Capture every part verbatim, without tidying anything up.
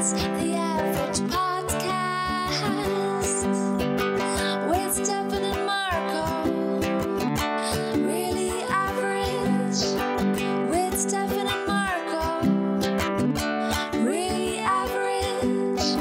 It's the Average Podcast with Stefan and Marco. Really average with Stefan and Marco. Really average.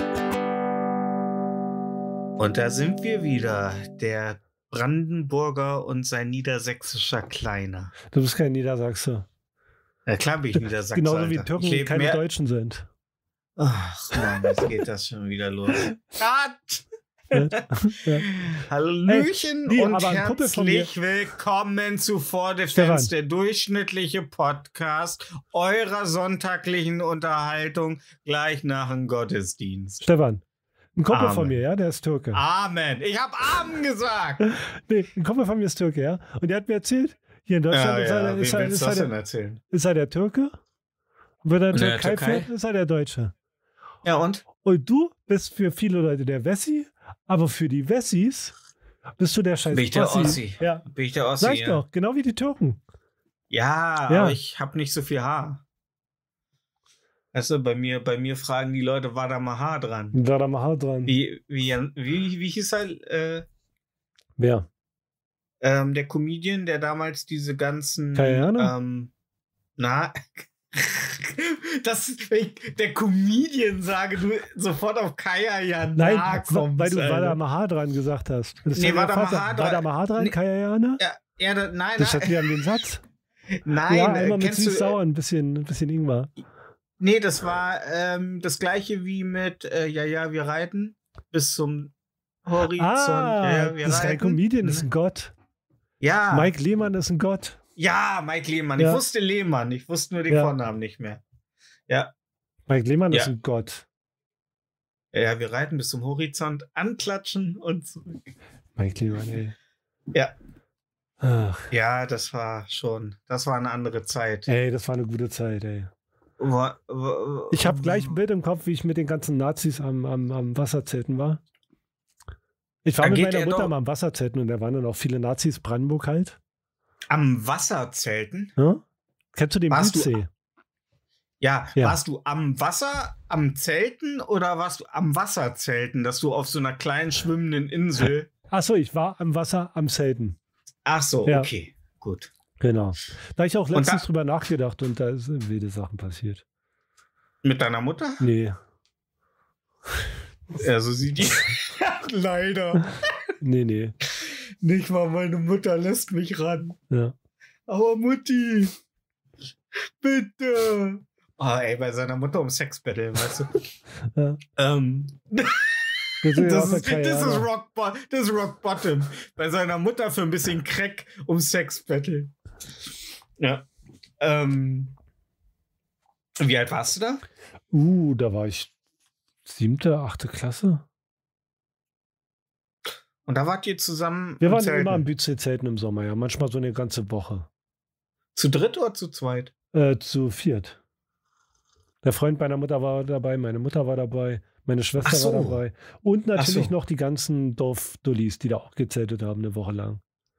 Und da sind wir wieder, der Brandenburger und sein niedersächsischer Kleiner. Du bist kein Niedersachse. Ja, klar bin ich Niedersachse. Genauso wie Alter. Türken Ich lebe keine mehr- Deutschen sind. Ach Mann, jetzt geht das schon wieder los. Cut! Ja. Hallöchen Hey, nee, und aber ein Kumpel von herzlich willkommen zu For Stefan. Defense, der durchschnittliche Podcast eurer sonntaglichen Unterhaltung gleich nach dem Gottesdienst. Stefan, ein Kumpel Amen. von mir, ja, der ist Türke. Amen. Ich hab Amen gesagt. Nee, ein Kumpel von mir ist Türke, ja. Und der hat mir erzählt, hier in Deutschland Ja, ist, ja. er, Wem ist, er, willst ist, du er das denn der, erzählen? ist er der Türke. Und wenn er in Und in der der Türkei Türkei? fährt, ist er der Deutsche. Ja, und? Und du bist für viele Leute der Wessi, aber für die Wessis bist du der scheiß Bin ich der Ossi. Ossi? Ja, Bin ich der Ossi? sag ich ja? doch, genau wie die Türken. Ja, Ja. aber ich habe nicht so viel Haar. Weißt du, bei mir, bei mir fragen die Leute, war da mal Haar dran? Da da mal Haar dran. Wie, wie, wie, wie hieß er? Äh, Wer? ähm, der Comedian, der damals diese ganzen. Kai Jana? Ähm, na. Das, wenn ich der Comedian sage, du sofort auf Kaya ja Nein, nah kommst. weil du Alter. war da mal Haar dran gesagt hast. Das Nee, hat war ja da mal fast- Haar War da dran. mal Haar dran, Nee. Kaya Jana? Ja, ja, da, nein, Das nein. hat ja den Satz. Nein, ja, äh, immer mit kennst du, süß-sauer, ein bisschen, ein bisschen Ingwer. Nee, das war ähm, das gleiche wie mit äh, Ja, ja, wir reiten bis zum Horizont. Ah, ja, ja, wir das ist kein reiten. Comedian, das ist ein Gott. Ja, Mike Lehmann ist ein Gott. ja, Mike Lehmann. Ja. Ich wusste Lehmann, ich wusste nur den Ja. Vornamen nicht mehr. Ja, Mike Lehmann ist Ja. ein Gott. ja, ja, wir reiten bis zum Horizont, anklatschen und zurück. Mike Lehmann, ey. Ja. Ach, Ja, das war schon, das war eine andere Zeit. ey, das war eine gute Zeit, ey. Wa- wa- Ich habe gleich ein Bild im Kopf, wie ich mit den ganzen Nazis am, am, am Wasserzelten war. Ich war Da mit geht meiner er Mutter doch- mal am Wasserzelten und da waren dann auch viele Nazis, Brandenburg halt. Am Wasserzelten? Ja? Kennst du den Warst du- Bützsee? Ja, Ja. warst du am Wasser, am Zelten oder warst du am Wasserzelten, dass du auf so einer kleinen schwimmenden Insel. Achso, ich war am Wasser am Zelten. Ach so, Ja. okay, gut. Genau. Da habe ich auch Und letztens da- drüber nachgedacht und da sind wilde Sachen passiert. Mit deiner Mutter? Nee, Ja, so sieht die. Leider. nee, nee. Nicht mal meine Mutter lässt mich ran. Ja. Aber Mutti, bitte. Oh, ey, bei seiner Mutter um Sex betteln, weißt du? Ja. ähm, Das ist, ja das, auch ist, keine das, ist Ahnung. rock, bo- das ist Rock Bottom. Bei seiner Mutter für ein bisschen Crack um Sex betteln. Ja. Ähm, wie alt warst du da? Uh, da war ich siebte, achte Klasse. Und da wart ihr zusammen. Wir im waren Zelten. immer am Bützsee-Zelten im Sommer, ja. Manchmal so eine ganze Woche. Zu dritt oder zu zweit? Äh, zu viert. Der Freund meiner Mutter war dabei, meine Mutter war dabei, meine Schwester Ach so. war dabei. Und Ach natürlich so. noch die ganzen Dorfdullis, die da auch gezeltet haben, eine Woche lang.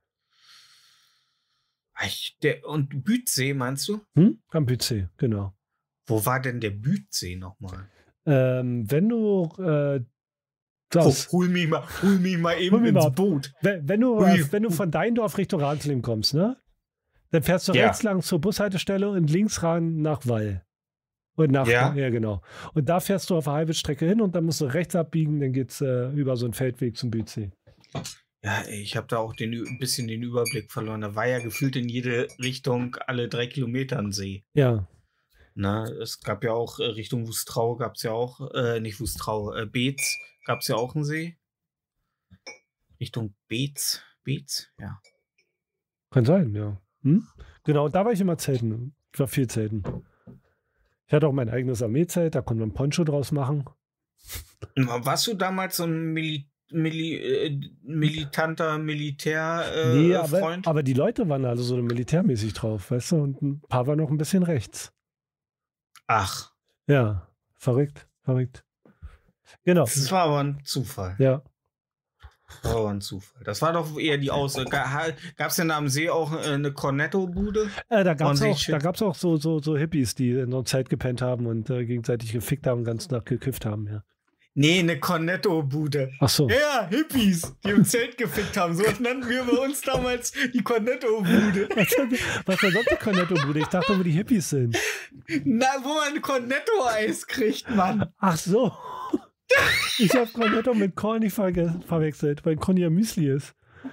Ach, der, und Bützsee, meinst du? Hm? Am Bützsee, genau. Wo war denn der Bützsee nochmal? Ähm, wenn du äh, Oh, das, hol mich mal, hol mich mal eben Hol mich ins mal. Boot. wenn, wenn, du, Ui. äh, wenn du von Deindorf Richtung Ransling kommst, ne? Dann fährst du Ja. rechts lang zur Bushaltestelle und links ran nach Wall. Und nach, Ja. ja, genau. Und da fährst du auf eine halbe Strecke hin und dann musst du rechts abbiegen, dann geht's äh, über so einen Feldweg zum Bützsee. Ja, ey, ich habe da auch den, Ü- ein bisschen den Überblick verloren. Da war ja gefühlt in jede Richtung alle drei Kilometer ein See. Ja. Na, es gab ja auch äh, Richtung Wustrau, gab es ja auch, äh, nicht Wustrau, äh, Beetz gab es ja auch einen See. Richtung Beetz, Beetz, ja. Kann sein, ja. Hm? Genau, da war ich immer zelten. Ich war viel zelten. Ich hatte auch mein eigenes Armeezelt, da konnte man Poncho draus machen. Warst du damals so ein Mili Mili äh, militanter Militärfreund? Äh, nee, aber, Freund? aber die Leute waren alle so militärmäßig drauf, weißt du? Und ein paar waren noch ein bisschen rechts. Ach, Ja, verrückt, verrückt. Genau, das war aber ein Zufall. ja. Oh, ein Zufall. Das war doch eher die Aus... Gab es denn da am See auch äh, eine Cornetto-Bude? Äh, da gab es Man auch, sieht da shit. gab's auch so, so, so Hippies, die in der Zeit gepennt haben und äh, gegenseitig gefickt haben und ganz nach gekifft haben, ja. Nee, eine Cornetto-Bude. Ach so. Ja, Hippies, die im Zelt gefickt haben. So nannten wir bei uns damals die Cornetto-Bude. Was, was war sonst eine Cornetto-Bude? Ich dachte, wo die Hippies sind. Na, wo man Cornetto-Eis kriegt, Mann. Ach so. Ich habe Cornetto mit Corny verge- verwechselt, weil Corny ja Müsli ist.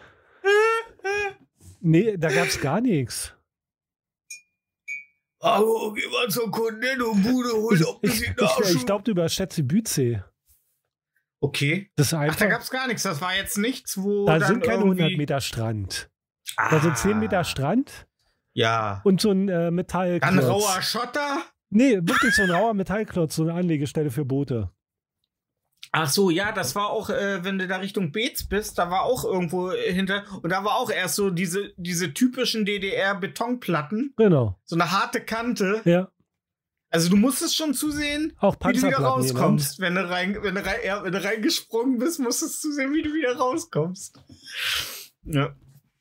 Nee, da gab's gar nichts. Oh, geh mal zur Cornetto-Bude, hol Ich, doch ein ich, bisschen ich, ich Nachschub. glaube, du überschätzt die Büdsee. Okay. Das ist Ach, da einfach, gab's gar nichts. Das war jetzt nichts, wo da dann sind keine irgendwie... hundert Meter Strand. Ah, Da sind zehn Meter Strand Ja. und so ein äh, Metallklotz. Dann rauer Schotter? Nee, wirklich so ein rauer Metallklotz, so eine Anlegestelle für Boote. Ach so, ja, das war auch, äh, wenn du da Richtung Beetz bist, da war auch irgendwo äh, hinter, und da war auch erst so diese, diese typischen D D R-Betonplatten, Genau. so eine harte Kante. Ja, Also du musstest schon zusehen, auch wie du wieder Panzerplatten genannt. rauskommst. Wenn du, rein, wenn, du rein, ja, wenn du reingesprungen bist, musstest du sehen, wie du wieder rauskommst. Ja.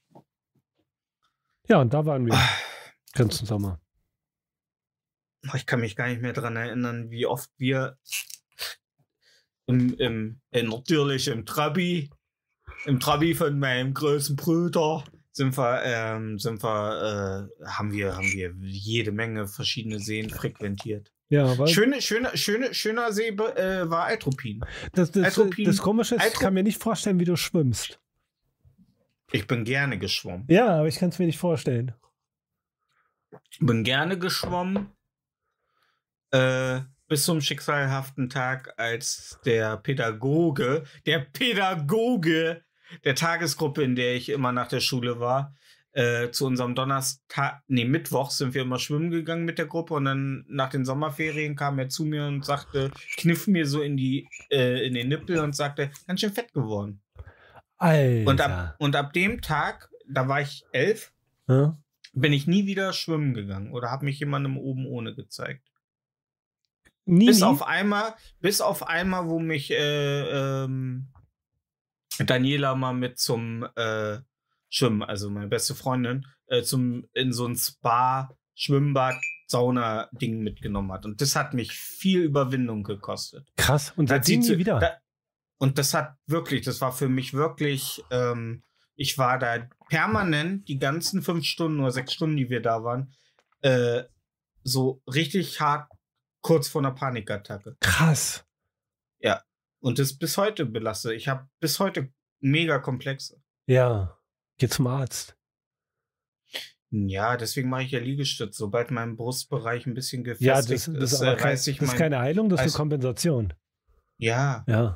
Ja, und da waren wir. Ganzen Sommer. Ich kann mich gar nicht mehr dran erinnern, wie oft wir im, im, äh, natürlich im Trabi, im Trabi von meinem großen Bruder, sind wir, ähm, sind wir, äh, haben wir, haben wir jede Menge verschiedene Seen frequentiert. Ja, aber Schöne, schöne, schöne, schöner See äh, war Altruppin. das, das, Altruppin- das Komische ist, ich Altru- kann mir nicht vorstellen, wie du schwimmst. Ich bin gerne geschwommen. Ja, aber ich kann es mir nicht vorstellen. Bin gerne geschwommen. Äh, bis zum schicksalhaften Tag, als der Pädagoge, der Pädagoge der Tagesgruppe, in der ich immer nach der Schule war, äh, zu unserem Donnerstag, nee, Mittwoch sind wir immer schwimmen gegangen mit der Gruppe, und dann nach den Sommerferien kam er zu mir und sagte, kniff mir so in die, äh, in den Nippel und sagte, ganz schön fett geworden. Alter. Und ab, und ab dem Tag, da war ich elf, Ja? bin ich nie wieder schwimmen gegangen oder habe mich jemandem oben ohne gezeigt. Nie, Bis nie? auf einmal, bis auf einmal, wo mich äh, ähm, Daniela mal mit zum äh, Schwimmen, also meine beste Freundin, äh, zum in so ein Spa, Schwimmbad, Sauna-Ding mitgenommen hat. Und das hat mich viel Überwindung gekostet. Krass. Und Da seitdem zieht sie- nie wieder. Da, und das hat wirklich, das war für mich wirklich, ähm, ich war da permanent die ganzen fünf Stunden oder sechs Stunden, die wir da waren, äh, so richtig hart kurz vor einer Panikattacke. Krass. Und das bis heute belastet. Ich habe bis heute mega Komplexe. Ja. Geh zum Arzt. Ja, deswegen mache ich ja Liegestütz. Sobald mein Brustbereich ein bisschen gefestigt Ja, das, das, ist, ist, äh, aber kein, reiß ich das ist mein... keine Heilung, das ist reiß- eine Kompensation. Ja. Ja.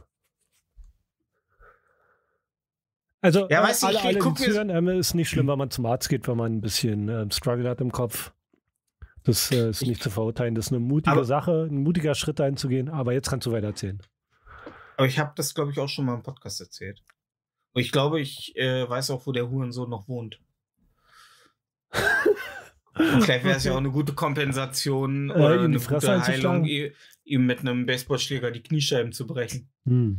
Also, Ja, äh, weißt du, alle, ich- ich alle, guck die mir- zuhören, ähm, ist nicht schlimm, wenn man zum Arzt geht, wenn man ein bisschen äh, Struggle hat im Kopf. Das äh, ist nicht zu verurteilen. Das ist eine mutige Aber- Sache, ein mutiger Schritt einzugehen. Aber jetzt kannst du weiter erzählen. Aber ich habe das, glaube ich, auch schon mal im Podcast erzählt. Und ich glaube, ich äh, weiß auch, wo der Hurensohn noch wohnt. Vielleicht wäre es ja auch eine gute Kompensation Äh, oder ihm die eine Fresse gute einzuschlagen? Heilung, i- ihm mit einem Baseballschläger die Kniescheiben zu brechen. Hm.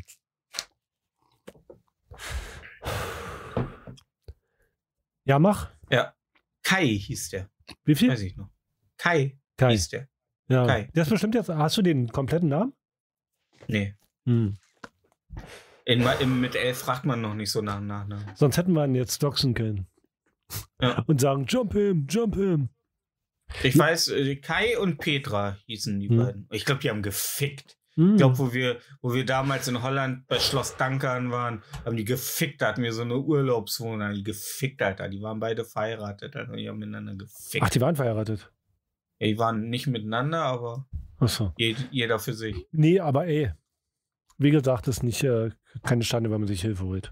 Ja, mach. Ja. Kai hieß der. Wie viel? Weiß ich noch. Kai, Kai. hieß der. Ja. Kai. Der ist bestimmt jetzt. Hast du den kompletten Namen? Nee. Hm. In, in, mit elf fragt man noch nicht so nach dem Nachnamen. Sonst hätten wir ihn jetzt doxen können. Ja. Und sagen, jump him, jump him. Ich weiß, äh, Kai und Petra hießen die Hm. beiden. Ich glaube, die haben gefickt. Hm. Ich glaube, wo wir, wo wir damals in Holland bei Schloss Dankern waren, haben die gefickt. Da hatten wir so eine Urlaubswohnung. Die gefickt, Alter. Die waren beide verheiratet. Alter. Die haben miteinander gefickt. Ach, die waren verheiratet. Ja, die waren nicht miteinander, aber Achso. je, jeder für sich. Nee, aber ey. Wie gesagt, ist nicht äh, keine Schande, wenn man sich Hilfe holt.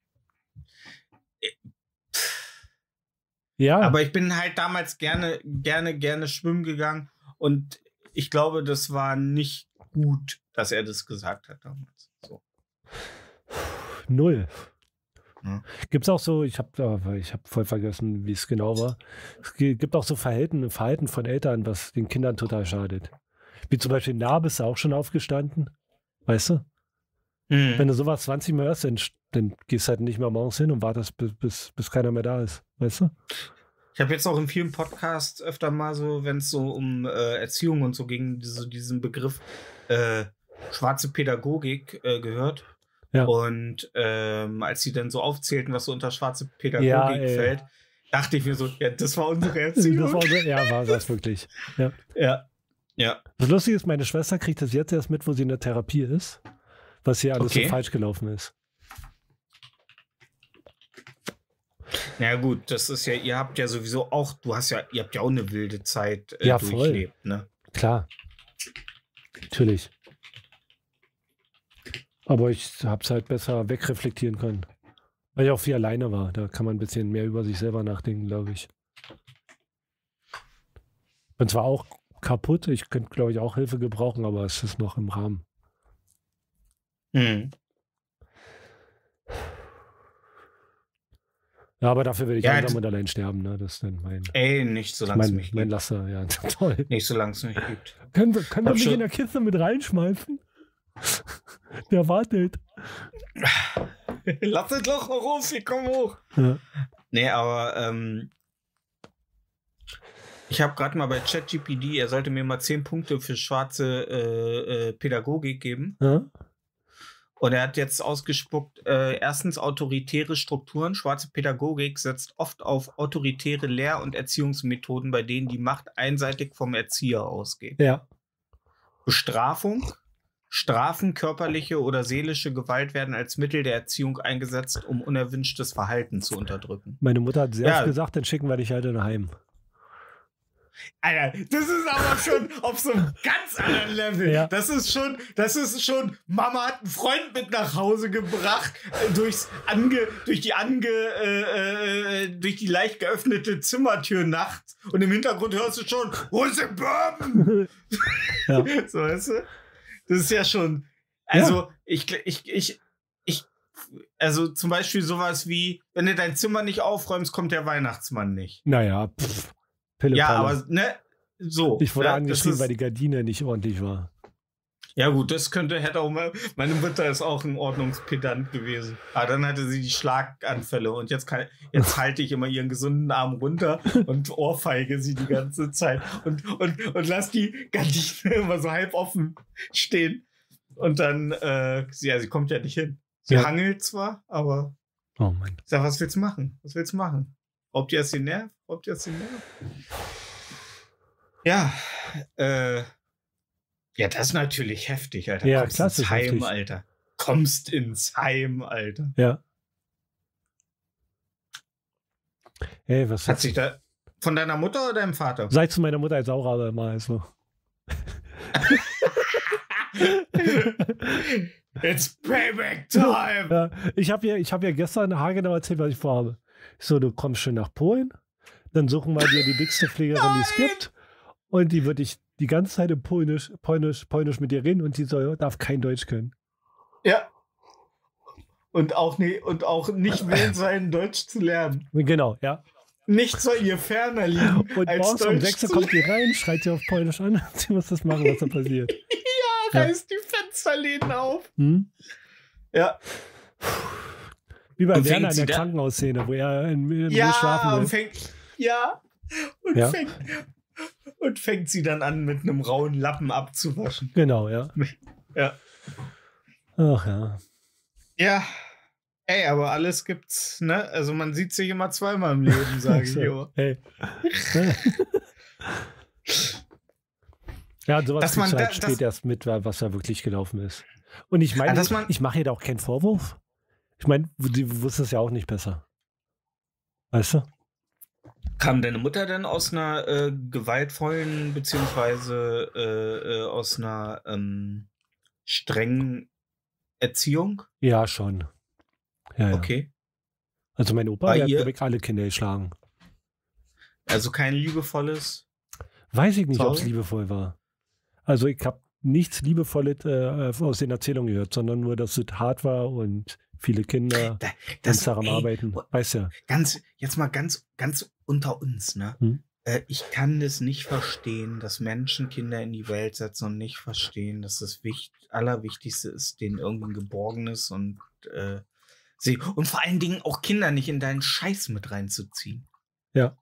Ja, Aber ich bin halt damals gerne, gerne, gerne schwimmen gegangen. Und ich glaube, das war nicht gut, dass er das gesagt hat damals. So. null. Ja. Gibt es auch so, ich habe ich hab voll vergessen, wie es genau war. Es gi- gibt auch so Verhalten, Verhalten von Eltern, was den Kindern total schadet. Wie zum Beispiel, na, bist du auch schon aufgestanden? Weißt du? Hm. Wenn du sowas zwanzig Mal hörst, dann, dann gehst du halt nicht mehr morgens hin und wartest, bis, bis, bis keiner mehr da ist. Weißt du? Ich habe jetzt auch in vielen Podcasts öfter mal so, wenn es so um äh, Erziehung und so ging, diese, diesen Begriff äh, schwarze Pädagogik äh, gehört. Ja. Und ähm, als sie dann so aufzählten, was so unter schwarze Pädagogik Ja, ey. fällt, dachte ich mir so, ja, das war unsere Erziehung. Das war so, ja, war das wirklich. Ja. Ja. Ja. Das Lustige ist, meine Schwester kriegt das jetzt erst mit, wo sie in der Therapie ist, was hier alles Okay. so falsch gelaufen ist. Na gut, das ist ja, ihr habt ja sowieso auch, du hast ja, ihr habt ja auch eine wilde Zeit äh, Ja, voll. durchlebt, ne? Klar. Natürlich. Aber ich habe es halt besser wegreflektieren können. Weil ich auch viel alleine war. Da kann man ein bisschen mehr über sich selber nachdenken, glaube ich. Bin zwar auch kaputt, ich könnte, glaube ich, auch Hilfe gebrauchen, aber es ist noch im Rahmen. Hm. Ja, aber dafür werde ich Ja, einsam d- und allein sterben. Ne? Das ist dann mein, Ey, nicht solange es mein, mich mein gibt. Laster. Ja, toll. Nicht solange es mich gibt. Können Sie, können Sie Hab mich schon- in der Kiste mit reinschmeißen? Der wartet. Lass es doch raus, ich komm hoch. Ja. Nee, aber ähm, ich habe gerade mal bei ChatGPT, er sollte mir mal zehn Punkte für schwarze äh, äh, Pädagogik geben. Ja? Und er hat jetzt ausgespuckt, äh, erstens autoritäre Strukturen. Schwarze Pädagogik setzt oft auf autoritäre Lehr- und Erziehungsmethoden, bei denen die Macht einseitig vom Erzieher ausgeht. Ja. Bestrafung. Strafen, körperliche oder seelische Gewalt werden als Mittel der Erziehung eingesetzt, um unerwünschtes Verhalten zu unterdrücken. Meine Mutter hat sehr Ja. oft gesagt, dann schicken wir dich halt in Heim. Alter, das ist aber schon auf so einem ganz anderen Level. Ja. Das ist schon, das ist schon, Mama hat einen Freund mit nach Hause gebracht, äh, durchs ange, durch die ange, äh, äh, durch die leicht geöffnete Zimmertür nachts und im Hintergrund hörst du schon, wo ist der Bourbon? Ja. So, weißt du? Das ist ja schon, also ich, ich, ich, ich, also zum Beispiel sowas wie, wenn du dein Zimmer nicht aufräumst, kommt der Weihnachtsmann nicht. Naja, pff. Pille Ja, Palle. aber, ne, so. Ich wurde ne, das angeschrieben, ist- weil die Gardine nicht ordentlich war. Ja gut, das könnte, hätte auch mal, meine Mutter ist auch ein Ordnungspedant gewesen. Aber dann hatte sie die Schlaganfälle und jetzt, kann, jetzt halte ich immer ihren gesunden Arm runter und ohrfeige sie die ganze Zeit und, und, und lass die Gardine immer so halb offen stehen. Und dann, äh, sie, ja, sie kommt ja nicht hin. Sie Ja. hangelt zwar, aber Oh Mann. ich sag, was willst du machen? Was willst du machen? Raubt ihr das den Nerv? Raubt ihr das den Nerv? Ja, äh, ja, das ist natürlich heftig, Alter. Ja, Kommst klasse, ins Heim, heftig. Alter. Kommst ins Heim, Alter. Ja. Ey, was Hat sich da von deiner Mutter oder deinem Vater? Sei zu meiner Mutter jetzt auch aber mal so. It's Payback Time! Ja, ich habe ja, ich hab ja gestern haargenau erzählt, was ich vorhabe. So, du kommst schön nach Polen, dann suchen wir dir die dickste Pflegerin, die es gibt. Und die würde ich die ganze Zeit in Polnisch, Polnisch, Polnisch mit dir reden und die soll, darf kein Deutsch können. Ja. Und auch, nie, und auch nicht willens sein, Deutsch zu lernen. Genau, ja. Nichts soll ihr ferner liegen, Und als morgens um Deutsch sechs Uhr zu kommt die rein, schreit sie auf Polnisch an, sie muss das machen, was da passiert. Ja. reißt die Fensterläden auf. Hm? Ja. Wie bei Und Werner fängt in sie der da- Krankenhausszene, wo er in, in Ja, schlafen und will. fängt, ja, und, Ja. Fängt, und fängt sie dann an, mit einem rauen Lappen abzuwaschen. Genau, ja. Ja. Ach ja. Ja. Ey, aber alles gibt's, ne? Also man sieht sich immer zweimal im Leben, sage ich immer. Hey. Ja, und sowas Dass man kriegst du halt da- spät das- erst mit, was da wirklich gelaufen ist. Und ich meine, Ja, dass man- ich mache ihr da auch keinen Vorwurf. Ich meine, sie wusste es ja auch nicht besser. Weißt du? Kam deine Mutter denn aus einer äh, gewaltvollen, beziehungsweise äh, äh, aus einer ähm, strengen Erziehung? Ja, schon. Ja, ja. Okay. Also mein Opa, Bei der hat ihr- direkt alle Kinder geschlagen. Also kein liebevolles. Weiß ich nicht, Zu ob es Hause? liebevoll war. Also ich habe nichts Liebevolles äh, aus den Erzählungen gehört, sondern nur, dass es hart war und viele Kinder Da, ganz am ey, Arbeiten. Weißt ja. Ganz, jetzt mal ganz, ganz unter uns, ne? Hm? Äh, ich kann das nicht verstehen, dass Menschen Kinder in die Welt setzen und nicht verstehen, dass das Wicht Allerwichtigste ist, denen irgendwie ein Geborgenes und äh, sie und vor allen Dingen auch Kinder nicht in deinen Scheiß mit reinzuziehen. Ja.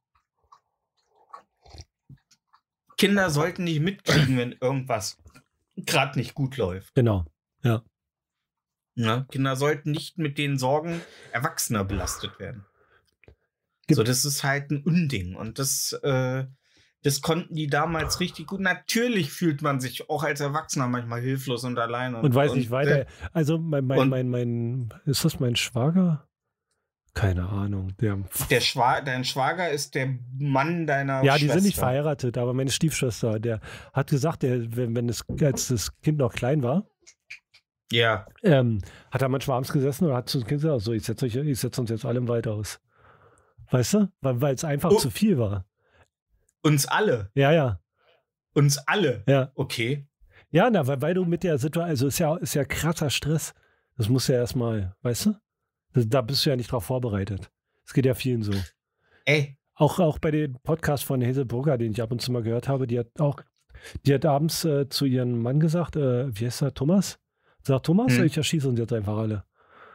Kinder sollten nicht mitkriegen, wenn irgendwas gerade nicht gut läuft. Genau. Ja. Ne? Kinder sollten nicht mit den Sorgen Erwachsener belastet werden. Gibt- So, das ist halt ein Unding. Und das, äh, das konnten die damals richtig gut. Natürlich fühlt man sich auch als Erwachsener manchmal hilflos und allein. Und weiß nicht weiter. Also mein, mein, und- mein, mein, ist das mein Schwager? Keine Ahnung. Der, Der Schwa dein Schwager ist der Mann deiner ja, die Schwester. sind nicht verheiratet, aber meine Stiefschwester, der hat gesagt, der, wenn, wenn das, als das Kind noch klein war, Ja. ähm, hat er manchmal abends gesessen und hat zu dem Kind gesagt, so, ich setze euch, ich setze uns jetzt alle im Wald aus. Weißt du? Weil weil es einfach Oh. zu viel war. Uns alle. Ja, ja, Uns alle. ja. Okay. Ja, na, weil, weil du mit der Situation, also ist ja, ist ja krasser Stress. Das musst du ja erstmal, weißt du? Das, da bist du ja nicht drauf vorbereitet. Es geht ja vielen so. Ey. Auch, auch bei dem Podcast von Hazel Brugger, den ich ab und zu mal gehört habe, die hat auch, die hat abends äh, zu ihrem Mann gesagt, äh, wie heißt er, Thomas? Sagt Thomas, Hm. ich erschieße uns jetzt einfach alle.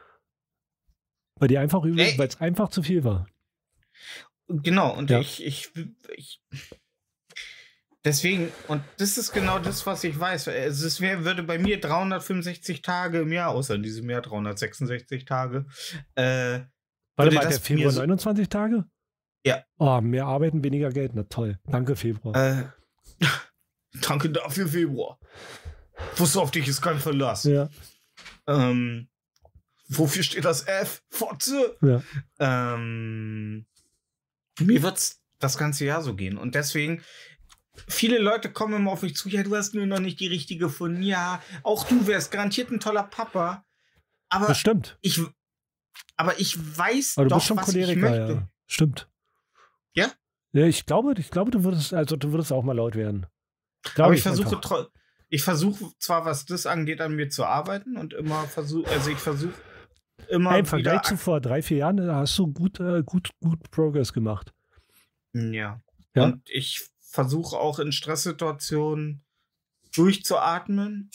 Weil die einfach übel, Ey. weil es einfach zu viel war. Genau, und Ja. ich, ich, ich. Deswegen, und das ist genau das, was ich weiß. Also es wär, würde bei mir dreihundertfünfundsechzig Tage im Jahr, außer in diesem Jahr dreihundertsechsundsechzig Tage. Äh, Warte würde mal, das der Februar mir so- neunundzwanzig Tage? Ja. Oh, mehr arbeiten, weniger Geld. Na toll. Danke, Februar. Äh, danke dafür, Februar. Wusste auf dich ist kein Verlass. Ja, Ähm, wofür steht das F? Fotze? ja. Ähm, mir wird's das ganze Jahr so gehen. Und deswegen, viele Leute kommen immer auf mich zu, ja, du hast nur noch nicht die richtige gefunden. Ja, auch du wärst garantiert ein toller Papa. Aber Das stimmt. ich, aber ich weiß Aber du doch, bist schon was ich Choleriker, möchte. ja. Stimmt. Ja? Ja, ich glaube, ich glaube, du würdest, also du würdest auch mal laut werden. Glaube Aber ich versuche einfach. tro- ich versuche zwar, was das angeht, an mir zu arbeiten und immer versuche, also ich versuche immer Hey, Im Vergleich wieder zu vor drei, vier Jahren da hast du gut, äh, gut, gut Progress gemacht. Ja. Ja. Und ich versuche auch in Stresssituationen durchzuatmen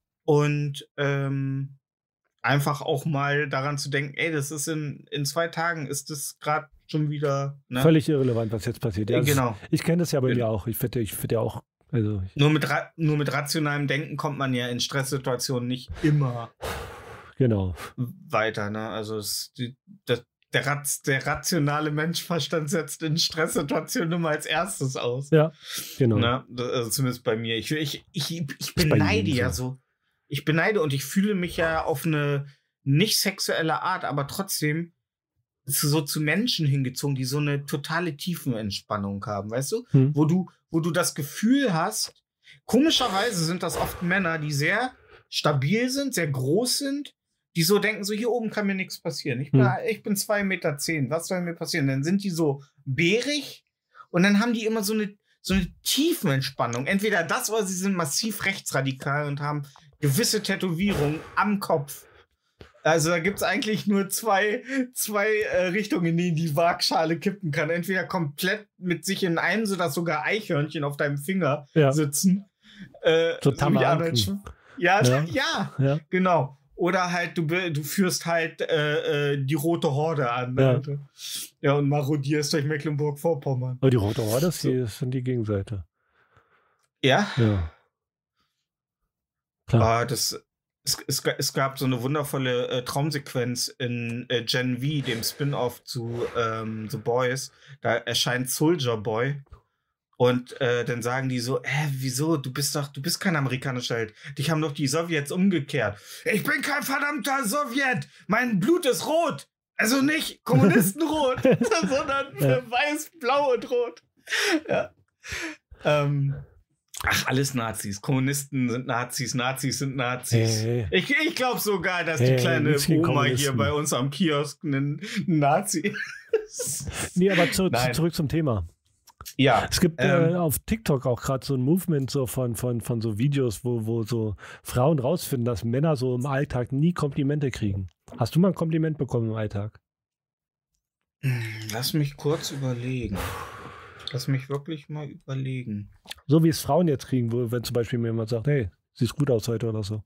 und ähm, einfach auch mal daran zu denken, ey, das ist in, in zwei Tagen ist das gerade schon wieder. Ne? Völlig irrelevant, was jetzt passiert. Ja, Äh, das- genau. Ich kenne das ja bei Gen- mir auch. Ich finde ich find ja auch, also ich, Nur mit, ra nur mit rationalem Denken kommt man ja in Stresssituationen nicht immer genau. weiter. Ne? Also es, die, das, der, Rat, der rationale Menschverstand setzt in Stresssituationen immer als erstes aus. Ja, genau. Ne? Das- Also zumindest bei mir. Ich, ich, ich, ich bei beneide jedem ja so. so. Ich beneide und ich fühle mich ja auf eine nicht sexuelle Art, aber trotzdem so zu Menschen hingezogen, die so eine totale Tiefenentspannung haben, weißt du? Hm. Wo du, wo du das Gefühl hast, komischerweise sind das oft Männer, die sehr stabil sind, sehr groß sind, die so denken, so hier oben kann mir nichts passieren. Ich bin, Hm. ich bin zwei Meter zehn, was soll mir passieren? Dann sind die so bärig und dann haben die immer so eine, so eine Tiefenentspannung. Entweder das oder sie sind massiv rechtsradikal und haben gewisse Tätowierungen am Kopf. Also da gibt es eigentlich nur zwei, zwei äh, Richtungen, in denen die Waagschale kippen kann. Entweder komplett mit sich in einem, sodass sogar Eichhörnchen auf deinem Finger Ja. sitzen. Äh, So wie Tamarken. Arnold Schw- ja, Ja. ja. Ja. Genau. Oder halt, du, be- du führst halt äh, äh, die Rote Horde an. Ja. Alter. Ja, und marodierst durch Mecklenburg-Vorpommern. Aber die Rote Horde, das So. die sind die Gegenseite. Ja, Ja. Klar. ah, das, es, es, ga- es gab so eine wundervolle äh, Traumsequenz in äh, Gen V, dem Spin-off zu ähm, The Boys. Da erscheint Soldier Boy. Und äh, dann sagen die so, äh, wieso? Du bist doch, du bist kein amerikanischer Held. Dich haben doch die Sowjets umgekehrt. Ich bin kein verdammter Sowjet. Mein Blut ist rot. Also nicht Kommunistenrot, sondern Ja. weiß, blau und rot. Ja. Ähm, ach, alles Nazis. Kommunisten sind Nazis, Nazis sind Nazis. Hey, Ich, ich glaube sogar, dass Hey, die kleine nichts gegen Oma hier Kommunisten. bei uns am Kiosk ein Nazi ist. nee, aber zu, zu, Nein. zurück zum Thema. Ja. Es gibt Ähm. äh, auf TikTok auch gerade so ein Movement so von, von, von so Videos, wo, wo so Frauen rausfinden, dass Männer so im Alltag nie Komplimente kriegen. Hast du mal ein Kompliment bekommen im Alltag? Lass mich kurz überlegen. Lass mich wirklich mal überlegen. So wie es Frauen jetzt kriegen, wo, wenn zum Beispiel mir jemand sagt, hey, siehst gut aus heute oder so.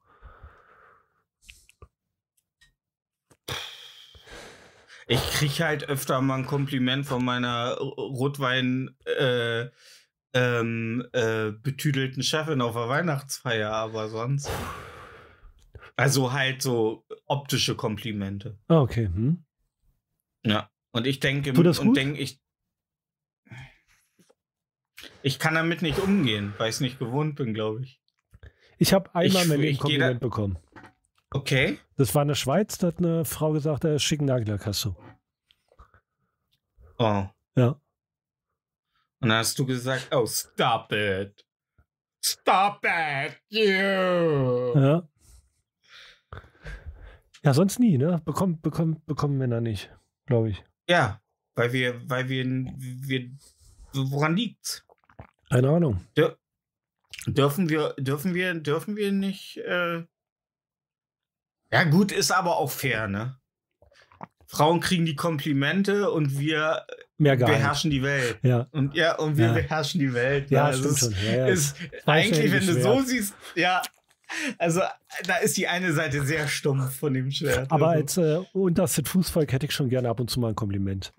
Ich krieg halt öfter mal ein Kompliment von meiner Rotwein äh, ähm, äh, betüdelten Chefin auf der Weihnachtsfeier, aber sonst. Also halt so optische Komplimente. Ah, okay. Hm. Ja. Und ich denke, Tut das und gut? denke ich, ich kann damit nicht umgehen, weil ich es nicht gewohnt bin, glaube ich. Ich habe einmal Ich- mein Leben ich ein geh da- Kompliment bekommen. Okay. Das war in der Schweiz, da hat eine Frau gesagt, äh, schicken Nagellack hast du. Oh. Ja. Und dann hast du gesagt, oh, stop it. Stop it, you. Ja. Ja, sonst nie, ne? Bekommen, bekommen, bekommen Männer nicht, glaube ich. Ja, weil wir, weil wir, wir, woran liegt's? Keine Ahnung. Dürfen wir, dürfen wir, dürfen wir nicht, äh ja gut, ist aber auch fair, ne? Frauen kriegen die Komplimente und wir Mehr Gehalt. beherrschen die Welt. Ja, Und ja, und wir Ja. beherrschen die Welt. ja ne? Also stimmt es schon. Ja, ja. Ist Zweischneidiges eigentlich, wenn du so Schwert. siehst, ja, also da ist die eine Seite sehr stumpf von dem Schwert. Aber also. als äh, unterstes Fußvolk hätte ich schon gerne ab und zu mal ein Kompliment.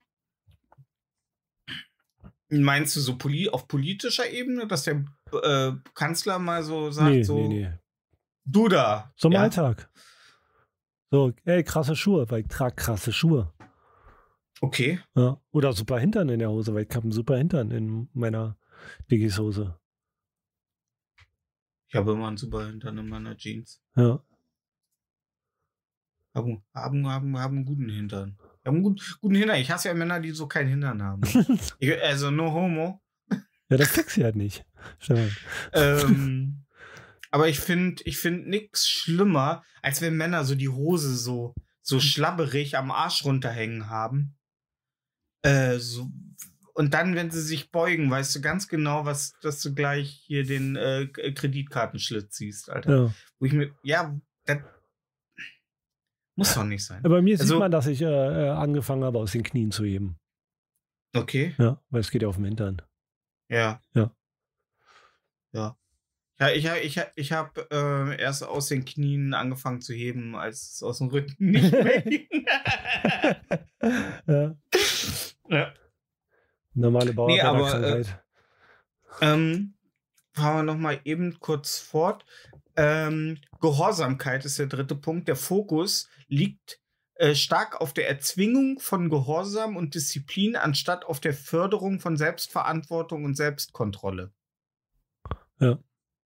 Meinst du so poli auf politischer Ebene, dass der äh, Kanzler mal so sagt, Nee, so, nee, nee. du da. So im ja? Alltag. So, ey, krasse Schuhe, weil ich trage krasse Schuhe. Okay. Ja. Oder super Hintern in der Hose, weil ich habe einen super Hintern in meiner Dickies-Hose. Ich habe immer einen super Hintern in meiner Jeans. Ja. Haben, haben, haben, haben einen guten Hintern. Haben einen guten, guten Hintern. Ich hasse ja Männer, die so keinen Hintern haben. ich, also no homo. Ja, das kriegst du halt nicht. Stefan. ähm, aber ich finde ich find nichts schlimmer, als wenn Männer so die Hose so, so schlabberig am Arsch runterhängen haben. Äh, so, und dann, wenn sie sich beugen, weißt du ganz genau, was, dass du gleich hier den äh, Kreditkartenschlitz siehst, Alter. Ja. Wo ich mir, ja, das muss doch nicht sein. Bei mir Also- sieht man, dass ich äh, äh, angefangen habe, aus den Knien zu heben. Okay, Ja, weil es geht ja auf dem Hintern. ja. Ja. Ja. Ja, ich, ich, ich habe äh, erst aus den Knien angefangen zu heben, als es aus dem Rücken nicht mehr ging. Ja. ja. Normale Nee, aber, Bauarbeiterkrankheit. Ähm, fahren wir noch mal eben kurz fort. Ähm, Gehorsamkeit ist der dritte Punkt. Der Fokus liegt äh, stark auf der Erzwingung von Gehorsam und Disziplin, anstatt auf der Förderung von Selbstverantwortung und Selbstkontrolle. Ja.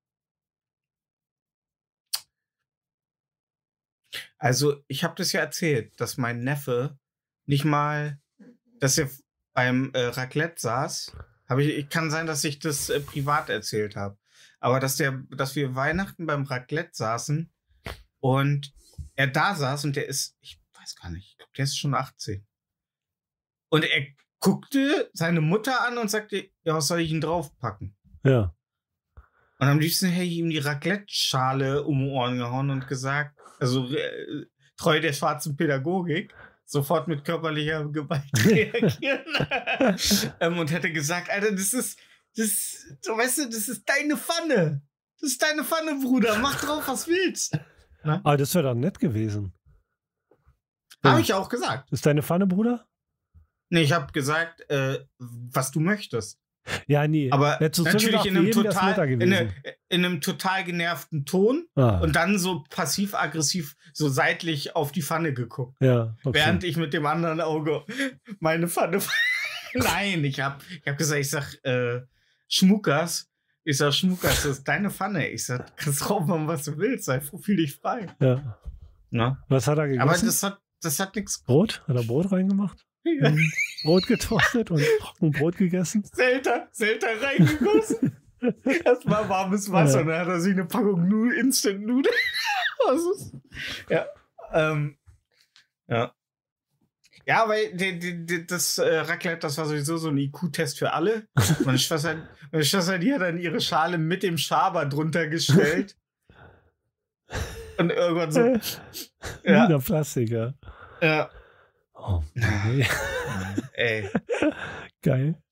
Also, ich habe das ja erzählt, dass mein Neffe nicht mal, dass er beim äh, Raclette saß. Hab ich, ich kann sein, dass ich das äh, privat erzählt habe. Aber dass der, dass wir Weihnachten beim Raclette saßen und er da saß und der ist, ich weiß gar nicht, ich glaube, der ist schon achtzehn. Und er guckte seine Mutter an und sagte, ja, was soll ich ihn draufpacken? Ja. Und am liebsten hätte ich ihm die Raclette-Schale um die Ohren gehauen und gesagt, also äh, treu der schwarzen Pädagogik, sofort mit körperlicher Gewalt reagieren. ähm, und hätte gesagt, Alter, das ist, das, so, weißt du, das ist deine Pfanne. Das ist deine Pfanne, Bruder. Mach drauf, was willst. Aber das wäre doch nett gewesen. Habe ich auch gesagt. Ist deine Pfanne, Bruder? Nee, ich habe gesagt, äh, was du möchtest. Ja, nee. Aber Hättest du natürlich zwischendurch in einem, jedem das total, netter in, gewesen. eine, in einem total genervten Ton Ah, und dann so passiv-aggressiv so seitlich auf die Pfanne geguckt. ja, okay. Während ich mit dem anderen Auge meine Pfanne. Nein, ich hab, ich hab gesagt, ich sag, äh, Schmuckers. Ich sag, Schmuckers, das ist deine Pfanne. Ich sag, du kannst drauf machen, was du willst. Sei fühl dich frei. Ja. Na? Was hat er gegessen? Aber das hat, das hat nichts. Brot? Hat er Brot reingemacht? Ja. Mhm. Brot getoastet und Trockenbrot gegessen? Selter, selter reingegossen. Erstmal warmes Wasser, Ja. dann hat er sich eine Packung Nu- Instant-Nudeln. Was ist? Ja. Ähm, ja. Ja, weil die, die, die, das äh, Raclette, das war sowieso so ein I Q-Test für alle. Meine Schwester, meine Schwester, die hat dann ihre Schale mit dem Schaber drunter gestellt. Und irgendwann so. Ja. Wieder Plastik, ja. Ja. Oh, nee. Ey. Geil.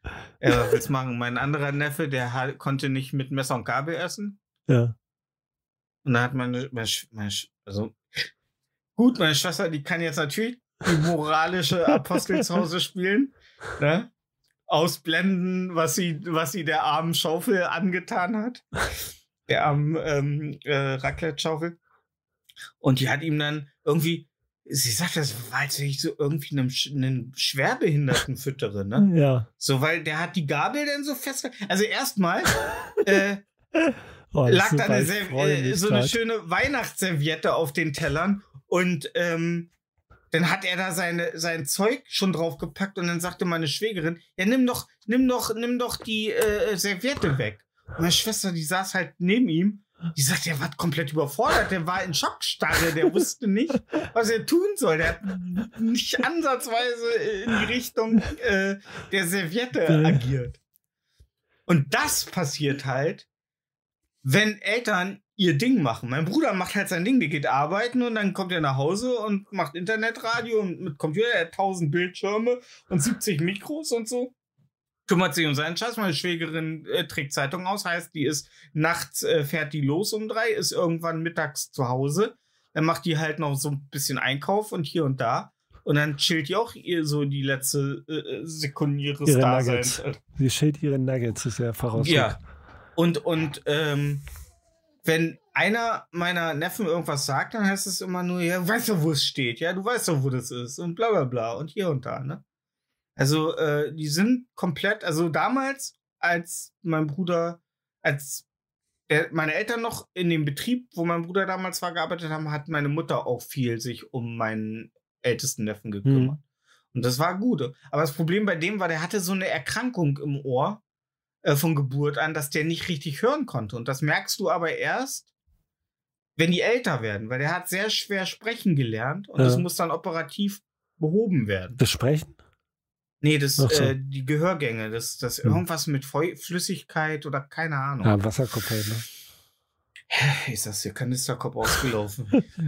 Ja, was willst du machen? Mein anderer Neffe, der ha- konnte nicht mit Messer und Gabel essen. Ja. Und da hat meine, meine, Sch- meine Sch- also gut, meine Schwester, die kann jetzt natürlich die moralische Apostel zu Hause spielen, ne? Ausblenden, was sie, was sie der armen Schaufel angetan hat. Der armen ähm, äh, Raclette-Schaufel. Und die hat ihm dann irgendwie, sie sagt, das war, als wenn ich so irgendwie einem, Sch- einen Schwerbehinderten füttere, ne? Ja. So, weil der hat die Gabel dann so fest. Also erstmal äh, Oh, das lag ist da super, eine ich Ser- freu äh, mich so eine grad. schöne Weihnachtsserviette auf den Tellern und ähm, dann hat er da seine, sein Zeug schon draufgepackt und dann sagte meine Schwägerin, ja, nimm doch, nimm doch, nimm doch die äh, Serviette weg. Und meine Schwester, die saß halt neben ihm, die sagt, der war komplett überfordert, der war in Schockstarre, der wusste nicht, was er tun soll. Der hat nicht ansatzweise in die Richtung äh, der Serviette Ja. agiert. Und das passiert halt, wenn Eltern ihr Ding machen. Mein Bruder macht halt sein Ding, der geht arbeiten und dann kommt er nach Hause und macht Internetradio und mit Computer, er hat tausend Bildschirme und siebzig Mikros und so. Kümmert sich um seinen Scheiß. Meine Schwägerin äh, trägt Zeitung aus, heißt, die ist nachts, äh, fährt die los um drei, ist irgendwann mittags zu Hause. Dann macht die halt noch so ein bisschen Einkauf und hier und da. Und dann chillt die auch ihr so die letzte äh, Sekunde ihres Ihre Daseins. Nuggets. Sie schält ihre Nuggets, ist ja Vorausdruck. Ja. Und, und ähm, wenn einer meiner Neffen irgendwas sagt, dann heißt es immer nur, ja, du weißt doch, wo es steht, ja, du weißt doch, wo das ist und bla bla bla und hier und da, ne? Also, äh, die sind komplett, also damals, als mein Bruder, als der, meine Eltern noch in dem Betrieb, wo mein Bruder damals war, gearbeitet haben, hat meine Mutter auch viel sich um meinen ältesten Neffen gekümmert. Hm. Und das war gut. Aber das Problem bei dem war, der hatte so eine Erkrankung im Ohr äh, von Geburt an, dass der nicht richtig hören konnte. Und das merkst du aber erst, wenn die älter werden, weil der hat sehr schwer sprechen gelernt und Ja. das muss dann operativ behoben werden. Das Sprechen? Nee, das, Ach so. äh, die Gehörgänge, das, das Hm. irgendwas mit Feu Flüssigkeit oder keine Ahnung. Ja, Wasserkopf halt, ne? Ist das hier Kanisterkopf ausgelaufen?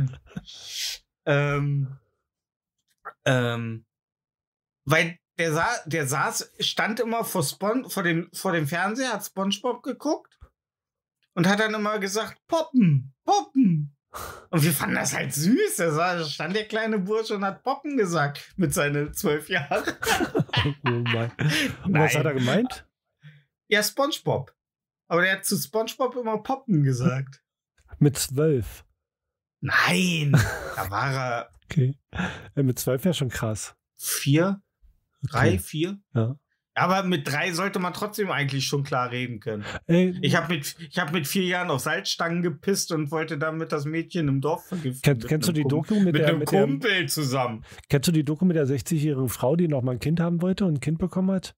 ähm, ähm, weil der, sa der saß, stand immer vor, Spon vor, dem, vor dem Fernseher, hat SpongeBob geguckt und hat dann immer gesagt, Poppen, Poppen. Und wir fanden das halt süß. Da sa- stand der kleine Bursche und hat Poppen gesagt mit seinen zwölf Jahren. Oh mein. Und Nein. was hat er gemeint? Ja, SpongeBob. Aber der hat zu SpongeBob immer Poppen gesagt. Mit zwölf. Nein, da war er Okay. Äh, mit zwölf wäre schon krass. vier, drei, Okay. vier. Ja. Aber mit drei sollte man trotzdem eigentlich schon klar reden können. Ey, Ich habe mit, ich hab mit vier Jahren auf Salzstangen gepisst und wollte damit das Mädchen im Dorf vergiften. Kenn, Mit kennst du einem die Kump- Doku mit, Mit der, einem mit der Kumpel zusammen. Kennst du die Doku mit der sechzigjährigen Frau, die noch mal ein Kind haben wollte und ein Kind bekommen hat?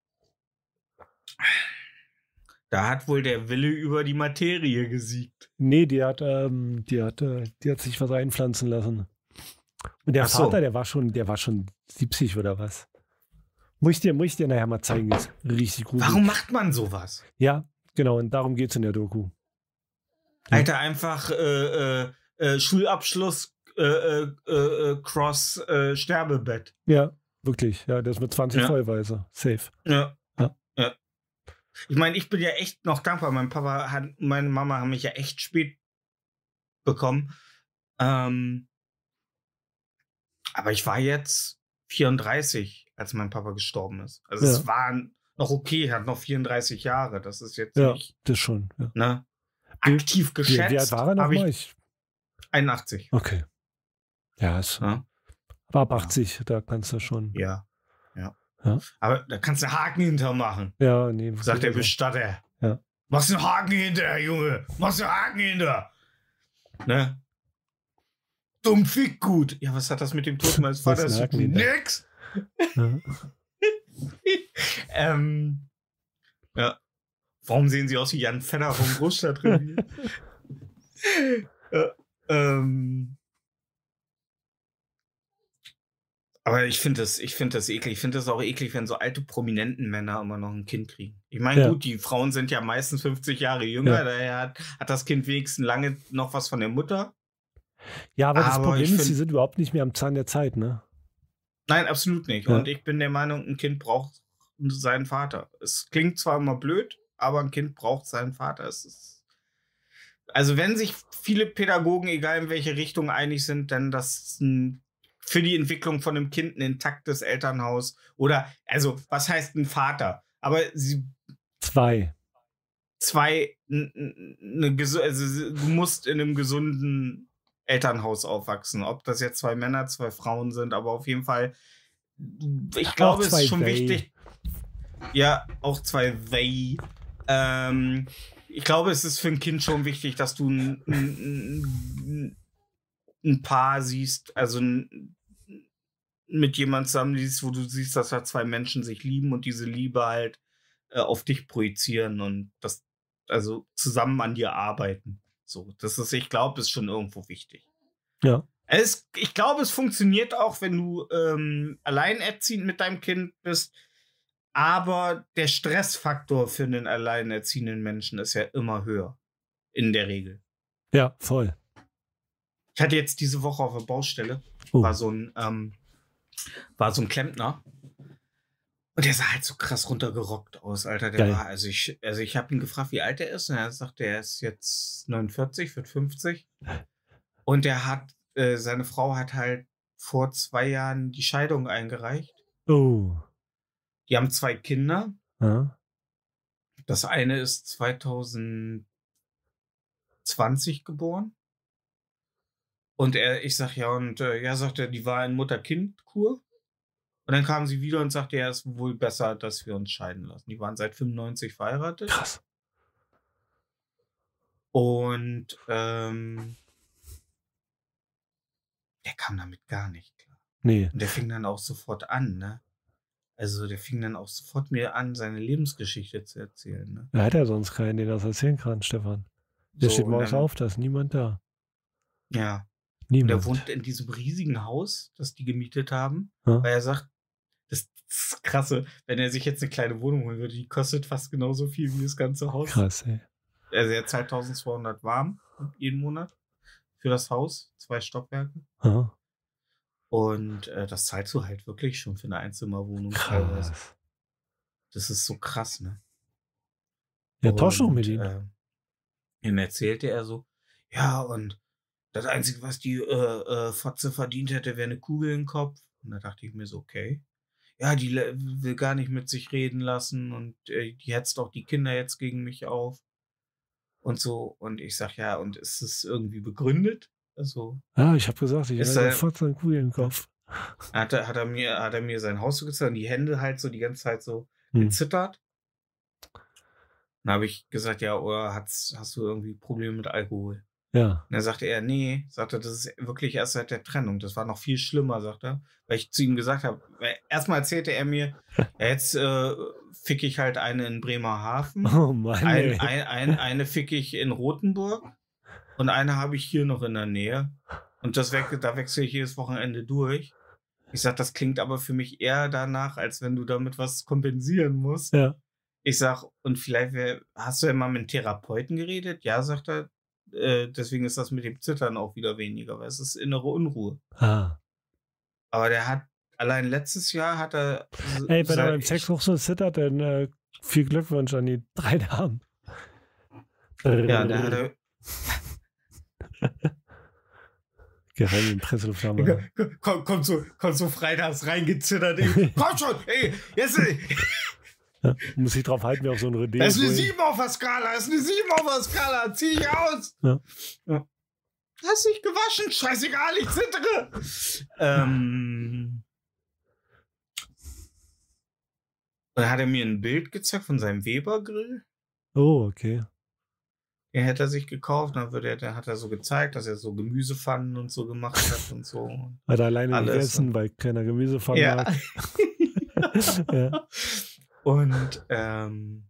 Da hat wohl der Wille über die Materie gesiegt. Nee, die hat, ähm, die hat, äh, die hat sich was einpflanzen lassen. Und der Ach so. Vater, der war schon, der war schon siebzig oder was. Muss ich dir, muss ich dir nachher mal zeigen, ist richtig gut. Warum macht man sowas? Ja, genau, und darum geht es in der Doku. Ja. Alter, einfach äh, äh, äh, Schulabschluss, äh, äh, äh, Cross, äh, Sterbebett. Ja, wirklich. Ja, das mit zwanzig Ja. Vollweise. Safe. Ja. Ja. ja. Ich meine, ich bin ja echt noch dankbar. Mein Papa hat, meine Mama haben mich ja echt spät bekommen. Ähm, aber ich war jetzt vierunddreißig, als mein Papa gestorben ist. Also Ja. es war noch okay, er hat noch vierunddreißig Jahre. Das ist jetzt Ja, nicht, das schon. Ja. ne? Wie- Aktiv Wie, geschätzt. wie alt war er noch hab mal? ich Ich, einundachtzig. okay. Ja, ist, Ja. aber ab achtzig, da kannst du schon. Ja. ja. Ja. Aber da kannst du Haken hinter machen, Ja, nee. sagt der also, Bestatter. Ja. Machst einen Haken hinter, Junge. Machst einen Haken hinter. Ne? Dumm Fickgut. Ja, was hat das mit dem Tod meines Was Vaters ein zu Haken tun? hinter. Nix. Ja. ähm, ja. Warum sehen sie aus wie Jan Fedder vom Großstadtrevier? ja, ähm, aber ich finde das, ich finde das eklig. Ich finde das auch eklig, wenn so alte prominenten Männer immer noch ein Kind kriegen. Ich meine, Ja. gut, die Frauen sind ja meistens fünfzig Jahre jünger, Ja. daher hat, hat das Kind wenigstens lange noch was von der Mutter. ja, aber das Aber Problem ich ist, find- sie sind überhaupt nicht mehr am Zahn der Zeit, ne? Nein, absolut nicht. Ja. Und ich bin der Meinung, ein Kind braucht seinen Vater. Es klingt zwar immer blöd, aber ein Kind braucht seinen Vater. Es ist also wenn sich viele Pädagogen, egal in welche Richtung, einig sind, dann das ein, für die Entwicklung von einem Kind ein intaktes Elternhaus oder, also was heißt ein Vater? Aber sie Zwei. zwei, n- n- eine, gesu- also du musst in einem gesunden Elternhaus aufwachsen. Ob das jetzt zwei Männer, zwei Frauen sind, aber auf jeden Fall, ich glaube, es zwei ist schon they. wichtig. Ja, auch zwei they. Ähm, ich glaube, es ist für ein Kind schon wichtig, dass du ein, ein, ein Paar siehst, also ein, mit jemandem zusammen siehst, wo du siehst, dass da zwei Menschen sich lieben und diese Liebe halt äh, auf dich projizieren und das, also zusammen an dir arbeiten. So, das ist, ich glaube, ist schon irgendwo wichtig. Ja. Es, ich glaube, es funktioniert auch, wenn du ähm, alleinerziehend mit deinem Kind bist. Aber der Stressfaktor für einen alleinerziehenden Menschen ist ja immer höher. In der Regel. Ja, voll. Ich hatte jetzt diese Woche auf der Baustelle, Oh. war so ein, ähm, war so ein Klempner. Und der sah halt so krass runtergerockt aus, Alter. Der Geil. war, also ich, also ich habe ihn gefragt, wie alt er ist. Und er sagt, er ist jetzt neunundvierzig, wird fünfzig. Und er hat, äh, seine Frau hat halt vor zwei Jahren die Scheidung eingereicht. Oh. Die haben zwei Kinder. Ja. Das eine ist zweitausendzwanzig geboren. Und er, ich sag ja, und äh, ja, sagt er, die war in Mutter-Kind-Kur. Und dann kam sie wieder und sagte, ja, es ist wohl besser, dass wir uns scheiden lassen. Die waren seit fünfundneunzig verheiratet. Krass. Und ähm, der kam damit gar nicht klar. Nee. Und der fing dann auch sofort an, ne? Also der fing dann auch sofort mir an, seine Lebensgeschichte zu erzählen, ne? Er hat ja sonst keinen, den das erzählen kann, Stefan. Der So, steht und morgens dann- auf, da ist niemand da. Ja. Und er Niemand. wohnt in diesem riesigen Haus, das die gemietet haben, Ja. weil er sagt, das ist krasse, wenn er sich jetzt eine kleine Wohnung holen würde, die kostet fast genauso viel wie das ganze Haus. Krass, ey. Also er zahlt eintausendzweihundert warm jeden Monat für das Haus, zwei Stockwerke. Aha. Und äh, das zahlst du halt wirklich schon für eine Einzimmerwohnung teilweise. Krass. Das ist so krass, ne? Ja, tausch doch Und, mit ihm. Äh, ihm erzählte er so, ja, und das Einzige, was die äh, äh, Fotze verdient hätte, wäre eine Kugel im Kopf. Und da dachte ich mir so, okay. Ja, die le- will gar nicht mit sich reden lassen und äh, die hetzt auch die Kinder jetzt gegen mich auf. Und so. Und ich sag, ja, und ist es irgendwie begründet? Also, Ja, ich habe gesagt, ich Ist habe er- sofort einen Kugel im Kopf. hat er, hat er mir, hat er mir sein Haus so gezeigt und die Hände halt so die ganze Zeit so Hm. gezittert. Dann habe ich gesagt, ja, oder hat's, hast du irgendwie Probleme mit Alkohol? Ja. Und dann sagte er, nee, sagte, das ist wirklich erst seit der Trennung. Das war noch viel schlimmer, sagt er. Weil ich zu ihm gesagt habe, weil erstmal erzählte er mir, ja, jetzt äh, fick ich halt eine in Bremerhaven, Oh Mann, ey. ein, ein, ein, eine fick ich in Rothenburg und eine habe ich hier noch in der Nähe. Und das we da wechsle ich jedes Wochenende durch. Ich sag, das klingt aber für mich eher danach, als wenn du damit was kompensieren musst. Ja. Ich sag, und vielleicht wär, hast du ja mal mit einem Therapeuten geredet? Ja, sagt er. Äh, deswegen ist das mit dem Zittern auch wieder weniger, weil es ist innere Unruhe. Ah. Aber der hat, allein letztes Jahr hat er. Ey, wenn er seit- beim Sex auch so zittert, dann äh, viel Glückwunsch an die drei Damen. Ja, der hat er. Geheime Presseflamme. Komm, kommt so, kommt so freitags reingezittert. Ey. Komm schon, ey, jetzt. Ey. Ja, muss ich drauf halten, wie auf so ein Redé. Das ist eine sieben auf der Skala, das ist eine sieben auf der Skala, zieh ich aus. Ja. Ja. Hast dich gewaschen, scheißegal, ich zittere. ähm. Und dann hat er mir ein Bild gezeigt von seinem Weber-Grill. Oh, okay. Den hätte er sich gekauft, dann würde er, dann hat er so gezeigt, dass er so Gemüsepfannen und so gemacht hat und so. Hat er alleine Alles. gegessen, weil keiner Gemüsepfanne Ja. mag. Ja. Und ähm,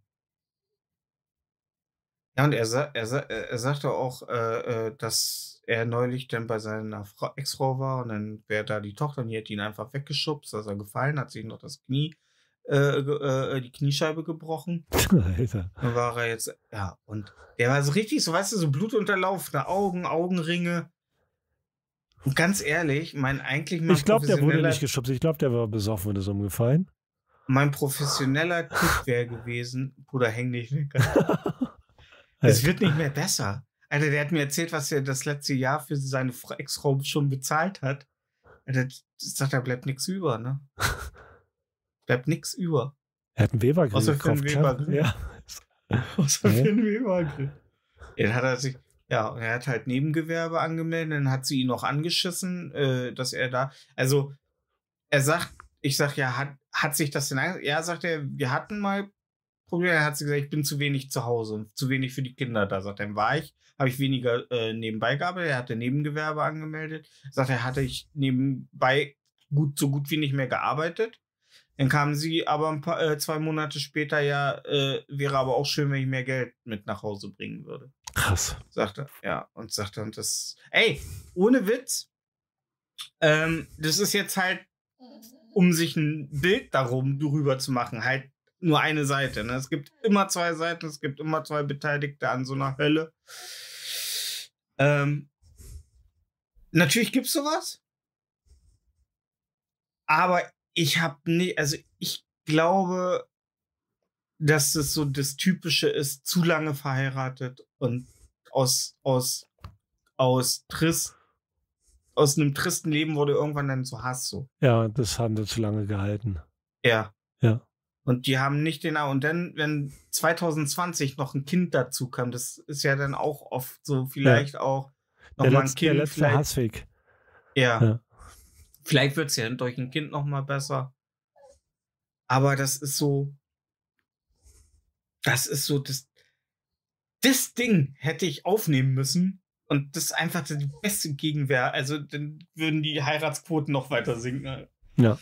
ja, und er, sa er, sa er sagte auch, äh, äh, dass er neulich dann bei seiner Frau Ex-Frau war und dann wäre da die Tochter und die hätte ihn einfach weggeschubst, dass er gefallen hat, sich noch das Knie, äh, ge- äh, die Kniescheibe gebrochen. Alter. Dann war er jetzt, ja, und der war so richtig, so weißt du, so blutunterlaufene Augen, Augenringe. Und ganz ehrlich, mein eigentlich mal Ich glaube, der wurde professioneller- nicht geschubst. Ich glaube, der war besoffen und ist umgefallen. mein professioneller Tipp wäre gewesen, Bruder, häng dich nicht. Es wird nicht mehr besser. Alter, der hat mir erzählt, was er das letzte Jahr für seine Fra- Ex-Frau schon bezahlt hat. Alter, das sagt, da bleibt nichts über, ne? Bleibt nichts über. Er hat einen Webergrill Außer für einen gekauft. klar. Webergrill. Ja. Außer Ja. für einen Webergrill. Ja, hat er sich, ja, und er hat halt Nebengewerbe angemeldet, dann hat sie ihn noch angeschissen, äh, dass er da, also er sagt, ich sag, ja, hat, hat sich das denn, ein- ja, sagt er, wir hatten mal Probleme, er hat sie gesagt, ich bin zu wenig zu Hause und zu wenig für die Kinder da, sagt er, dann war ich, habe ich weniger äh, nebenbei gearbeitet, er hatte Nebengewerbe angemeldet, sagt er, hatte ich nebenbei gut, so gut wie nicht mehr gearbeitet. Dann kamen sie aber ein paar, äh, zwei Monate später, ja, äh, wäre aber auch schön, wenn ich mehr Geld mit nach Hause bringen würde. Krass. Sagte, ja, und sagte, und das, ey, ohne Witz, ähm, das ist jetzt halt, um sich ein Bild darum drüber zu machen, halt nur eine Seite. Ne? Es gibt immer zwei Seiten, es gibt immer zwei Beteiligte an so einer Hölle. Ähm, natürlich gibt's sowas, aber ich habe nicht, also ich glaube, dass es so das Typische ist, zu lange verheiratet und aus, aus, aus Trist, aus einem tristen Leben wurde irgendwann dann so Hass so. Ja, das haben wir zu lange gehalten. Ja. Ja. Und die haben nicht den, und dann, wenn zwanzig zwanzig noch ein Kind dazu kam, das ist ja dann auch oft so, vielleicht auch noch Der, mal ein letzte, der Kind. letzte Vielleicht, Hassweg. ja. Ja. Vielleicht wird es ja durch ein Kind noch mal besser. Aber das ist so, das ist so, das, das Ding hätte ich aufnehmen müssen. Und das ist einfach die beste Gegenwehr. Also dann würden die Heiratsquoten noch weiter sinken. Ja.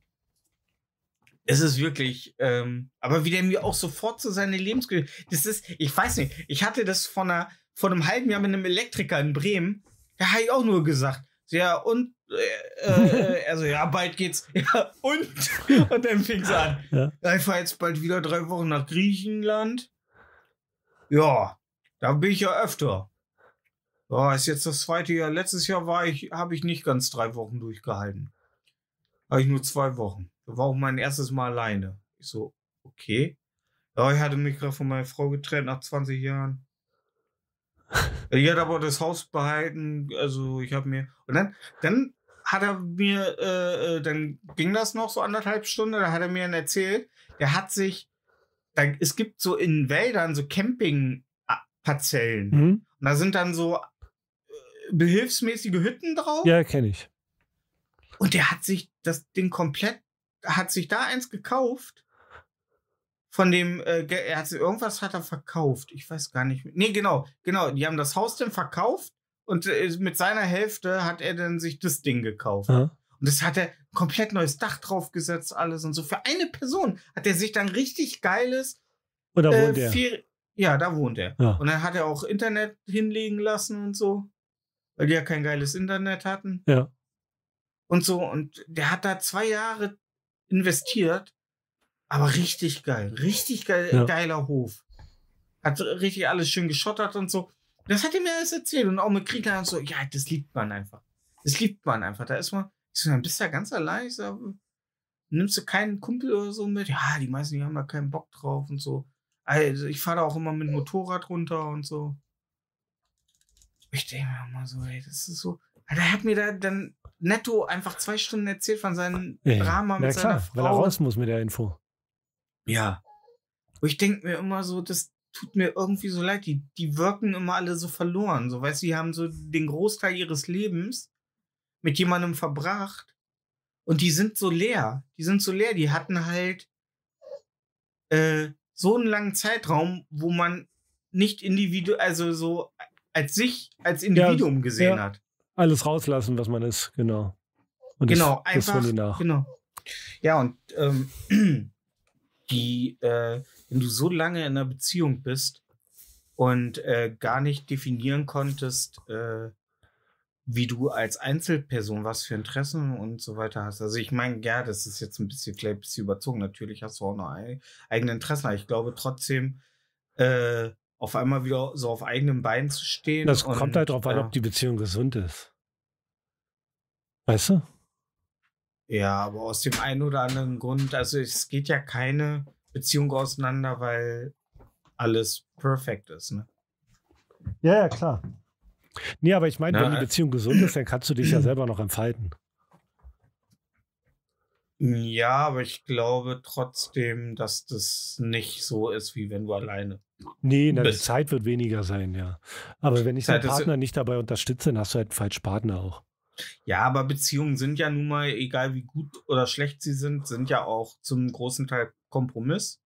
Es ist wirklich, ähm, aber wie der mir auch sofort so seine Lebensgeschichte, das ist, ich weiß nicht, ich hatte das vor, einer, vor einem halben Jahr mit einem Elektriker in Bremen, da habe ich auch nur gesagt, ja, und, äh, äh, also ja, bald geht's, ja, und, und dann fing es an. Ja. Ja, ich fahre jetzt bald wieder drei Wochen nach Griechenland. Ja, da bin ich ja öfter. Ja, ist jetzt das zweite Jahr. Letztes Jahr war ich, habe ich nicht ganz drei Wochen durchgehalten. Habe ich nur zwei Wochen. Das war auch mein erstes Mal alleine. Ich so, okay. Ja, ich hatte mich gerade von meiner Frau getrennt nach zwanzig Jahren. Die hat aber das Haus behalten. Also ich habe mir. Und dann, dann hat er mir, äh, dann ging das noch so anderthalb Stunden. Da hat er mir dann erzählt, der hat sich, da, es gibt so in Wäldern so Campingparzellen. Mhm. Und da sind dann so äh, behilfsmäßige Hütten drauf. Ja, kenne ich. Und der hat sich das Ding komplett, hat sich da eins gekauft. Von dem, äh, Ge- er hat irgendwas hat er verkauft. Ich weiß gar nicht. Nee, genau, genau. Die haben das Haus dann verkauft und äh, mit seiner Hälfte hat er dann sich das Ding gekauft. Aha. Und das hat er komplett neues Dach draufgesetzt, alles und so. Für eine Person hat er sich dann richtig geiles. Oder äh, wohnt der? Fer- ja, da wohnt er. Ja. Und dann hat er auch Internet hinlegen lassen und so. Weil die ja kein geiles Internet hatten. Ja. Und so, und der hat da zwei Jahre investiert, aber richtig geil, richtig geil, Ja. geiler Hof. Hat richtig alles schön geschottert und so. Das hat er mir alles erzählt und auch mit Kriegern und so, ja, das liebt man einfach. Das liebt man einfach. Da ist man, ich so, dann bist du ja ganz allein. Ich sag, nimmst du keinen Kumpel oder so mit? Ja, die meisten, die haben da keinen Bock drauf und so. Also ich fahre da auch immer mit dem Motorrad runter und so. Ich denke mir mal so, ey, das ist so. Der hat mir da dann netto einfach zwei Stunden erzählt von seinem Ja, Drama ja mit seiner klar, weil er Frau. raus muss mit der Info. Ja. Und ich denke mir immer so, das tut mir irgendwie so leid. Die, die wirken immer alle so verloren. So, weißt du, die haben so den Großteil ihres Lebens mit jemandem verbracht und die sind so leer. Die sind so leer. Die hatten halt äh, so einen langen Zeitraum, wo man nicht individuell, also so als sich als Individuum gesehen ja. hat. Alles rauslassen, was man ist, genau. Und Genau, das, das einfach. holen die nach. Genau. Ja, und ähm, die, äh, wenn du so lange in einer Beziehung bist und äh, gar nicht definieren konntest, äh, wie du als Einzelperson was für Interessen und so weiter hast. Also ich meine, ja, das ist jetzt ein bisschen, vielleicht ein bisschen überzogen. Natürlich hast du auch noch ei- eigene Interessen, aber ich glaube trotzdem, äh, auf einmal wieder so auf eigenen Beinen zu stehen. Das und, kommt halt drauf an, ja. ob die Beziehung gesund ist. Weißt du? Ja, aber aus dem einen oder anderen Grund, also es geht ja keine Beziehung auseinander, weil alles perfekt ist, ne? Ja, ja, klar. Nee, aber ich meine, wenn die Na, Beziehung gesund ist, dann kannst du dich ja selber noch entfalten. ja, aber ich glaube trotzdem, dass das nicht so ist, wie wenn du alleine Nee, na, die bist. Zeit wird weniger sein, ja. Aber wenn ich den Zeit ist, Partner nicht dabei unterstütze, dann hast du halt einen falschen Partner auch. ja, aber Beziehungen sind ja nun mal, egal wie gut oder schlecht sie sind, sind ja auch zum großen Teil Kompromiss.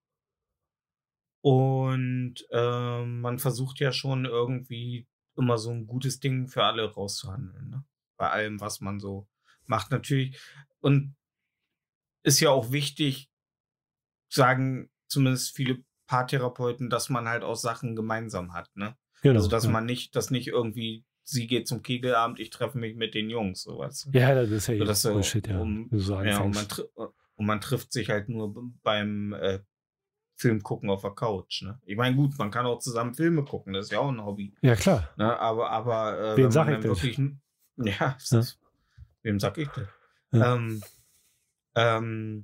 Und ähm, man versucht ja schon irgendwie immer so ein gutes Ding für alle rauszuhandeln, ne? Bei allem, was man so macht, natürlich. Und ist ja auch wichtig, sagen zumindest viele Paartherapeuten, dass man halt auch Sachen gemeinsam hat, ne? Also, Genau, dass ja. man nicht, dass nicht irgendwie, sie geht zum Kegelabend, ich treffe mich mit den Jungs, so weißt du? Ja, das ist ja So, eh dass so, Bullshit, ja, um, wenn du so ja, und man, anfängst. tri und man trifft sich halt nur b- beim äh, Film gucken auf der Couch, ne? Ich meine, gut, man kann auch zusammen Filme gucken, das ist ja auch ein Hobby, Ja, klar. ne? Aber, aber äh, Wen wenn sag man ich dann das? wirklich, n- ja, es Ja. ist, wem sag ich das? Ja. Ähm, ähm,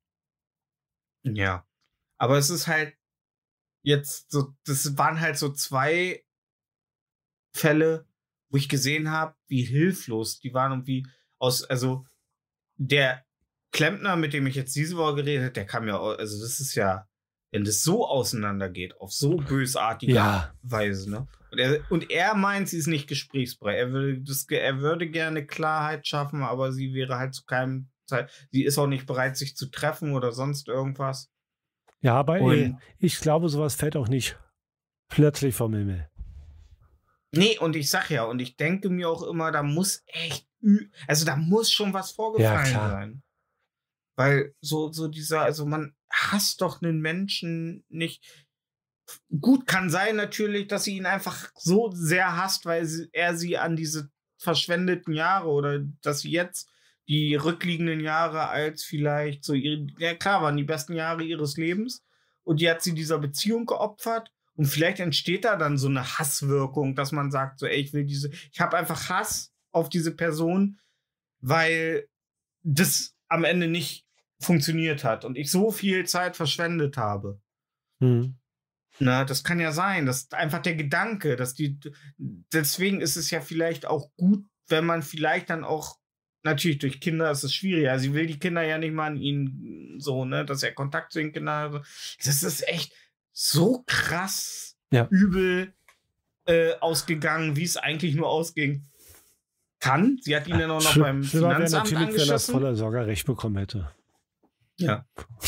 ja. Aber es ist halt jetzt so, das waren halt so zwei Fälle, wo ich gesehen habe, wie hilflos die waren und wie aus, also der Klempner, mit dem ich jetzt diese Woche geredet habe, der kam ja, au- also das ist ja, wenn das so auseinandergeht, auf so bösartige Ja. Weise, ne? Und er, und er meint, sie ist nicht gesprächsbereit. Er würde, das, ge- er würde gerne Klarheit schaffen, aber sie wäre halt zu keinem Zeit, sie ist auch nicht bereit, sich zu treffen oder sonst irgendwas. Ja, aber eh, Und ich glaube, sowas fällt auch nicht plötzlich vom Himmel. nee, und ich sag ja, und ich denke mir auch immer, da muss echt, ü- also da muss schon was Ja, vorgefallen klar. sein. Weil so, so dieser, also man hasst doch einen Menschen nicht. Gut, kann sein natürlich, dass sie ihn einfach so sehr hasst, weil sie, er sie an diese verschwendeten Jahre oder dass sie jetzt die rückliegenden Jahre als vielleicht so ihre, ja klar, waren die besten Jahre ihres Lebens und die hat sie dieser Beziehung geopfert und vielleicht entsteht da dann so eine Hasswirkung, dass man sagt so, ey, ich will diese, ich habe einfach Hass auf diese Person, weil das am Ende nicht funktioniert hat und ich so viel Zeit verschwendet habe. Hm. Na, das kann ja sein, dass einfach der Gedanke, dass die, deswegen ist es ja vielleicht auch gut, wenn man vielleicht dann auch, natürlich durch Kinder ist es schwieriger, sie will die Kinder ja nicht mal an ihn so, ne, dass er Kontakt zu den Kindern hat. Das ist echt so krass Ja. übel äh, ausgegangen, wie es eigentlich nur ausgehen kann. Sie hat ihn dann auch noch Schli- beim Schlimmer wäre Finanzamt natürlich, wenn er das angeschissen. voller Sorgerecht bekommen hätte. Ja.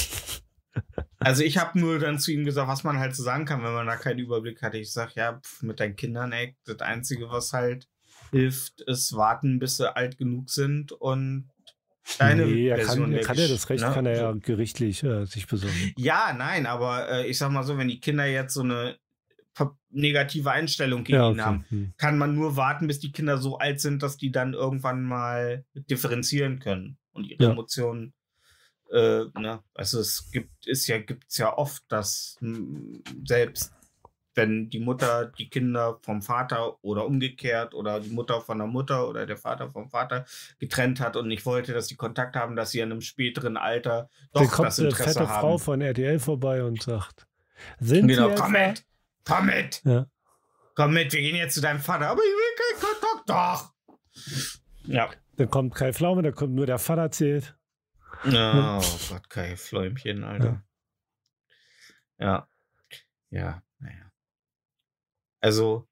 Also ich habe nur dann zu ihm gesagt, was man halt so sagen kann, wenn man da keinen Überblick hat. Ich sag, ja, pf, mit deinen Kindern, ey, das Einzige, was halt hilft, ist warten, bis sie alt genug sind und deine Nee, er kann, Version er der kann ja Gesch- das Recht, ne? kann er ja So. gerichtlich äh, sich besorgen. Ja, nein, aber äh, ich sag mal so, wenn die Kinder jetzt so eine ver- negative Einstellung gegen Ja, ihn okay. haben, Hm. kann man nur warten, bis die Kinder so alt sind, dass die dann irgendwann mal differenzieren können und ihre Ja. Emotionen, äh, ne? Also es gibt, ist ja, gibt's ja oft, dass mh, selbst wenn die Mutter die Kinder vom Vater oder umgekehrt oder die Mutter von der Mutter oder der Vater vom Vater getrennt hat und nicht wollte, dass die Kontakt haben, dass sie in einem späteren Alter Dann doch kommt das eine Interesse fette haben. Frau von R T L vorbei und sagt, sind Genau, Sie komm etwa? mit, komm mit, Ja. komm mit, wir gehen jetzt zu deinem Vater, aber ich will keinen Kontakt, doch. Ja. Dann kommt Kai Pflaume, da kommt nur der Vater zählt. Oh Gott, Kai Fläumchen, Alter. Ja. Ja, naja. Also,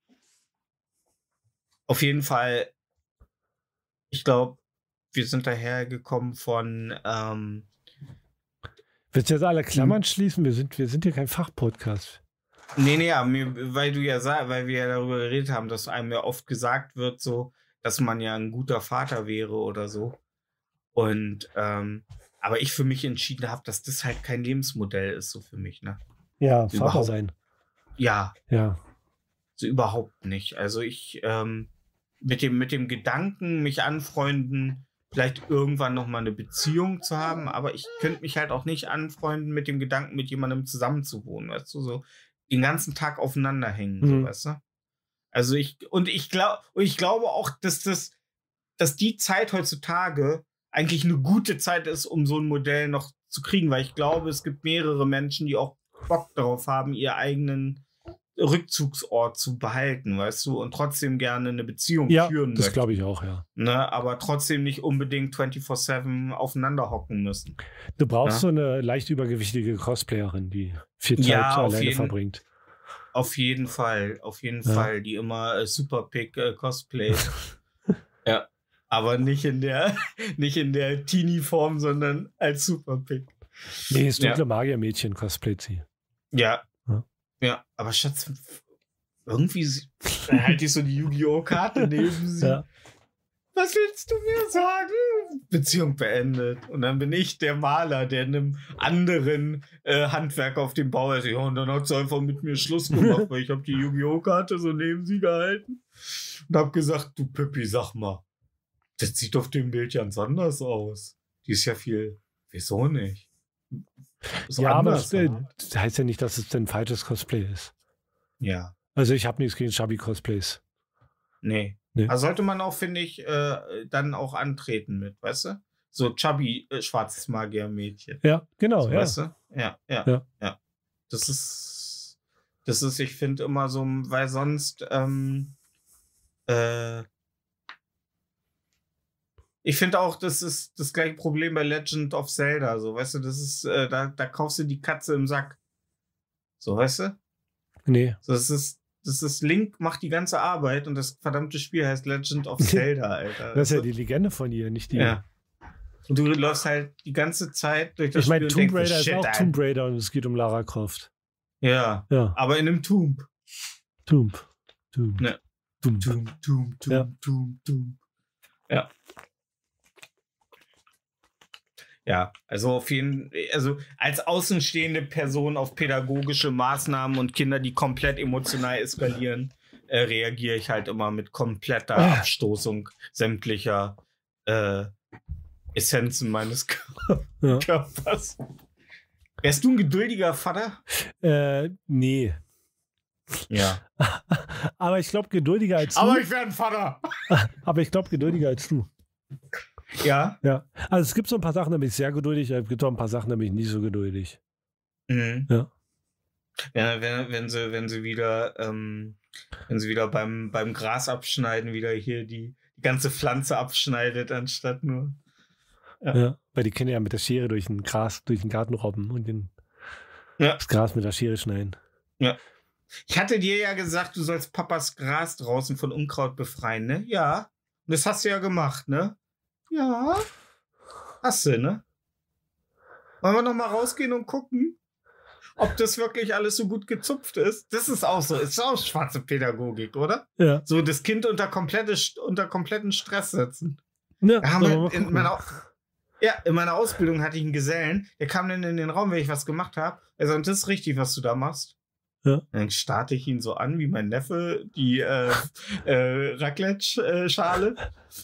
auf jeden Fall, ich glaube, wir sind dahergekommen von, ähm, Willst du jetzt alle Hm. Klammern schließen? Wir sind, wir sind hier kein Fachpodcast. nee, nee, ja, mir, weil du ja sa- weil wir ja darüber geredet haben, dass einem ja oft gesagt wird, so, dass man ja ein guter Vater wäre oder so. Und, ähm, aber ich für mich entschieden habe, dass das halt kein Lebensmodell ist, so für mich, ne? Ja, Vater Überhaupt. sein. Ja, Ja. so überhaupt nicht. Also ich, ähm, mit dem, mit dem Gedanken, mich anfreunden, vielleicht irgendwann nochmal eine Beziehung zu haben, aber ich könnte mich halt auch nicht anfreunden mit dem Gedanken, mit jemandem zusammenzuwohnen, weißt du, so den ganzen Tag aufeinander hängen, so, Mhm. weißt du? Also ich, und ich glaube, und ich glaube auch, dass das, dass die Zeit heutzutage eigentlich eine gute Zeit ist, um so ein Modell noch zu kriegen, weil ich glaube, es gibt mehrere Menschen, die auch Bock darauf haben, ihren eigenen Rückzugsort zu behalten, weißt du, und trotzdem gerne eine Beziehung Ja, führen das möchten. glaube ich auch, ja. Ne, aber trotzdem nicht unbedingt vierundzwanzig sieben aufeinander hocken müssen. Du brauchst Ja. so eine leicht übergewichtige Cosplayerin, die viel Zeit Ja, auf alleine jeden- verbringt. Auf jeden Fall, auf jeden Ja. Fall, die immer äh, Superpick äh, Cosplay. Ja, aber nicht in der nicht in der Teenie-Form, sondern als Superpick. Nee, das dunkle Ja. Magiermädchen cosplayt sie. Ja. Ja. Ja, aber Schatz, irgendwie sie- dann halte ich so die Yu-Gi-Oh! Karte neben sie. Ja. Was willst du mir sagen? Beziehung beendet. Und dann bin ich der Maler, der einem anderen äh, Handwerker auf dem Bau ist. Ja, und dann hat sie einfach mit mir Schluss gemacht, weil ich habe die Yu-Gi-Oh! Karte so neben sie gehalten und habe gesagt, du Pippi, sag mal, das sieht auf dem Bild ganz anders aus. Die ist ja viel, wieso nicht? Ist Ja, aber anders, das, äh, aber- das heißt ja nicht, dass es ein falsches Cosplay ist. ja. Also ich habe nichts gegen Chubby-Cosplays. Nee. Nee. Also sollte man auch, finde ich, äh, dann auch antreten mit, weißt du? So chubby, äh, schwarzes Magier-Mädchen. Ja, genau, So, ja. weißt du? Ja, ja, Ja. ja. Das ist, das ist, ich finde immer so, weil sonst, ähm, äh, ich finde auch, das ist das gleiche Problem bei Legend of Zelda, so, weißt du, das ist, äh, da, da kaufst du die Katze im Sack. So, weißt du? Nee. So, das ist, das ist Link macht die ganze Arbeit und das verdammte Spiel heißt Legend of Zelda, Alter. Das ist ja Also, die Legende von ihr, nicht die. ja. Und du läufst halt die ganze Zeit durch das Ich meine, Spiel und Tomb denkst, Raider ist shit, auch Alter. Tomb Raider und es geht um Lara Croft. Ja, Ja, aber in einem Tomb. Tomb. Tomb. Ne. Tomb. Tomb, Tomb, Tomb, Ja. Tomb, Tomb. Ja. Ja, also auf jeden also als außenstehende Person auf pädagogische Maßnahmen und Kinder, die komplett emotional eskalieren, äh, reagiere ich halt immer mit kompletter Ah. Abstoßung sämtlicher äh, Essenzen meines Kör- Ja. Körpers. Wärst du ein geduldiger Vater? Äh, nee. Ja. Aber ich glaube geduldiger als Aber du. ich wäre ein Vater. Aber ich glaube geduldiger als du. Ja. Ja. Also es gibt so ein paar Sachen, da bin ich sehr geduldig, es gibt auch ein paar Sachen, da bin ich nicht so geduldig. Mhm. Ja. Ja, wenn, wenn sie, wenn sie wieder, ähm, wenn sie wieder beim, beim Gras abschneiden, wieder hier die, die ganze Pflanze abschneidet, anstatt nur. Ja. Ja. Weil die Kinder ja mit der Schere durch den Gras, durch den Garten robben und den, Ja. das Gras mit der Schere schneiden. Ich hatte dir ja gesagt, du sollst Papas Gras draußen von Unkraut befreien, ne? Ja. Und das hast du ja gemacht, ne? Ja. Hast du, ne? Wollen wir noch mal rausgehen und gucken, ob das wirklich alles so gut gezupft ist? Das ist auch so, ist auch schwarze Pädagogik, oder? Ja. So das Kind unter, komplette, unter kompletten Stress setzen. Ja, Da haben sollen wir wir mal in gucken. meiner, ja, in meiner Ausbildung hatte ich einen Gesellen, der kam dann in den Raum, wenn ich was gemacht habe. Er sagt, das ist richtig, was du da machst. Ja. Dann starte ich ihn so an, wie mein Neffe, die äh, äh, Raclette-Schale.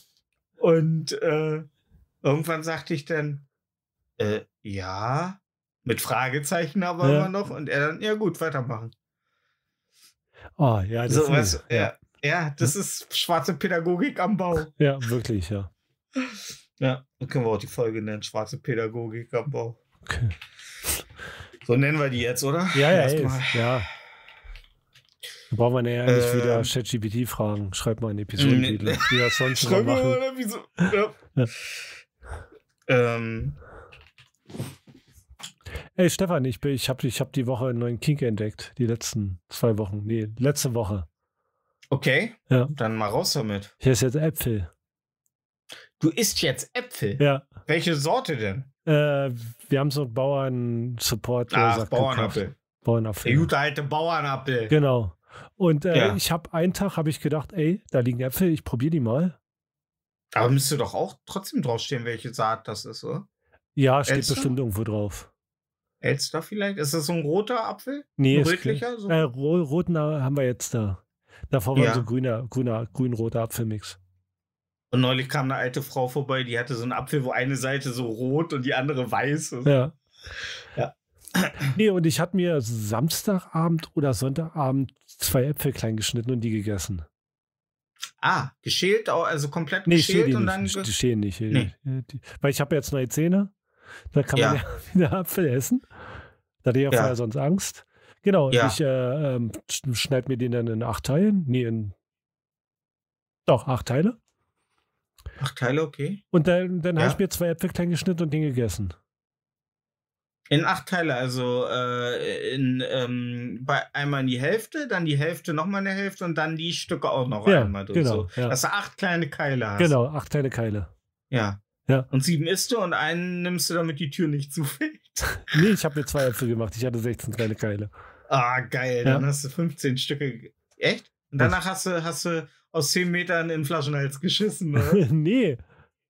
Und äh, irgendwann sagte ich dann, äh, ja, mit Fragezeichen aber Ja. immer noch. Und er dann, ja gut, weitermachen. Oh, ja, das So, ist, weißt du, ja. ja, ja, das ist schwarze Pädagogik am Bau. ja, wirklich, ja. Ja, dann können wir auch die Folge nennen, schwarze Pädagogik am Bau. Okay. So nennen wir die jetzt, oder? Ja, ja, Erstmal. ey, ja. Da brauchen wir nachher nicht Ähm. wieder ChatGPT fragen. Schreibt mal einen Episodentitel, Nee. wie wir das sonst immer Schreiben wir machen. mal, wieso? Ja. Ja. Ähm, Ey, Stefan, ich, bin- ich habe ich hab die Woche einen neuen Kink entdeckt. Die letzten zwei Wochen. Nee, letzte Woche. okay, Ja. dann mal raus damit. Hier ist jetzt Äpfel. Du isst jetzt Äpfel. Ja. Welche Sorte denn? Äh, wir haben so einen Bauern-Support. Ach, gekauft. Bauernapfel. Bauernapfel. Der gute alte Bauernapfel. Genau. Und äh, Ja. ich habe einen Tag habe ich gedacht, ey, da liegen Äpfel, ich probiere die mal. Aber müsste doch auch trotzdem draufstehen, welche Saat das ist, oder? Ja, steht Elster? bestimmt irgendwo drauf. Elster vielleicht? Ist das so ein roter Apfel? Nee, Ein ist rötlicher? So? Äh, ro roten haben wir jetzt da. Davor war Ja. so grüner, grüner, grün-roter Apfelmix. Und neulich kam eine alte Frau vorbei, die hatte so einen Apfel, wo eine Seite so rot und die andere weiß ist. Ja. Ja. Nee, und ich hatte mir Samstagabend oder Sonntagabend zwei Äpfel klein geschnitten und die gegessen. Ah, geschält, au- also komplett Nee, ich schäle geschält die und nicht. dann. Die ge- die schälen nicht. Die- Nee. die- Weil ich habe jetzt neue Zähne. Da kann man Ja. ja wieder Apfel essen. Da hatte ich ja Ja. vorher sonst Angst. Genau, Ja. ich äh, ähm, sch- schneide mir den dann in acht Teilen. Nee, in. Doch, acht Teile. Ach, Teile, okay. Und dann, dann habe Ja. ich mir zwei Äpfel klein geschnitten und den gegessen. In acht Teile, also äh, in, ähm, bei, einmal in die Hälfte, dann die Hälfte, nochmal eine Hälfte und dann die Stücke auch noch Ja, einmal durch. genau, So, ja. dass du acht kleine Keile hast. Genau, acht kleine Keile. Ja. Ja. Und sieben isst du und einen nimmst du, damit die Tür nicht zufällt. Nee, ich habe mir zwei Äpfel gemacht. Ich hatte sechzehn kleine Keile. Ah, geil. Ja. Dann hast du fünfzehn Stücke. ge- Echt? Und danach hast du, hast du aus zehn Metern in den Flaschenhals geschissen, oder? Nee.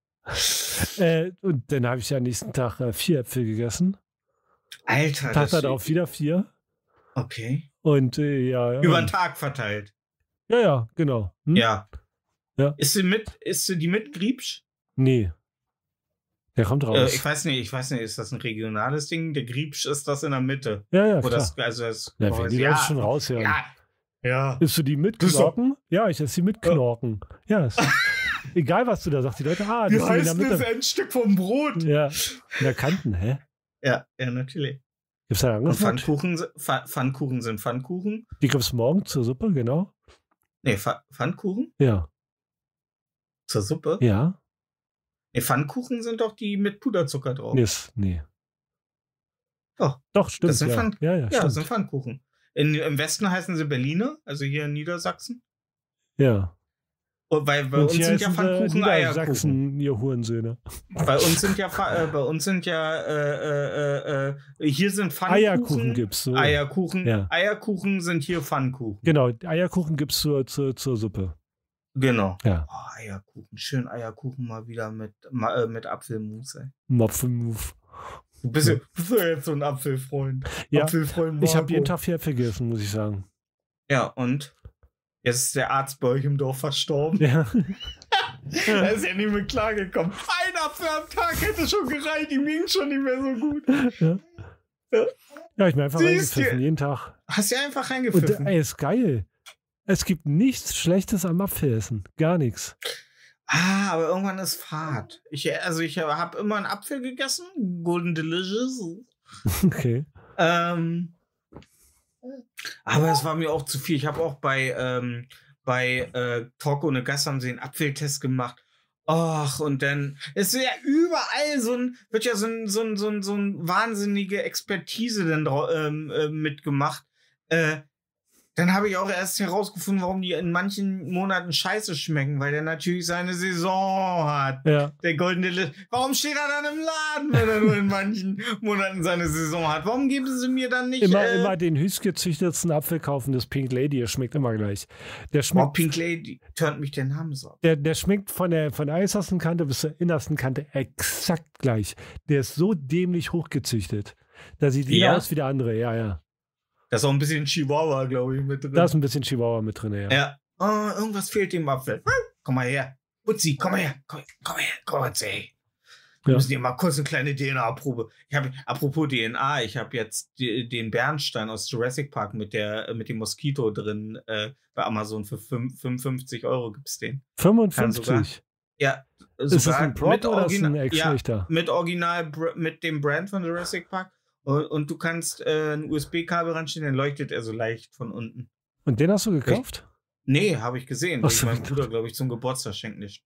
äh, und dann habe ich ja am nächsten Tag äh, vier Äpfel gegessen. Alter. Tag das- darauf wieder vier. Okay. Und äh, ja, ja. Über den Tag verteilt. Ja, ja, genau. Hm? Ja. Ja. Ist sie mit, ist sie die mit Griebsch? Nee. Der kommt Äh, raus. ich weiß nicht, ich weiß nicht, ist das ein regionales Ding? Der Griebsch ist das in der Mitte. ja, ja, Wo klar. das, also das ja, wenn die ja, Leute schon raushören. ja, ja. Isst du die mit Das ist doch- Knorken? Ja, ich esse die mit Knorken. Ja, ist, egal was du da sagst, die Leute, ah, das Wie ist die in der heißt das Mitte. ein Stück vom Brot? Ja, in der Kanten, hä? Ja, ja, natürlich. Gibt's da Und anderes Wort? Pfannkuchen, si- Pfa- Pfannkuchen sind Pfannkuchen. Die gibt's morgen zur Suppe, genau. Nee, Pfa- Pfannkuchen? Ja, Zur Suppe? ja. Nee, Pfannkuchen sind doch die mit Puderzucker drauf. Nee, ist, nee. Doch. Doch, stimmt. Das sind ja. Pfann- ja, ja, Ja, stimmt. das sind Pfannkuchen. In, Im Westen heißen sie Berliner, also hier in Niedersachsen. ja. Und Weil bei Und uns hier sind ja heißen sie Pfannkuchen Eierkuchen. Niedersachsen, ihr Hurensöhne. Bei uns sind ja, Pfa- äh, bei uns sind ja, äh, äh, äh, hier sind Pfannkuchen. Eierkuchen gibt's so. Eierkuchen. Ja. Eierkuchen sind hier Pfannkuchen. Genau, Eierkuchen gibt's zur, zur, zur Suppe. Genau. Ja. Oh, Eierkuchen. Schön Eierkuchen mal wieder mit, ma, äh, mit Apfelmus, ey. Mopfenmove. Du bist, ja, bist ja jetzt so ein Apfelfreund. Ja, Apfelfreund ich habe Marco. jeden Tag vier Äpfel gegessen, muss ich sagen. Ja, und? Jetzt ist der Arzt bei euch im Dorf verstorben. Ja. Er ist ja nicht mehr klargekommen. Ein Apfel am Tag hätte schon gereicht. Ihm ging schon nicht mehr so gut. Ja, ja ich mir einfach Siehst du? reingepfiffen, jeden Tag. Hast du einfach Und reingepfiffen? äh, ey, ist geil. Es gibt nichts Schlechtes am Apfelessen. Gar nichts. Ah, aber irgendwann ist Fahrt. Ich, also ich habe immer einen Apfel gegessen. Golden Delicious. Okay. Ähm, aber es war mir auch zu viel. Ich habe auch bei, ähm, bei äh, Talk ohne Gast haben sie einen Apfeltest gemacht. Och, und dann ist ja überall so ein, wird ja so ein, so ein, so ein, so ein wahnsinnige Expertise dann drau- ähm, äh, mitgemacht. Äh, dann habe ich auch erst herausgefunden, warum die in manchen Monaten scheiße schmecken, weil der natürlich seine Saison hat. Ja. Der goldene Licht. Warum steht er dann im Laden, wenn er nur in manchen Monaten seine Saison hat? Warum geben sie mir dann nicht Immer, äh, immer den höchstgezüchtetsten Apfel kaufen, das Pink Lady, der schmeckt immer gleich. Der Oh, schmeckt, Pink Lady, turnt mich der Name so ab. der, der schmeckt von der, von der äußersten Kante bis zur innersten Kante exakt gleich. Der ist so dämlich hochgezüchtet. Da sieht jeder Ja? aus wie der andere, ja, ja. Da ist auch ein bisschen Chihuahua, glaube ich, mit drin. Da ist ein bisschen Chihuahua mit drin, ja. ja. Oh, irgendwas fehlt dem Apfel. Komm mal her. Utzi, komm mal her. Komm, komm her. Kurz, ey. Wir Ja. müssen dir mal kurz eine kleine D N A-Probe. Ich habe, apropos D N A, ich habe jetzt die, den Bernstein aus Jurassic Park mit der, mit dem Moskito drin äh, bei Amazon für fünf- fünfundfünfzig Euro gibt's den. fünfundfünfzig. Ja, Ist das sogar ein Prop mit oder ist das ein Origina- echt ja, schlechter? mit Original, Br- mit dem Brand von Jurassic Park. Und, und du kannst äh, ein U S B-Kabel ranstellen, dann leuchtet er so leicht von unten. Und den hast du gekauft? Nee, habe ich gesehen. Ach Weil ich so. meinem Bruder, glaube ich, zum Geburtstag schenkt nicht.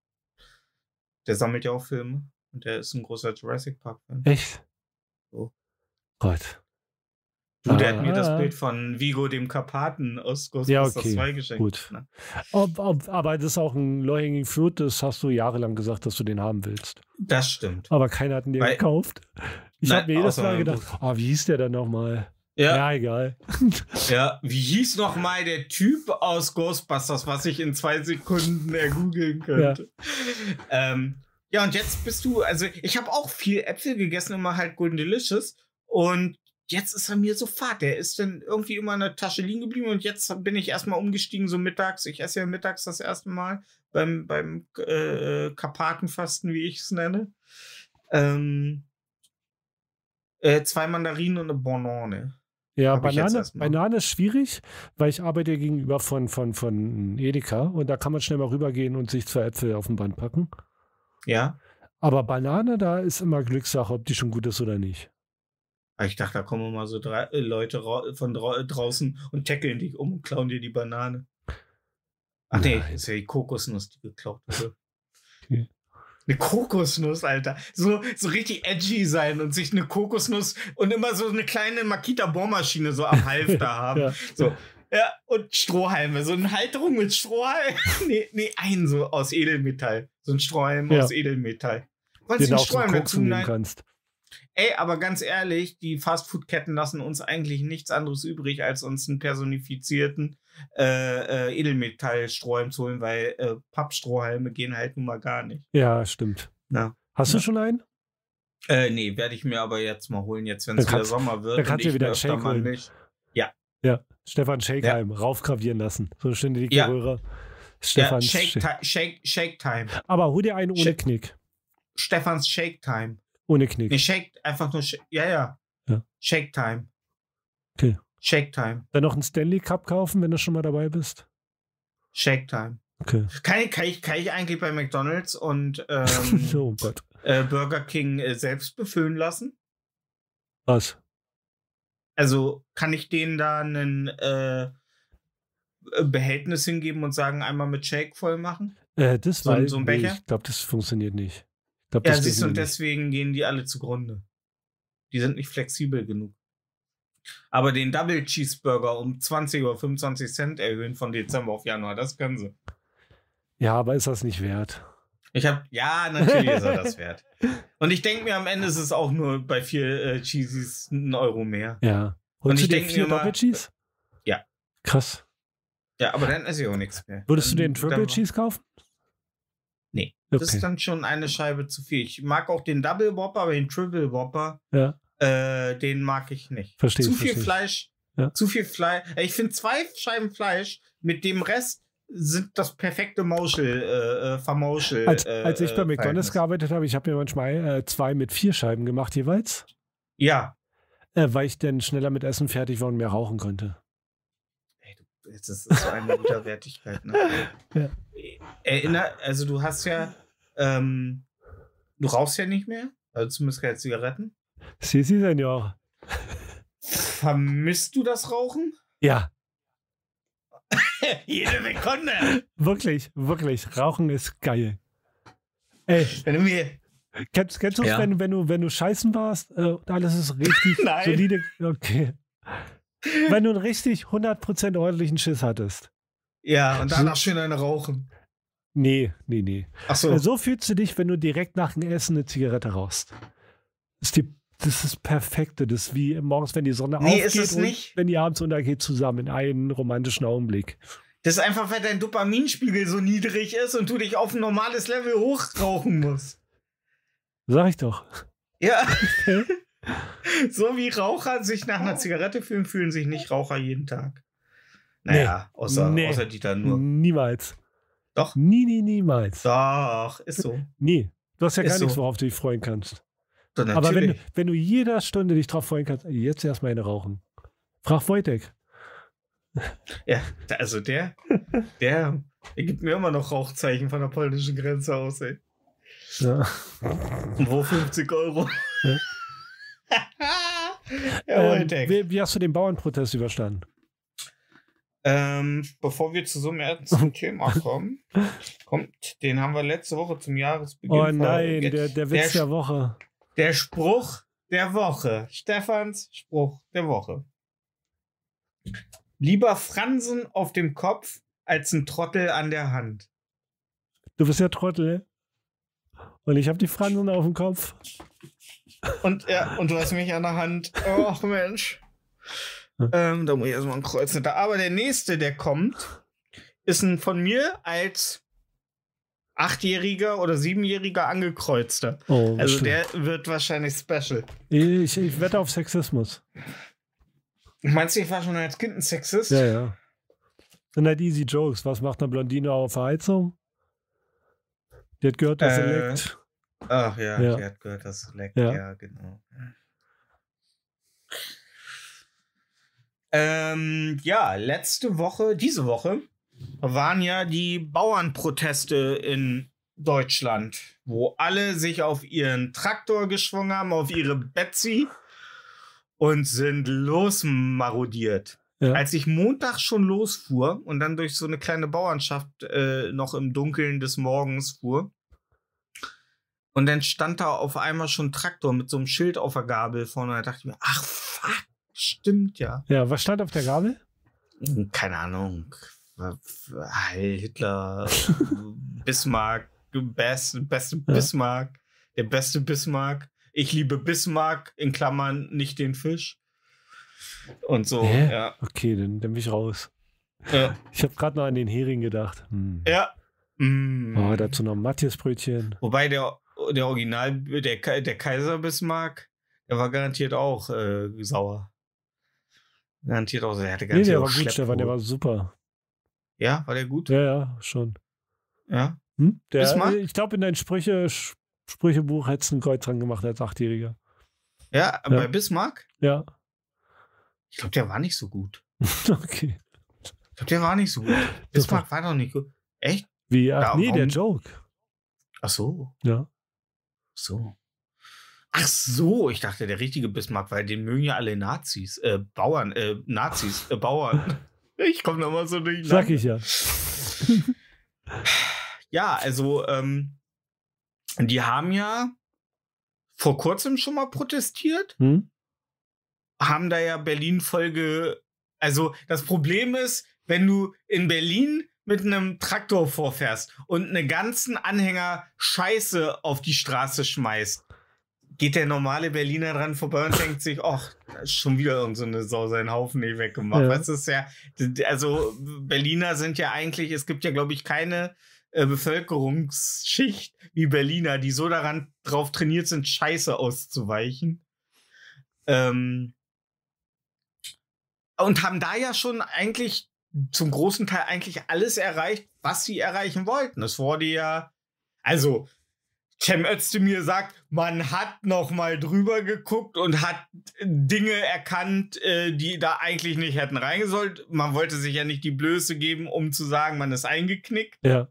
Der sammelt ja auch Filme. Und der ist ein großer Jurassic Park-Fan. Echt? So. Gott. Du, der hat mir Ah. das Bild von Vigo dem Karpaten aus Ja, Ghostbusters okay, zwei geschenkt. gut. Ne? Ob, ob, aber das ist auch ein Low-Hanging Fruit, das hast du jahrelang gesagt, dass du den haben willst. Das stimmt. Aber keiner hat ihn dir Weil- gekauft. Ich Nein, habe mir jedes außer Mal meinem gedacht, oh, wie hieß der denn nochmal? Ja, Ja, egal. ja. Wie hieß noch mal der Typ aus Ghostbusters, was ich in zwei Sekunden ergoogeln könnte? Ja. Ähm, ja, und jetzt bist du, also ich habe auch viel Äpfel gegessen, immer halt Golden Delicious. Und jetzt ist er mir so fad. Der ist dann irgendwie immer in der Tasche liegen geblieben. Und jetzt bin ich erstmal umgestiegen, so mittags. Ich esse ja mittags das erste Mal beim, beim äh, Karpatenfasten, wie ich es nenne. Ähm, äh, zwei Mandarinen und eine Banane. Ja, Hab ich jetzt Banane, erstmal. Banane ist schwierig, weil ich arbeite gegenüber von, von, von Edeka und da kann man schnell mal rübergehen und sich zwei Äpfel auf den Band packen. Ja? Aber Banane, da ist immer Glückssache, ob die schon gut ist oder nicht. Aber ich dachte, da kommen mal so drei äh, Leute ra von drau draußen und tackeln dich um und klauen dir die Banane. Ach nee, Nein. ist ja die Kokosnuss, die geklaut wurde. Okay. Eine Kokosnuss, Alter. So, so richtig edgy sein und sich eine Kokosnuss und immer so eine kleine Makita-Bohrmaschine so am Halfter haben. Ja. So. Ja, und Strohhalme. So eine Halterung mit Strohhalm. nee, nee, einen so aus Edelmetall. So ein Strohhalm Ja. aus Edelmetall. Wolltest Den du du einen auch zum Strohhalm dazu? Koksen nehmen Nein. kannst. Ey, aber ganz ehrlich, die Fastfood-Ketten lassen uns eigentlich nichts anderes übrig, als uns einen personifizierten äh, äh, Edelmetall-Strohhalm zu holen, weil äh, Pappstrohhalme gehen halt nun mal gar nicht. Ja, stimmt. Na. Hast Ja. du schon einen? Äh, nee, werde ich mir aber jetzt mal holen, jetzt wenn Dann es wieder kannst- Sommer wird. dann kannst und du ich wieder mir einen öfter Shake mal holen. Milch. Ja, Stefan Shakeheim, raufgravieren lassen. So eine schöne dicke Ja. Röhre. Ja, Stefans Shake, Shake. Ti- Shake, Shake Time. Aber hol dir einen ohne Shake- Knick. Stefans Shake Time. Ohne Knick. Nee, Shake, einfach nur, Sh ja, ja, Ja. Shake Time. Okay. Shake Time. Dann noch einen Stanley Cup kaufen, wenn du schon mal dabei bist. Shake Time. Okay. Kann ich, kann ich, kann ich eigentlich bei McDonald's und ähm, Oh Gott. äh, Burger King äh, selbst befüllen lassen? Was? Also kann ich denen da ein äh, Behältnis hingeben und sagen, einmal mit Shake voll machen? Äh, das So ein- war so ein nee, Becher? Ich glaube, das funktioniert nicht. Ich glaube, Ja, das siehst du, und geht nicht. deswegen gehen die alle zugrunde. Die sind nicht flexibel genug. Aber den Double Cheeseburger um zwanzig oder fünfundzwanzig Cent erhöhen von Dezember auf Januar, das können sie. Ja, aber ist das nicht wert? Ich hab, ja, natürlich ist er das wert. Und ich denke mir, am Ende ist es auch nur bei vier äh, Cheesies ein Euro mehr. Ja. Und Holst ich du dir denk vier mir mal- Double Cheese? Ja. Krass. Ja, aber dann esse ich auch nichts mehr. Würdest du Dann- den Triple dann- Cheese kaufen? Nee, das Okay. ist dann schon eine Scheibe zu viel. Ich mag auch den Double Whopper, aber den Triple Whopper, Ja, äh, den mag ich nicht. verstehe Zu ich. viel verstehe ich. Fleisch. Ja. Zu viel Fleisch. Ich finde zwei Scheiben Fleisch mit dem Rest sind das perfekte Mauschel, äh, äh, Vermauschel. Als, äh, als ich bei äh, McDonalds Verhältnis. gearbeitet habe, ich habe mir manchmal äh, zwei mit vier Scheiben gemacht jeweils, Ja. äh, weil ich dann schneller mit Essen fertig war und mehr rauchen konnte. Ey, du, das ist so eine Widerwärtigkeit. Ne? Ja. Erinner, also du hast ja, ähm, du rauchst ja nicht mehr, also zumindest keine Zigaretten. Sie, Sie, Senior. Vermisst du das Rauchen? Ja, Jede Sekunde. wirklich, wirklich. Rauchen ist geil. Ey, Wenn du mir, kennst, kennst du es, Ja. wenn, wenn, du, wenn du scheißen warst äh, und alles ist richtig Nein. solide? Okay. Wenn du einen richtig hundert Prozent ordentlichen Schiss hattest. ja, und danach schön eine rauchen. Nee, nee, nee. Ach so. Äh, So fühlst du dich, wenn du direkt nach dem Essen eine Zigarette rauchst. Das ist, die, das ist das Perfekte. Das ist wie morgens, wenn die Sonne Nee, aufgeht ist es und nicht. wenn die abends untergeht, zusammen in einen romantischen Augenblick. Das ist einfach, weil dein Dopaminspiegel so niedrig ist und du dich auf ein normales Level hochrauchen musst. Sag ich doch. Ja. So wie Raucher sich nach einer Zigarette fühlen, fühlen sich nicht Raucher jeden Tag. Naja, außer, Nee. außer Dieter nur. Niemals. Doch. Nie, nie, niemals. Doch, ist so. Nie. Du hast ja Ist gar so. nichts, worauf du dich freuen kannst. Doch, Aber wenn, du- natürlich. wenn du jeder Stunde dich drauf freuen kannst, ey, jetzt erstmal eine rauchen. Frag Wojtek. Ja, da- also der, der, der gibt mir immer noch Rauchzeichen von der polnischen Grenze aus, ey. Ja. Und wo fünfzig Euro? Ja. ja, Ähm, ähm, wie, wie hast du den Bauernprotest überstanden? ähm, bevor wir zu so einem ernsten Thema kommen, kommt, den haben wir letzte Woche zum Jahresbeginn. Oh ver- nein, der, der Witz der, der Woche. der Spruch der Woche. Stefans Spruch der Woche. Lieber Fransen auf dem Kopf als ein Trottel an der Hand. Du bist ja Trottel. Und ich habe die Fransen auf dem Kopf. Und ja, und du hast mich an der Hand. Ach Mensch. Ähm, da muss ich erstmal ein Kreuz hinter. Aber der nächste, der kommt, ist ein von mir als Achtjähriger oder Siebenjähriger angekreuzter. Oh, Also schlimm. der wird wahrscheinlich special. Ich, ich wette auf Sexismus. Meinst du, ich war schon als Kind ein Sexist? Ja, ja. Sind halt easy Jokes. Was macht eine Blondine auf der Heizung? Die hat gehört, dass sie Äh, leckt. Ach ja, Ja. die hat gehört, dass es leckt. Ja. Ja, genau. Ähm, ja, letzte Woche, diese Woche, waren ja die Bauernproteste in Deutschland, wo alle sich auf ihren Traktor geschwungen haben, auf ihre Betsy und sind losmarodiert. Ja. Als ich Montag schon losfuhr und dann durch so eine kleine Bauernschaft äh, noch im Dunkeln des Morgens fuhr, und dann stand da auf einmal schon ein Traktor mit so einem Schild auf der Gabel vorne. Da dachte ich mir, ach fuck, stimmt ja. Ja, was stand auf der Gabel? Keine Ahnung. Heil Hitler, Bismarck, best, beste Ja. Bismarck, der beste Bismarck. Ich liebe Bismarck, in Klammern nicht den Fisch. Und so, Hä? ja. Okay, dann, dann bin ich raus. Ja. Ich habe gerade noch an den Hering gedacht. Hm. ja. Mm. Oh, dazu noch ein Matthias-Brötchen. Wobei der, der Original, der, Ka- der Kaiser Bismarck, der war garantiert auch äh, sauer. Garantiert auch, der hatte Nee, garantiert der auch war gut, Schlepptod. Stefan, der war super. Ja, war der gut? Ja, ja, schon. Ja. Hm? Der, Bismarck? ich glaube, in dein Sprüche, Sch- Sprüchebuch hättest du ein Kreuz dran gemacht als Achtjähriger. Ja, bei Bismarck? Ja. Ich glaube, der war nicht so gut. Okay. Ich glaube, der war nicht so gut. Bismarck war doch nicht gut. Echt? Wie? Ach Ja, nee, der warum? Joke. Ach so. Ja. So. Ach so, ich dachte, der richtige Bismarck, weil den mögen ja alle Nazis. Äh, Bauern, äh, Nazis, äh, Bauern. Ich komme da mal so durch. Sag ich ja. Ja, also, ähm, die haben ja vor kurzem schon mal protestiert, Hm? haben da ja Berlin-Folge. Also, das Problem ist, wenn du in Berlin mit einem Traktor vorfährst und einen ganzen Anhänger Scheiße auf die Straße schmeißt, geht der normale Berliner dran vorbei und denkt sich, ach, da ist schon wieder irgend so eine Sau seinen Haufen nicht weggemacht. Ja. Das ist ja, also Berliner sind ja eigentlich, es gibt ja, glaube ich, keine äh, Bevölkerungsschicht wie Berliner, die so daran drauf trainiert sind, Scheiße auszuweichen. Ähm, und haben da ja schon eigentlich zum großen Teil eigentlich alles erreicht, was sie erreichen wollten. Es wurde ja, also Cem Özdemir sagt, man hat noch mal drüber geguckt und hat Dinge erkannt, äh, die da eigentlich nicht hätten reingesollt. Man wollte sich ja nicht die Blöße geben, um zu sagen, man ist eingeknickt. Ja.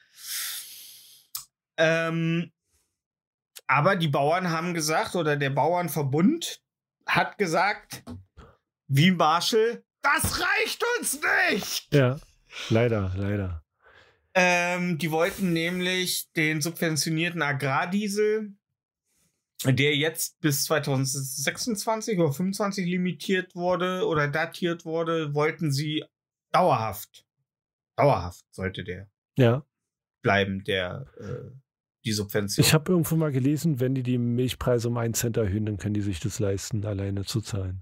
Ähm, aber die Bauern haben gesagt, oder der Bauernverbund hat gesagt, wie Marshall, das reicht uns nicht! Ja. Leider, leider. Ähm, die wollten nämlich den subventionierten Agrardiesel, der jetzt bis zweitausendsechsundzwanzig oder fünfundzwanzig limitiert wurde oder datiert wurde, wollten sie dauerhaft, dauerhaft sollte der Ja. bleiben, der äh, die Subvention. Ich habe irgendwo mal gelesen, wenn die die Milchpreise um einen Cent erhöhen, dann können die sich das leisten, alleine zu zahlen.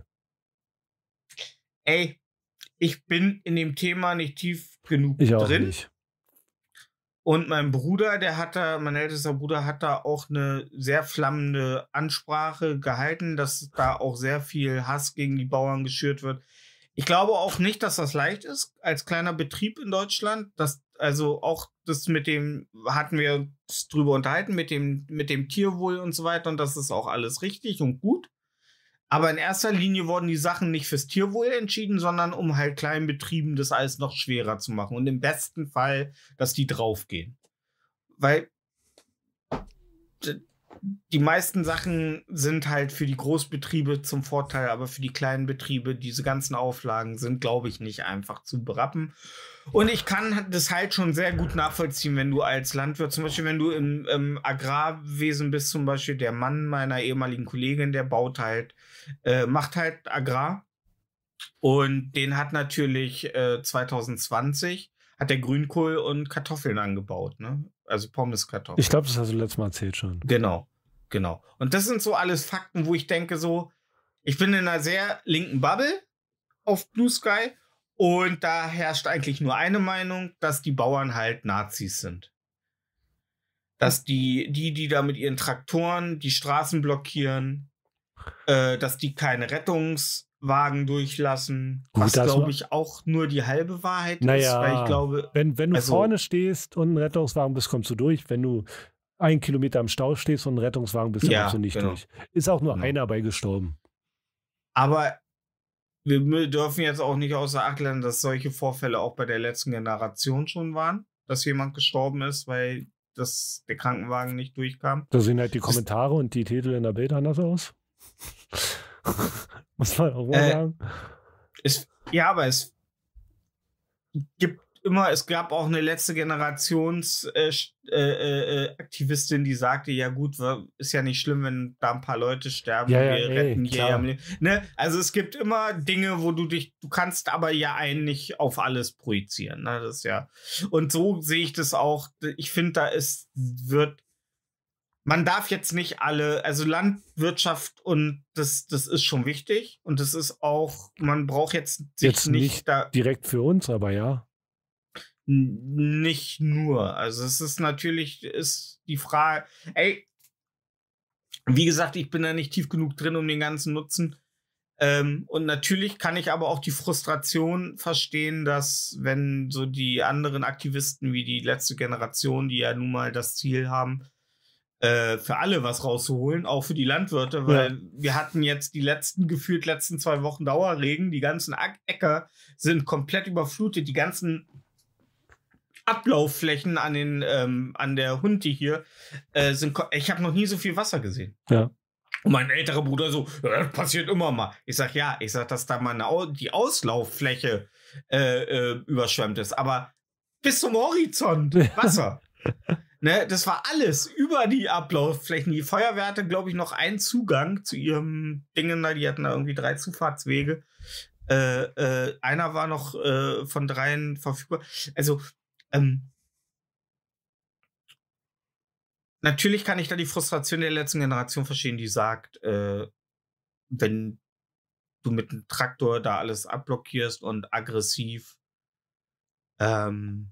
Ey, ich bin in dem Thema nicht tief genug Ich auch drin. nicht. Und mein Bruder, der hat da, mein ältester Bruder hat da auch eine sehr flammende Ansprache gehalten, dass da auch sehr viel Hass gegen die Bauern geschürt wird. Ich glaube auch nicht, dass das leicht ist, als kleiner Betrieb in Deutschland. Das, also auch das mit dem, hatten wir uns drüber unterhalten, mit dem, mit dem Tierwohl und so weiter. Und das ist auch alles richtig und gut. Aber in erster Linie wurden die Sachen nicht fürs Tierwohl entschieden, sondern um halt kleinen Betrieben das alles noch schwerer zu machen. Und im besten Fall, dass die draufgehen. Weil die meisten Sachen sind halt für die Großbetriebe zum Vorteil, aber für die kleinen Betriebe, diese ganzen Auflagen sind, glaube ich, nicht einfach zu berappen. Und ich kann das halt schon sehr gut nachvollziehen, wenn du als Landwirt, zum Beispiel, wenn du im, im Agrarwesen bist, zum Beispiel der Mann meiner ehemaligen Kollegin, der baut halt, äh, macht halt Agrar. Und den hat natürlich äh, zwanzig zwanzig hat der Grünkohl und Kartoffeln angebaut, ne? Also Pommeskartoffeln. Ich glaube, das hast du letztes Mal erzählt schon. Genau, genau. Und das sind so alles Fakten, wo ich denke so, ich bin in einer sehr linken Bubble auf Blue Sky und da herrscht eigentlich nur eine Meinung, dass die Bauern halt Nazis sind. Dass die, die, die da mit ihren Traktoren die Straßen blockieren, äh, dass die keine Rettungswagen durchlassen, Gut, was das glaube war- ich auch nur die halbe Wahrheit ist, Naja, weil ich glaube, Wenn, wenn du Also- vorne stehst und ein Rettungswagen bist, kommst du durch. Wenn du einen Kilometer am Stau stehst und ein Rettungswagen bist, dann Ja, kommst du nicht genau. durch. Ist auch nur Genau. einer bei gestorben. aber wir mü- dürfen jetzt auch nicht außer Acht lassen, dass solche Vorfälle auch bei der letzten Generation schon waren, dass jemand gestorben ist, weil das, der Krankenwagen nicht durchkam. Da sehen halt die Das- Kommentare und die Titel in der Bild anders aus. Muss man auch mal Äh, sagen. Es, ja, aber es gibt immer, es gab auch eine letzte Generations äh, sch- äh, äh, Aktivistin, die sagte, ja gut, wa- ist ja nicht schlimm, wenn da ein paar Leute sterben, Ja, ja, wir ey, retten hier klar. am Leben. Ne? Also es gibt immer Dinge, wo du dich, du kannst aber ja einen nicht auf alles projizieren. Ne? Das ist ja. Und so sehe ich das auch. Ich finde, da ist, wird, man darf jetzt nicht alle, also Landwirtschaft und das, das ist schon wichtig und das ist auch, man braucht jetzt sich Jetzt nicht, nicht da direkt für uns, aber ja. N- nicht nur. Also es ist natürlich, ist die Frage, ey, wie gesagt, ich bin da nicht tief genug drin um den ganzen Nutzen. Ähm, und natürlich kann ich aber auch die Frustration verstehen, dass wenn so die anderen Aktivisten wie die letzte Generation, die ja nun mal das Ziel haben, äh, für alle was rauszuholen, auch für die Landwirte, weil Ja. wir hatten jetzt die letzten, gefühlt letzten zwei Wochen Dauerregen, die ganzen Ack- Äcker sind komplett überflutet, die ganzen Ablaufflächen an den ähm, an der Hunde hier äh, sind. ko- Ich habe noch nie so viel Wasser gesehen. Ja. Und mein älterer Bruder so, ja, das passiert immer mal. Ich sag ja, ich sag, dass da mal eine Au die Auslauffläche äh, äh, überschwemmt ist, aber bis zum Horizont Wasser. Ne, das war alles über die Ablaufflächen. Die Feuerwehr hatte, glaube ich, noch einen Zugang zu ihrem Dingen da. Die hatten da irgendwie drei Zufahrtswege. Äh, äh, einer war noch äh, von dreien verfügbar. Also ähm, natürlich kann ich da die Frustration der letzten Generation verstehen, die sagt, äh, wenn du mit einem Traktor da alles abblockierst und aggressiv ähm,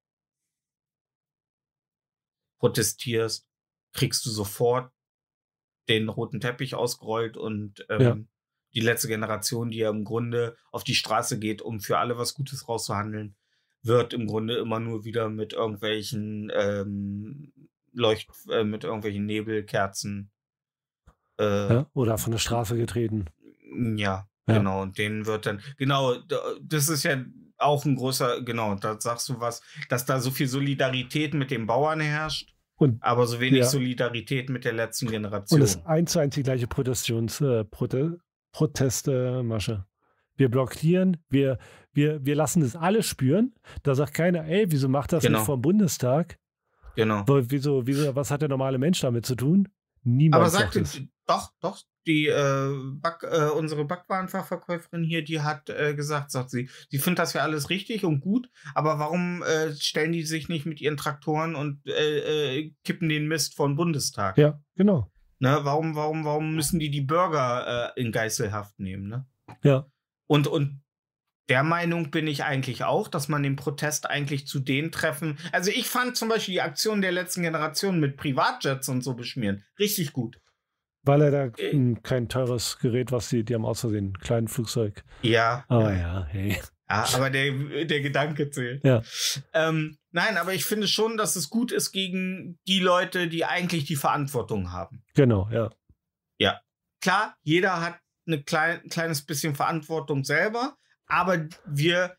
protestierst, kriegst du sofort den roten Teppich ausgerollt und ähm, Ja. die letzte Generation, die ja im Grunde auf die Straße geht, um für alle was Gutes rauszuhandeln, wird im Grunde immer nur wieder mit irgendwelchen ähm, Leucht, äh, mit irgendwelchen Nebelkerzen äh, Ja. Oder von der Straße getreten. ja, Ja. genau. Und denen wird dann, genau, da- das ist ja auch ein großer, genau, da sagst du was, dass da so viel Solidarität mit den Bauern herrscht, Und, aber so wenig Ja. Solidarität mit der letzten und Generation. es ist eins zu eins die gleiche Protestions, äh, Prote Protestmasche. Wir blockieren, wir, wir, wir lassen das alle spüren. Da sagt keiner, ey, wieso macht das Genau. nicht vom Bundestag? Genau. Wo- Wieso, wieso, was hat der normale Mensch damit zu tun? Niemand Aber sagt sagte, es. doch, doch, die, äh, Back, äh, unsere Backwarenfachverkäuferin hier, die hat äh, gesagt, sagt sie, sie findet das ja alles richtig und gut, aber warum äh, stellen die sich nicht mit ihren Traktoren und äh, äh, kippen den Mist vor den Bundestag? Ja, genau. Ne, warum, warum, warum müssen die die Bürger äh, in Geiselhaft nehmen? Ne? Ja. Und, und der Meinung bin ich eigentlich auch, dass man den Protest eigentlich zu den Treffen. Also ich fand zum Beispiel die Aktion der letzten Generation mit Privatjets und so beschmieren richtig gut. Weil er da Äh. mh, kein teures Gerät, was die, die haben aus Versehen, ein kleines Flugzeug. Ja. Aber ja. ja, hey. Ja, aber der, der Gedanke zählt. Ja. Ähm, nein, aber ich finde schon, dass es gut ist gegen die Leute, die eigentlich die Verantwortung haben. Genau, ja. Ja. Klar, jeder hat ein klein, kleines bisschen Verantwortung selber, aber wir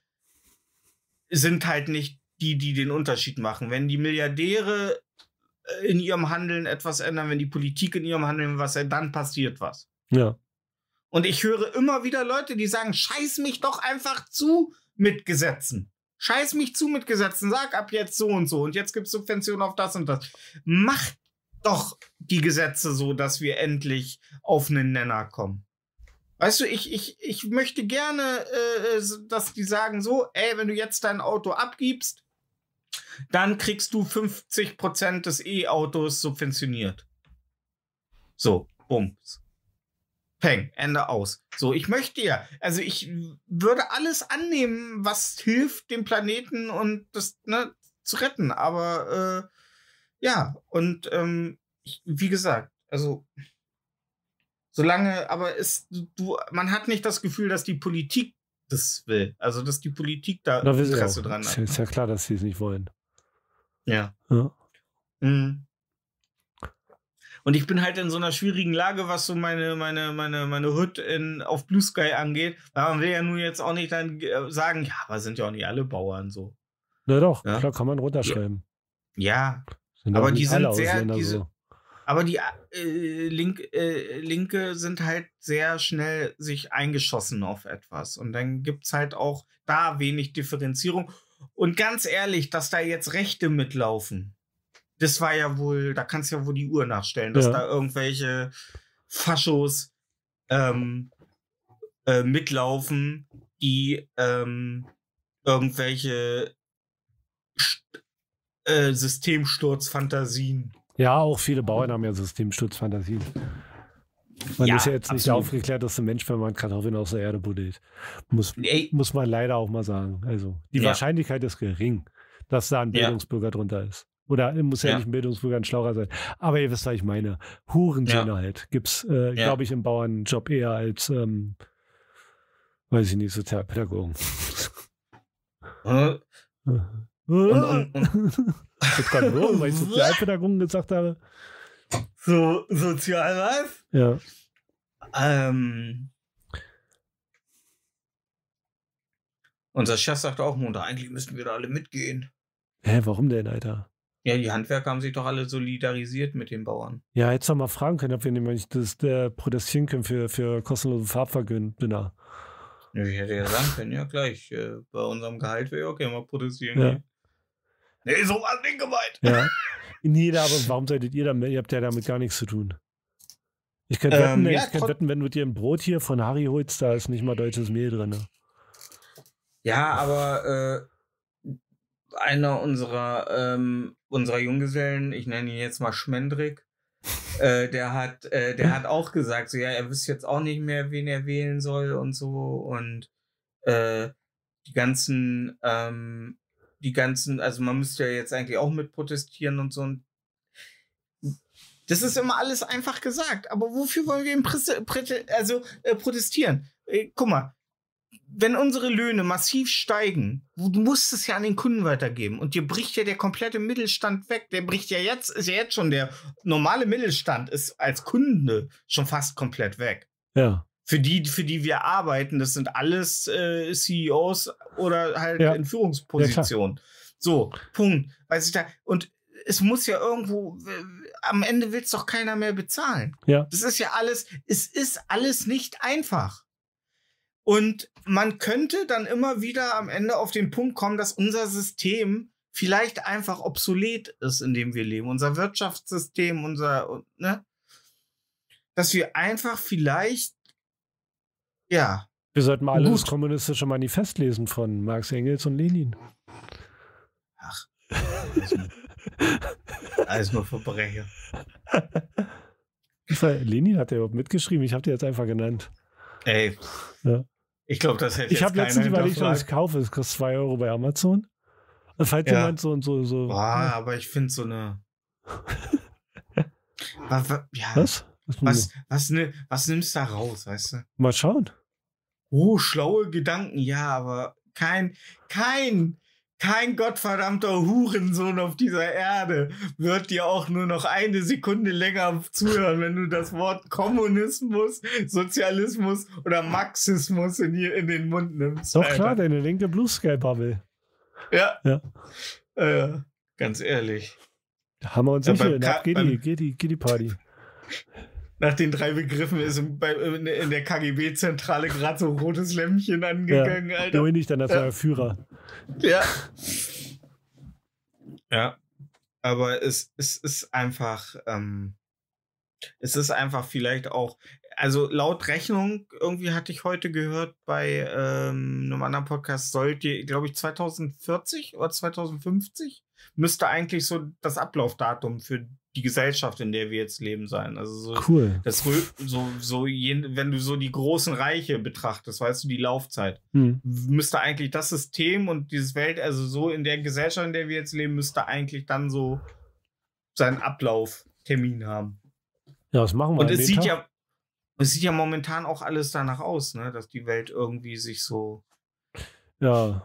sind halt nicht die, die den Unterschied machen. Wenn die Milliardäre äh, in ihrem Handeln etwas ändern, wenn die Politik in ihrem Handeln was ändert, dann passiert was. Ja. Und ich höre immer wieder Leute, die sagen, scheiß mich doch einfach zu mit Gesetzen. Scheiß mich zu mit Gesetzen. Sag ab jetzt so und so. Und jetzt gibt es Subventionen auf das und das. Macht doch die Gesetze so, dass wir endlich auf einen Nenner kommen. Weißt du, ich, ich, ich möchte gerne, äh, dass die sagen so, ey, wenn du jetzt dein Auto abgibst, dann kriegst du fünfzig Prozent des E-Autos subventioniert. So, bums. Peng, Ende aus. So, ich möchte ja, also ich würde alles annehmen, was hilft, dem Planeten und das ne, zu retten. Aber äh, ja, und ähm, ich, wie gesagt, also solange, aber es, du, man hat nicht das Gefühl, dass die Politik das will. Also, dass die Politik da Da will sie Interesse auch. dran Ist hat. ja, ist ja klar, dass sie es nicht wollen. Ja. Ja. Mhm. Und ich bin halt in so einer schwierigen Lage, was so meine, meine, meine, meine Hut in, auf Blue Sky angeht. Weil man will ja nun jetzt auch nicht dann äh, sagen, ja, aber sind ja auch nicht alle Bauern so. Na doch, Ja? klar kann man runterschreiben. Ja, Sind aber auch die nicht alle sind sehr, Ausländer diese, so. aber die äh, Link, äh, Linke sind halt sehr schnell sich eingeschossen auf etwas. Und dann gibt es halt auch da wenig Differenzierung. Und ganz ehrlich, dass da jetzt Rechte mitlaufen, das war ja wohl, da kannst du ja wohl die Uhr nachstellen, dass Ja. da irgendwelche Faschos ähm, äh, mitlaufen, die ähm, irgendwelche St äh, Systemsturzfantasien. Ja, auch viele Bauern haben ja Systemsturzfantasien. Man Ja, ist ja jetzt nicht der absolut. aufgeklärteste Mensch, wenn man Kartoffeln aus der Erde buddelt. Muss, Ey, muss man leider auch mal sagen. Also die Ja. Wahrscheinlichkeit ist gering, dass da ein Ja. Bildungsbürger drunter ist. Oder muss ja, Ja. nicht ein Bildungsbürger, ein Schlauer sein. Aber ihr wisst, was ich meine. Hurensöhne halt. Gibt es, äh, Ja. glaube ich, im Bauernjob eher als, ähm, weiß ich nicht, Sozialpädagogen. äh, und, und, und, Ich kann nur, weil ich Sozialpädagogen gesagt habe. so sozial was? Ja. Ähm, unser Chef sagt auch, Montag, eigentlich müssten wir da alle mitgehen. Hä, warum denn, Alter? Ja, die Handwerker haben sich doch alle solidarisiert mit den Bauern. Ja, jetzt noch mal fragen können, ob wir nämlich das äh, protestieren können für, für kostenlose Farbvergünner. Ja, ich hätte ja sagen können, ja gleich, äh, bei unserem Gehalt wäre okay, mal protestieren. Ja. gehen. Nee, so was nicht gemeint. Ja. Nee, aber warum solltet ihr damit? Ihr habt ja damit gar nichts zu tun. Ich könnte Ähm, wetten, ja, ich könnte trot- wetten, wenn du dir ein Brot hier von Harry holst, da ist nicht mal deutsches Mehl drin. Ne? Ja, aber äh, einer unserer, ähm, unserer Junggesellen, ich nenne ihn jetzt mal Schmendrick, äh, der hat, äh, der hat auch gesagt, so ja, er wüsste jetzt auch nicht mehr, wen er wählen soll und so. Und äh, die ganzen, ähm, die ganzen, also man müsste ja jetzt eigentlich auch mit protestieren und so. Und das ist immer alles einfach gesagt. Aber wofür wollen wir im Presse, Presse, also, äh, protestieren? Äh, guck mal, wenn unsere Löhne massiv steigen, du musst es ja an den Kunden weitergeben. Und dir bricht ja der komplette Mittelstand weg. Der bricht ja jetzt, ist ja jetzt schon der normale Mittelstand, ist als Kunde schon fast komplett weg. Ja. Für die, für die wir arbeiten, das sind alles äh, C E Os oder halt Ja. in Führungspositionen. So, Punkt. Weiß ich da. Und es muss ja irgendwo, äh, am Ende will es doch keiner mehr bezahlen. Ja. Das ist ja alles, es ist alles nicht einfach. Und man könnte dann immer wieder am Ende auf den Punkt kommen, dass unser System vielleicht einfach obsolet ist, in dem wir leben. Unser Wirtschaftssystem, unser, ne? Dass wir einfach vielleicht, ja, Wir sollten mal alle Gut. das kommunistische Manifest lesen von Marx, Engels und Lenin. ach, alles nur, alles nur Verbrecher. Lenin hat ja überhaupt mitgeschrieben, ich habe die jetzt einfach genannt. Ey, Ja. ich glaube, das hätte Ich jetzt habe letztens keiner überlegt, ob ich es hinterfragt. kaufe. Es kostet zwei Euro bei Amazon. Und falls Ja. jemand so und so, so. Boah, aber ich finde so eine. Wa- wa- ja, Was? Was? was, was, ne, was nimmst du da raus, weißt du? Mal schauen. Oh, schlaue Gedanken, ja, aber kein, kein, kein gottverdammter Hurensohn auf dieser Erde wird dir auch nur noch eine Sekunde länger zuhören, wenn du das Wort Kommunismus, Sozialismus oder Marxismus in, die, in den Mund nimmst. Doch Alter. klar, deine linke Blue Sky Bubble. Ja. Ja. Äh, ganz ehrlich. Da haben wir uns Ja, nicht beim hin. Ka- Ab geht die, beim- geht die, geht die Party. Nach den drei Begriffen ist im- bei, in in der K G B-Zentrale gerade so ein rotes Lämpchen angegangen, Ja. Alter. Nur nicht dann als Ja. neuer Führer. Ja. Ja. Aber es, es ist einfach, ähm, es ist einfach vielleicht auch, also laut Rechnung, irgendwie hatte ich heute gehört bei ähm, einem anderen Podcast, sollte, glaube ich, zwanzig vierzig oder zwanzig fünfzig müsste eigentlich so das Ablaufdatum für die Gesellschaft, in der wir jetzt leben, sein. Also so, Cool. das Rö- so, so je, wenn du so die großen Reiche betrachtest, weißt du, die Laufzeit, Hm. müsste eigentlich das System und dieses Welt, also so in der Gesellschaft, in der wir jetzt leben, müsste eigentlich dann so seinen Ablauftermin haben. Ja, was machen wir? Und an es dem sieht Tag? ja, es sieht ja momentan auch alles danach aus, ne, dass die Welt irgendwie sich so. Ja.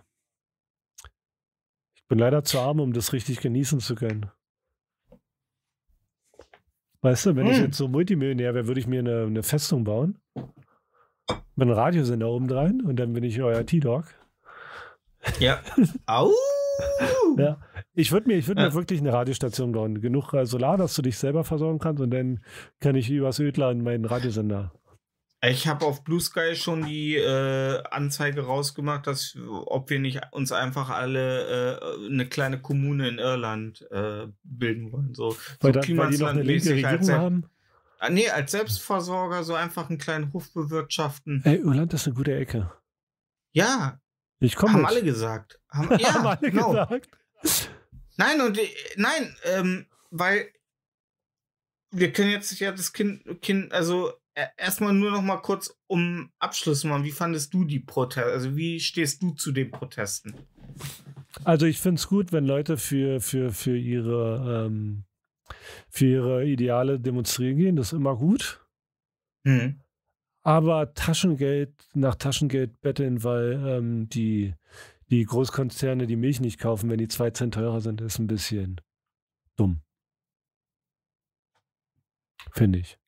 Ich bin leider zu arm, um das richtig genießen zu können. Weißt du, wenn ich Hm. jetzt so Multimillionär wäre, würde ich mir eine, eine Festung bauen. Mit einem Radiosender oben dran und dann bin ich euer T-Dog. Ja. Au! Ja. Ich würde mir, ich würd Ja. mir wirklich eine Radiostation bauen. Genug äh, Solar, dass du dich selber versorgen kannst und dann kann ich übers Ödland meinen Radiosender. Ich habe auf Blue Sky schon die äh, Anzeige rausgemacht, dass ob wir nicht uns einfach alle äh, eine kleine Kommune in Irland äh, bilden wollen. So, Weil, so da, weil die noch eine linke Klimaslandmäßig als, Regierung Sel- haben. Ah, nee, als Selbstversorger so einfach einen kleinen Hof bewirtschaften. Ey, Irland ist eine gute Ecke. Ja, Ich komme haben mit. alle gesagt. Haben, Haben ja, alle genau. gesagt. Nein, und äh, nein, ähm, weil wir können jetzt ja das Kind, kind also äh, erstmal nur noch mal kurz um Abschluss machen. Wie fandest du die Proteste? Also wie stehst du zu den Protesten? Also ich finde es gut, wenn Leute für, für, für, ihre, ähm, für ihre Ideale demonstrieren gehen. Das ist immer gut. Hm. Aber Taschengeld nach Taschengeld betteln, weil ähm, die, die Großkonzerne die Milch nicht kaufen, wenn die zwei Cent teurer sind, ist ein bisschen dumm. Finde ich.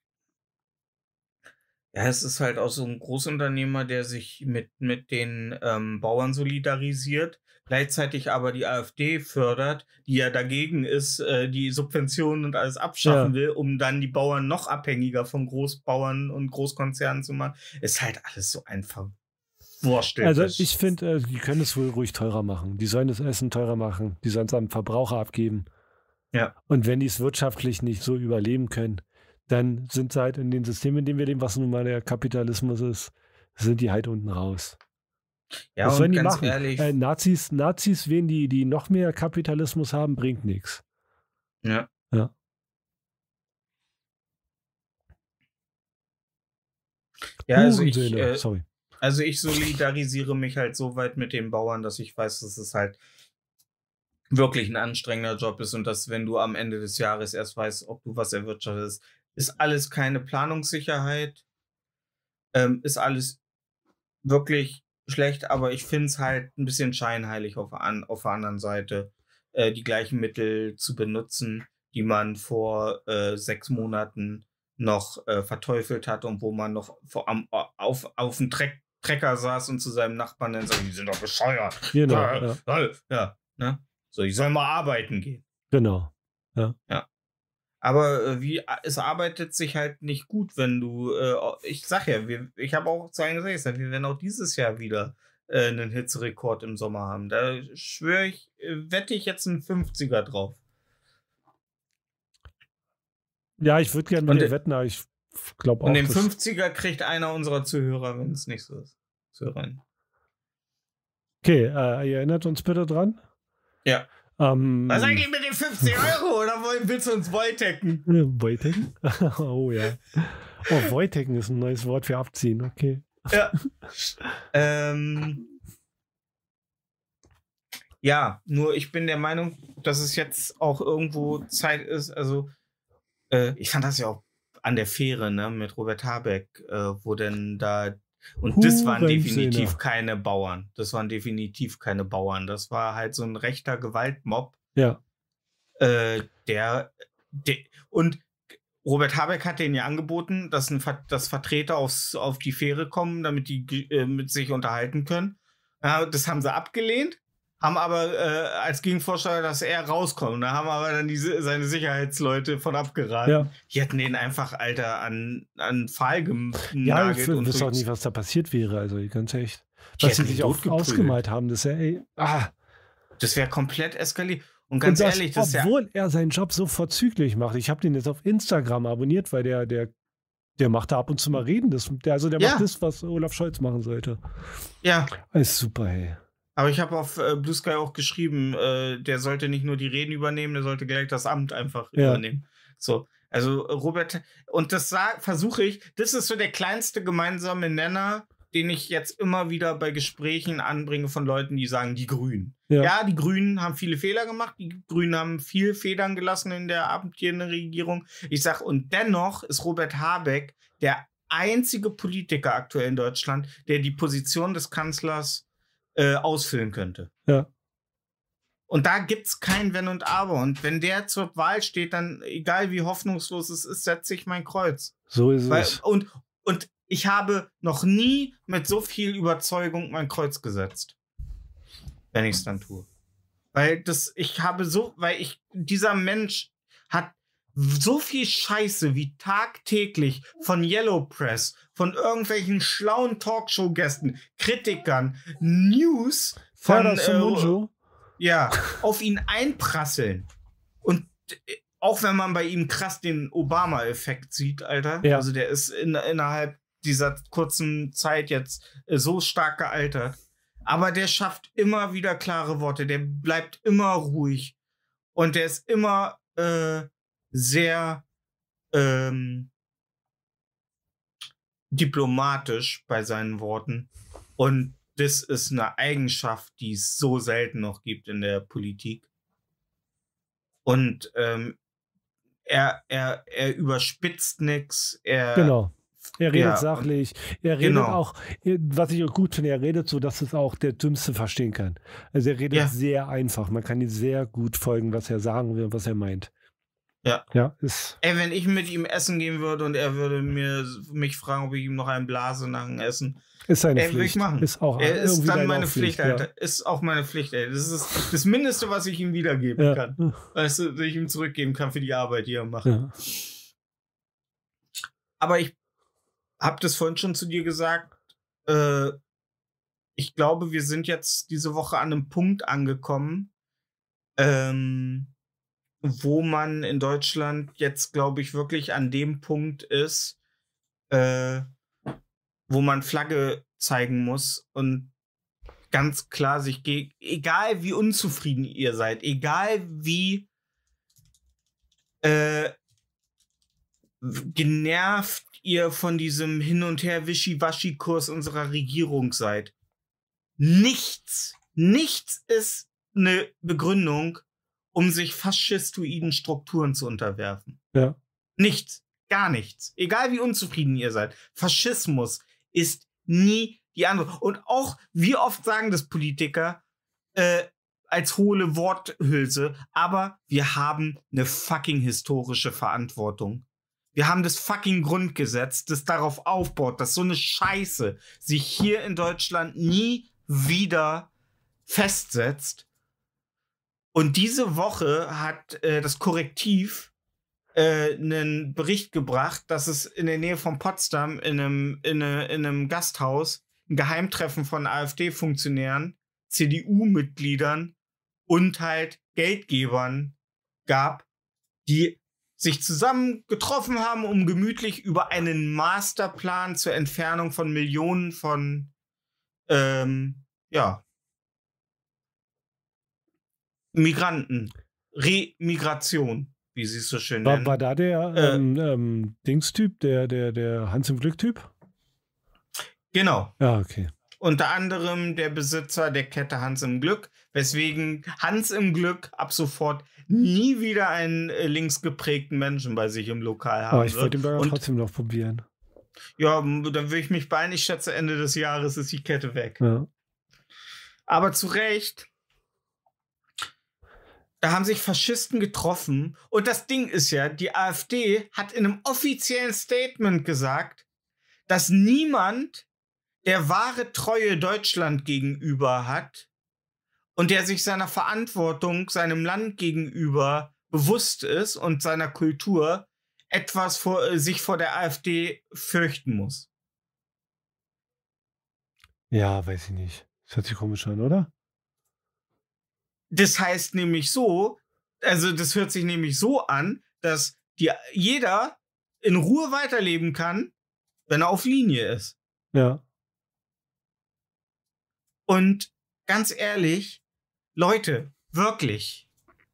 Ja, es ist halt auch so ein Großunternehmer, der sich mit, mit den ähm, Bauern solidarisiert, gleichzeitig aber die AfD fördert, die ja dagegen ist, äh, die Subventionen und alles abschaffen Ja. will, um dann die Bauern noch abhängiger von Großbauern und Großkonzernen zu machen. Ist halt alles so einfach wurscht. Also ich finde, äh, die können es wohl ruhig teurer machen. Die sollen das Essen teurer machen. Die sollen es am Verbraucher abgeben. Ja. Und wenn die es wirtschaftlich nicht so überleben können, dann sind sie halt in den Systemen, in denen wir leben, was nun mal der Kapitalismus ist, sind die halt unten raus. Ja, Was sollen und die ganz machen? ehrlich, Äh, Nazis, Nazis wählen, die, die noch mehr Kapitalismus haben, bringt nichts. ja. Ja. Ja, also ich, Hurensöhne, äh, sorry. also ich solidarisiere mich halt so weit mit den Bauern, dass ich weiß, dass es halt wirklich ein anstrengender Job ist und dass, wenn du am Ende des Jahres erst weißt, ob du was erwirtschaftest, ist alles keine Planungssicherheit, ähm, ist alles wirklich schlecht, aber ich finde es halt ein bisschen scheinheilig auf, an, auf der anderen Seite, äh, die gleichen Mittel zu benutzen, die man vor äh, sechs Monaten noch äh, verteufelt hat und wo man noch vor, am, auf, auf dem Treck, Trecker saß und zu seinem Nachbarn dann sagt, die sind doch bescheuert. Genau, Ja, ja. ja, ja, ne? So, ich soll mal arbeiten gehen. Genau. Aber äh, wie es arbeitet sich halt nicht gut, wenn du, äh, ich sag ja, wir, ich habe auch zu einem gesagt, ich sag, wir werden auch dieses Jahr wieder äh, einen Hitzerekord im Sommer haben. Da schwöre ich, äh, wette ich jetzt einen fünfziger drauf. Ja, ich würde gerne mit Und dir de- wetten, aber ich glaube auch, Und den dass- fünfziger kriegt einer unserer Zuhörer, wenn es nicht so ist. Zuhörerin. Okay, äh, ihr erinnert uns bitte dran. Ja. Ähm, Was eigentlich mit den fünfzig Euro? Oder wollen- willst du uns Voitecken? äh, Voitecken? Oh ja. Oh, Voitecken ist ein neues Wort für abziehen, okay. Ja. ähm, ja, nur ich bin der Meinung, dass es jetzt auch irgendwo Zeit ist. Also, äh, ich fand das ja auch an der Fähre, ne, mit Robert Habeck, äh, wo denn da. Und das waren Hurensöhne. definitiv keine Bauern. Das waren definitiv keine Bauern. Das war halt so ein rechter Gewaltmob, Ja, äh, der, der. Und Robert Habeck hat denen ja angeboten, dass, ein, Ver- dass Vertreter aufs, auf die Fähre kommen, damit die äh, mit sich unterhalten können. Ja, das haben sie abgelehnt, haben aber äh, als Gegenvorschlag, dass er rauskommt. Da haben aber dann diese, seine Sicherheitsleute von abgeraten. ja. Die hätten den einfach, Alter, an, an Pfahl genagelt. Ja, ich und wüsste auch durch- nicht, was da passiert wäre. Also ganz echt. Die Was sie hätten ihn sich auch totgeprügelt. ausgemalt haben, das ist ja, ey, ah. Das wäre komplett eskaliert. Und ganz Und das, ehrlich, das ist ja. obwohl er seinen Job so vorzüglich macht. Ich habe den jetzt auf Instagram abonniert, weil der, der, der macht da ab und zu mal reden. Das, der, also der Ja. macht das, was Olaf Scholz machen sollte. Ja. Das ist super, hey. Aber ich habe auf äh, Blue Sky auch geschrieben, äh, der sollte nicht nur die Reden übernehmen, der sollte gleich das Amt einfach Ja. übernehmen. So, also äh, Robert, und das versuche ich, das ist so der kleinste gemeinsame Nenner, den ich jetzt immer wieder bei Gesprächen anbringe von Leuten, die sagen, die Grünen. Ja. Ja, die Grünen haben viele Fehler gemacht, die Grünen haben viel Federn gelassen in der amtierenden Regierung. Ich sag, und dennoch ist Robert Habeck der einzige Politiker aktuell in Deutschland, der die Position des Kanzlers äh, ausfüllen könnte. Ja. Und da gibt's kein Wenn und Aber. Und wenn der zur Wahl steht, dann, egal wie hoffnungslos es ist, setze ich mein Kreuz. So ist Weil, es. und, und ich habe noch nie mit so viel Überzeugung mein Kreuz gesetzt. Wenn ich es dann tue. Weil das, ich habe so, weil ich, dieser Mensch hat so viel Scheiße wie tagtäglich von Yellow Press, von irgendwelchen schlauen Talkshow-Gästen, Kritikern, News von, Ferdas äh, Munjo. ja, auf ihn einprasseln. Und äh, auch wenn man bei ihm krass den Obama-Effekt sieht, Alter, Ja. also der ist in, innerhalb dieser kurzen Zeit jetzt äh, so stark gealtert. Aber der schafft immer wieder klare Worte, der bleibt immer ruhig und der ist immer äh, sehr ähm, diplomatisch bei seinen Worten. Und das ist eine Eigenschaft, die es so selten noch gibt in der Politik. Und ähm, er, er, er überspitzt nichts. Er, Genau. Er redet ja, sachlich. Er redet genau. auch, was ich auch gut finde, er redet so, dass es auch der Dümmste verstehen kann. Also er redet Ja. sehr einfach. Man kann ihm sehr gut folgen, was er sagen will, was er meint. Ja. Ja, ist. Ey, wenn ich mit ihm essen gehen würde und er würde mir mich fragen, ob ich ihm noch einen blase nach dem Essen, Ist seine ey, will ich Pflicht. machen. Ist auch Er ist irgendwie dann deine meine auch Pflicht, ja. Alter. Ist auch meine Pflicht, ey. Das ist das Mindeste, was ich ihm wiedergeben Ja. kann. Weißt du, dass ich ihm zurückgeben kann für die Arbeit, die er macht. Ja. Aber ich habe das vorhin schon zu dir gesagt. Äh, ich glaube, wir sind jetzt diese Woche an einem Punkt angekommen, ähm, wo man in Deutschland jetzt, glaube ich, wirklich an dem Punkt ist, äh, wo man Flagge zeigen muss und ganz klar sich gegen, egal wie unzufrieden ihr seid, egal wie äh, genervt ihr von diesem Hin- und Her-Wischiwaschi-Kurs unserer Regierung seid. Nichts, nichts ist eine Begründung, um sich faschistoiden Strukturen zu unterwerfen. Ja. Nichts, gar nichts. Egal wie unzufrieden ihr seid. Faschismus ist nie die andere. Und auch, wie oft sagen das Politiker, äh, als hohle Worthülse, aber wir haben eine fucking historische Verantwortung. Wir haben das fucking Grundgesetz, das darauf aufbaut, dass so eine Scheiße sich hier in Deutschland nie wieder festsetzt. Und diese Woche hat äh, das Korrektiv äh, einen Bericht gebracht, dass es in der Nähe von Potsdam in einem, in eine, in einem Gasthaus ein Geheimtreffen von AfD-Funktionären, C D U-Mitgliedern und halt Geldgebern gab, die sich zusammen getroffen haben, um gemütlich über einen Masterplan zur Entfernung von Millionen von ähm, ja, Migranten, Remigration, wie sie es so schön War, nennen. war da der Äh, ähm, ähm, Dingstyp, der, der, der Hans im Glück-Typ? Genau. Ja, okay. Unter anderem der Besitzer der Kette Hans im Glück, weswegen Hans im Glück ab sofort nie wieder einen äh, linksgeprägten Menschen bei sich im Lokal haben Aber ich wollte wird. den Burger Und trotzdem noch probieren. ja, m- dann will ich mich beeilen. Ich schätze, Ende des Jahres ist die Kette weg. Ja. Aber zu Recht, da haben sich Faschisten getroffen. Und das Ding ist ja, die AfD hat in einem offiziellen Statement gesagt, dass niemand, der wahre Treue Deutschland gegenüber hat und der sich seiner Verantwortung seinem Land gegenüber bewusst ist und seiner Kultur, etwas vor, äh, sich vor der AfD fürchten muss. Ja, weiß ich nicht. Das hört sich komisch an, oder? Das heißt nämlich so, also das hört sich nämlich so an, dass die, jeder in Ruhe weiterleben kann, wenn er auf Linie ist. Ja. Und ganz ehrlich, Leute, wirklich.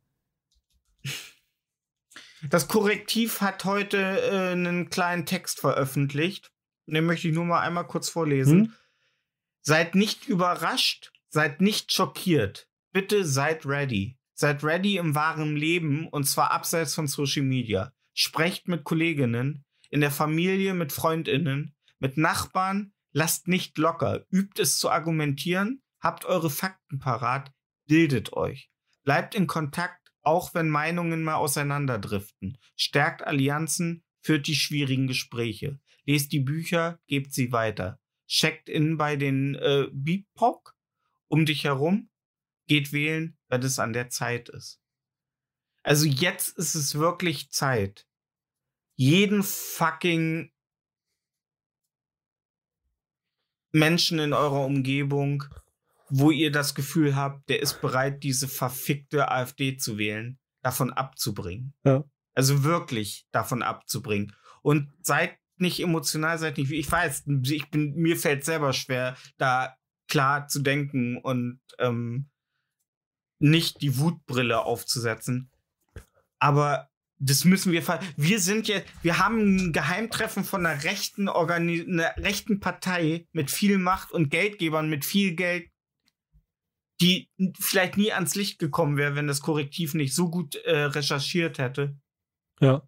Das Korrektiv hat heute äh, einen kleinen Text veröffentlicht. Den möchte ich nur mal einmal kurz vorlesen. Hm? Seid nicht überrascht, seid nicht schockiert. Bitte seid ready. Seid ready im wahren Leben und zwar abseits von Social Media. Sprecht mit Kolleginnen, in der Familie, mit FreundInnen, mit Nachbarn. Lasst nicht locker. Übt es zu argumentieren. Habt eure Fakten parat. Bildet euch. Bleibt in Kontakt, auch wenn Meinungen mal auseinanderdriften. Stärkt Allianzen, führt die schwierigen Gespräche. Lest die Bücher, gebt sie weiter. Checkt in bei den äh, B I P O C um dich herum. Geht wählen, wenn es an der Zeit ist. Also jetzt ist es wirklich Zeit, jeden fucking Menschen in eurer Umgebung, wo ihr das Gefühl habt, der ist bereit, diese verfickte AfD zu wählen, davon abzubringen. Ja. Also wirklich davon abzubringen. Und seid nicht emotional, seid nicht, ich weiß, ich bin, mir fällt selber schwer, da klar zu denken und ähm, nicht die Wutbrille aufzusetzen. Aber das müssen wir ver- wir sind jetzt, wir haben ein Geheimtreffen von einer rechten Organi- einer rechten Partei mit viel Macht und Geldgebern mit viel Geld, die vielleicht nie ans Licht gekommen wäre, wenn das Korrektiv nicht so gut äh, recherchiert hätte. Ja.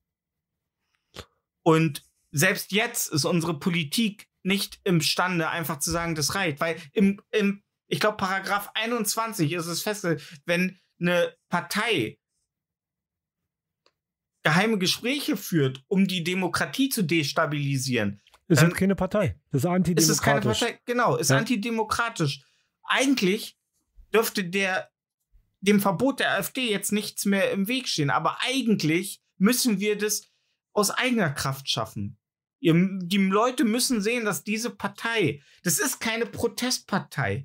Und selbst jetzt ist unsere Politik nicht imstande, einfach zu sagen, das reicht. Weil im, im ich glaube, Paragraph einundzwanzig ist es festgelegt, wenn eine Partei geheime Gespräche führt, um die Demokratie zu destabilisieren. Ist dann halt keine Partei. Das ist antidemokratisch. Ist es keine Partei? Genau, ist Ja. antidemokratisch. Eigentlich dürfte der dem Verbot der AfD jetzt nichts mehr im Weg stehen. Aber eigentlich müssen wir das aus eigener Kraft schaffen. Ihr, die Leute müssen sehen, dass diese Partei, das ist keine Protestpartei.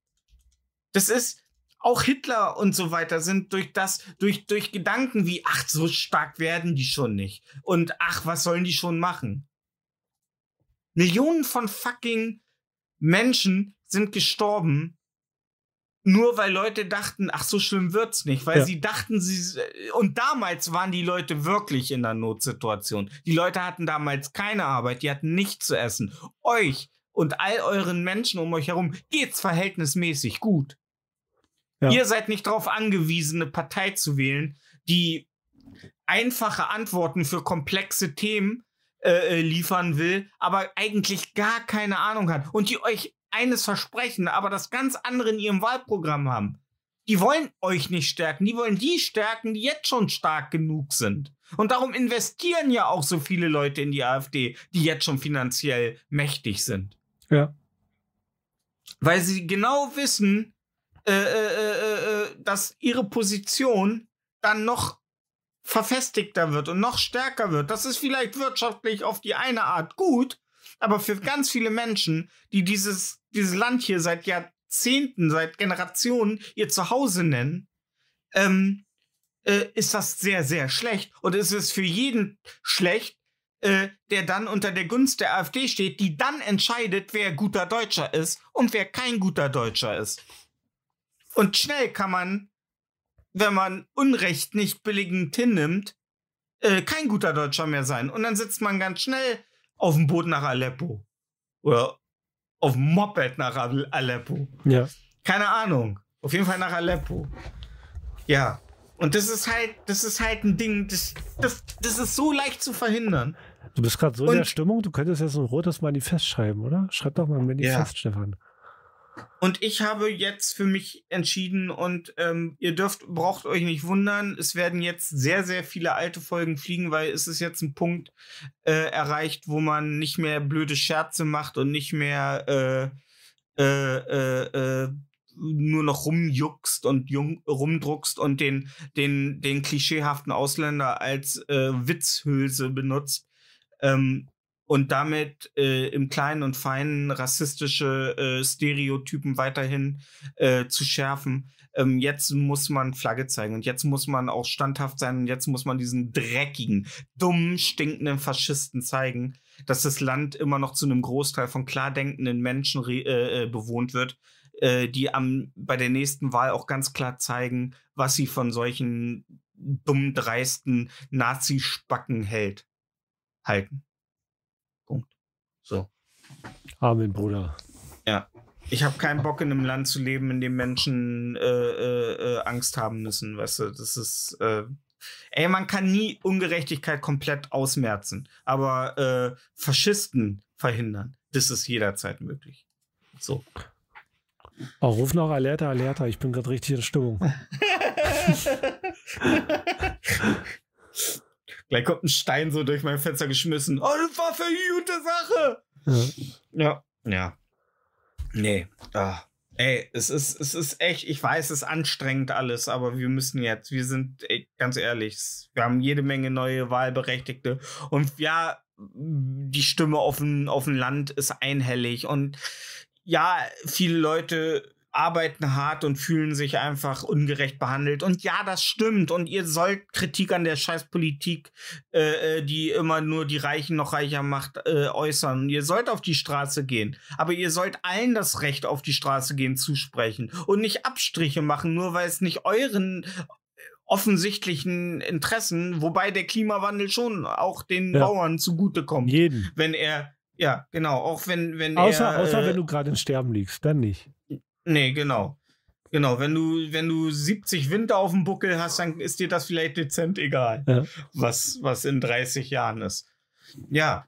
Das ist, auch Hitler und so weiter sind durch das, durch, durch Gedanken wie, ach, so stark werden die schon nicht. Und ach, was sollen die schon machen? Millionen von fucking Menschen sind gestorben, nur weil Leute dachten, ach, so schlimm wird's nicht. Weil Ja. sie dachten, sie, und damals waren die Leute wirklich in einer Notsituation. Die Leute hatten damals keine Arbeit, die hatten nichts zu essen. Euch und all euren Menschen um euch herum geht's verhältnismäßig gut. Ja. Ihr seid nicht darauf angewiesen, eine Partei zu wählen, die einfache Antworten für komplexe Themen äh, liefern will, aber eigentlich gar keine Ahnung hat. Und die euch eines versprechen, aber das ganz andere in ihrem Wahlprogramm haben. Die wollen euch nicht stärken, die wollen die stärken, die jetzt schon stark genug sind. Und darum investieren ja auch so viele Leute in die AfD, die jetzt schon finanziell mächtig sind. Ja. Weil sie genau wissen, äh, äh, äh, dass ihre Position dann noch verfestigter wird und noch stärker wird. Das ist vielleicht wirtschaftlich auf die eine Art gut, aber für ganz viele Menschen, die dieses, dieses Land hier seit Jahrzehnten, seit Generationen ihr Zuhause nennen, ähm, äh, ist das sehr, sehr schlecht. Und es ist für jeden schlecht, äh, der dann unter der Gunst der AfD steht, die dann entscheidet, wer guter Deutscher ist und wer kein guter Deutscher ist. Und schnell kann man, wenn man Unrecht nicht billigend hinnimmt, äh, kein guter Deutscher mehr sein. Und dann sitzt man ganz schnell auf dem Boot nach Aleppo. Oder auf dem Moped nach Ale- Aleppo. Ja. Keine Ahnung. Auf jeden Fall nach Aleppo. Ja. Und das ist halt, das ist halt ein Ding, das, das, das ist so leicht zu verhindern. Du bist gerade so in Und- der Stimmung, du könntest jetzt ein rotes Manifest schreiben, oder? Schreib doch mal ein Manifest, Ja. Stefan. Und ich habe jetzt für mich entschieden und ähm, ihr dürft, braucht euch nicht wundern, es werden jetzt sehr, sehr viele alte Folgen fliegen, weil es ist jetzt ein Punkt äh, erreicht, wo man nicht mehr blöde Scherze macht und nicht mehr äh, äh, äh, äh, nur noch rumjuckst und jung, rumdruckst und den, den, den klischeehaften Ausländer als äh, Witzhülse benutzt. Ähm, und damit äh, im Kleinen und Feinen rassistische äh, Stereotypen weiterhin äh, zu schärfen. Ähm, jetzt muss man Flagge zeigen und jetzt muss man auch standhaft sein und jetzt muss man diesen dreckigen, dummen, stinkenden Faschisten zeigen, dass das Land immer noch zu einem Großteil von klar denkenden Menschen re- äh, äh, bewohnt wird, äh, die am, bei der nächsten Wahl auch ganz klar zeigen, was sie von solchen dummen, dreisten Nazispacken hält, halten. Punkt. So. Amen, Bruder. Ja. Ich habe keinen Bock, in einem Land zu leben, in dem Menschen äh, äh, äh, Angst haben müssen, weißt du, das ist, äh, ey, man kann nie Ungerechtigkeit komplett ausmerzen, aber äh, Faschisten verhindern, das ist jederzeit möglich. So. Oh, ruf noch Alerta, Alerta. Ich bin gerade richtig in Stimmung. Gleich kommt ein Stein so durch mein Fenster geschmissen. Oh, das war für eine gute Sache. Ja. Ja. Ja. Nee. Ah. Ey, es ist, es ist echt, ich weiß, es ist anstrengend alles, aber wir müssen jetzt, wir sind, ey, ganz ehrlich, wir haben jede Menge neue Wahlberechtigte und ja, die Stimme auf dem, auf dem Land ist einhellig und ja, viele Leute arbeiten hart und fühlen sich einfach ungerecht behandelt. Und ja, das stimmt. Und ihr sollt Kritik an der Scheißpolitik, äh, die immer nur die Reichen noch reicher macht, äh, äußern. Ihr sollt auf die Straße gehen. Aber ihr sollt allen das Recht, auf die Straße gehen, zusprechen. Und nicht Abstriche machen, nur weil es nicht euren offensichtlichen Interessen, wobei der Klimawandel schon auch den Ja. Bauern zugutekommt. Jeden. Wenn er, ja, genau, auch wenn, wenn Außer, er... außer äh, wenn du gerade im Sterben liegst, dann nicht. Nee, genau. Genau, wenn du, wenn du siebzig Winter auf dem Buckel hast, dann ist dir das vielleicht dezent egal, Ja. was, was in dreißig Jahren ist. Ja,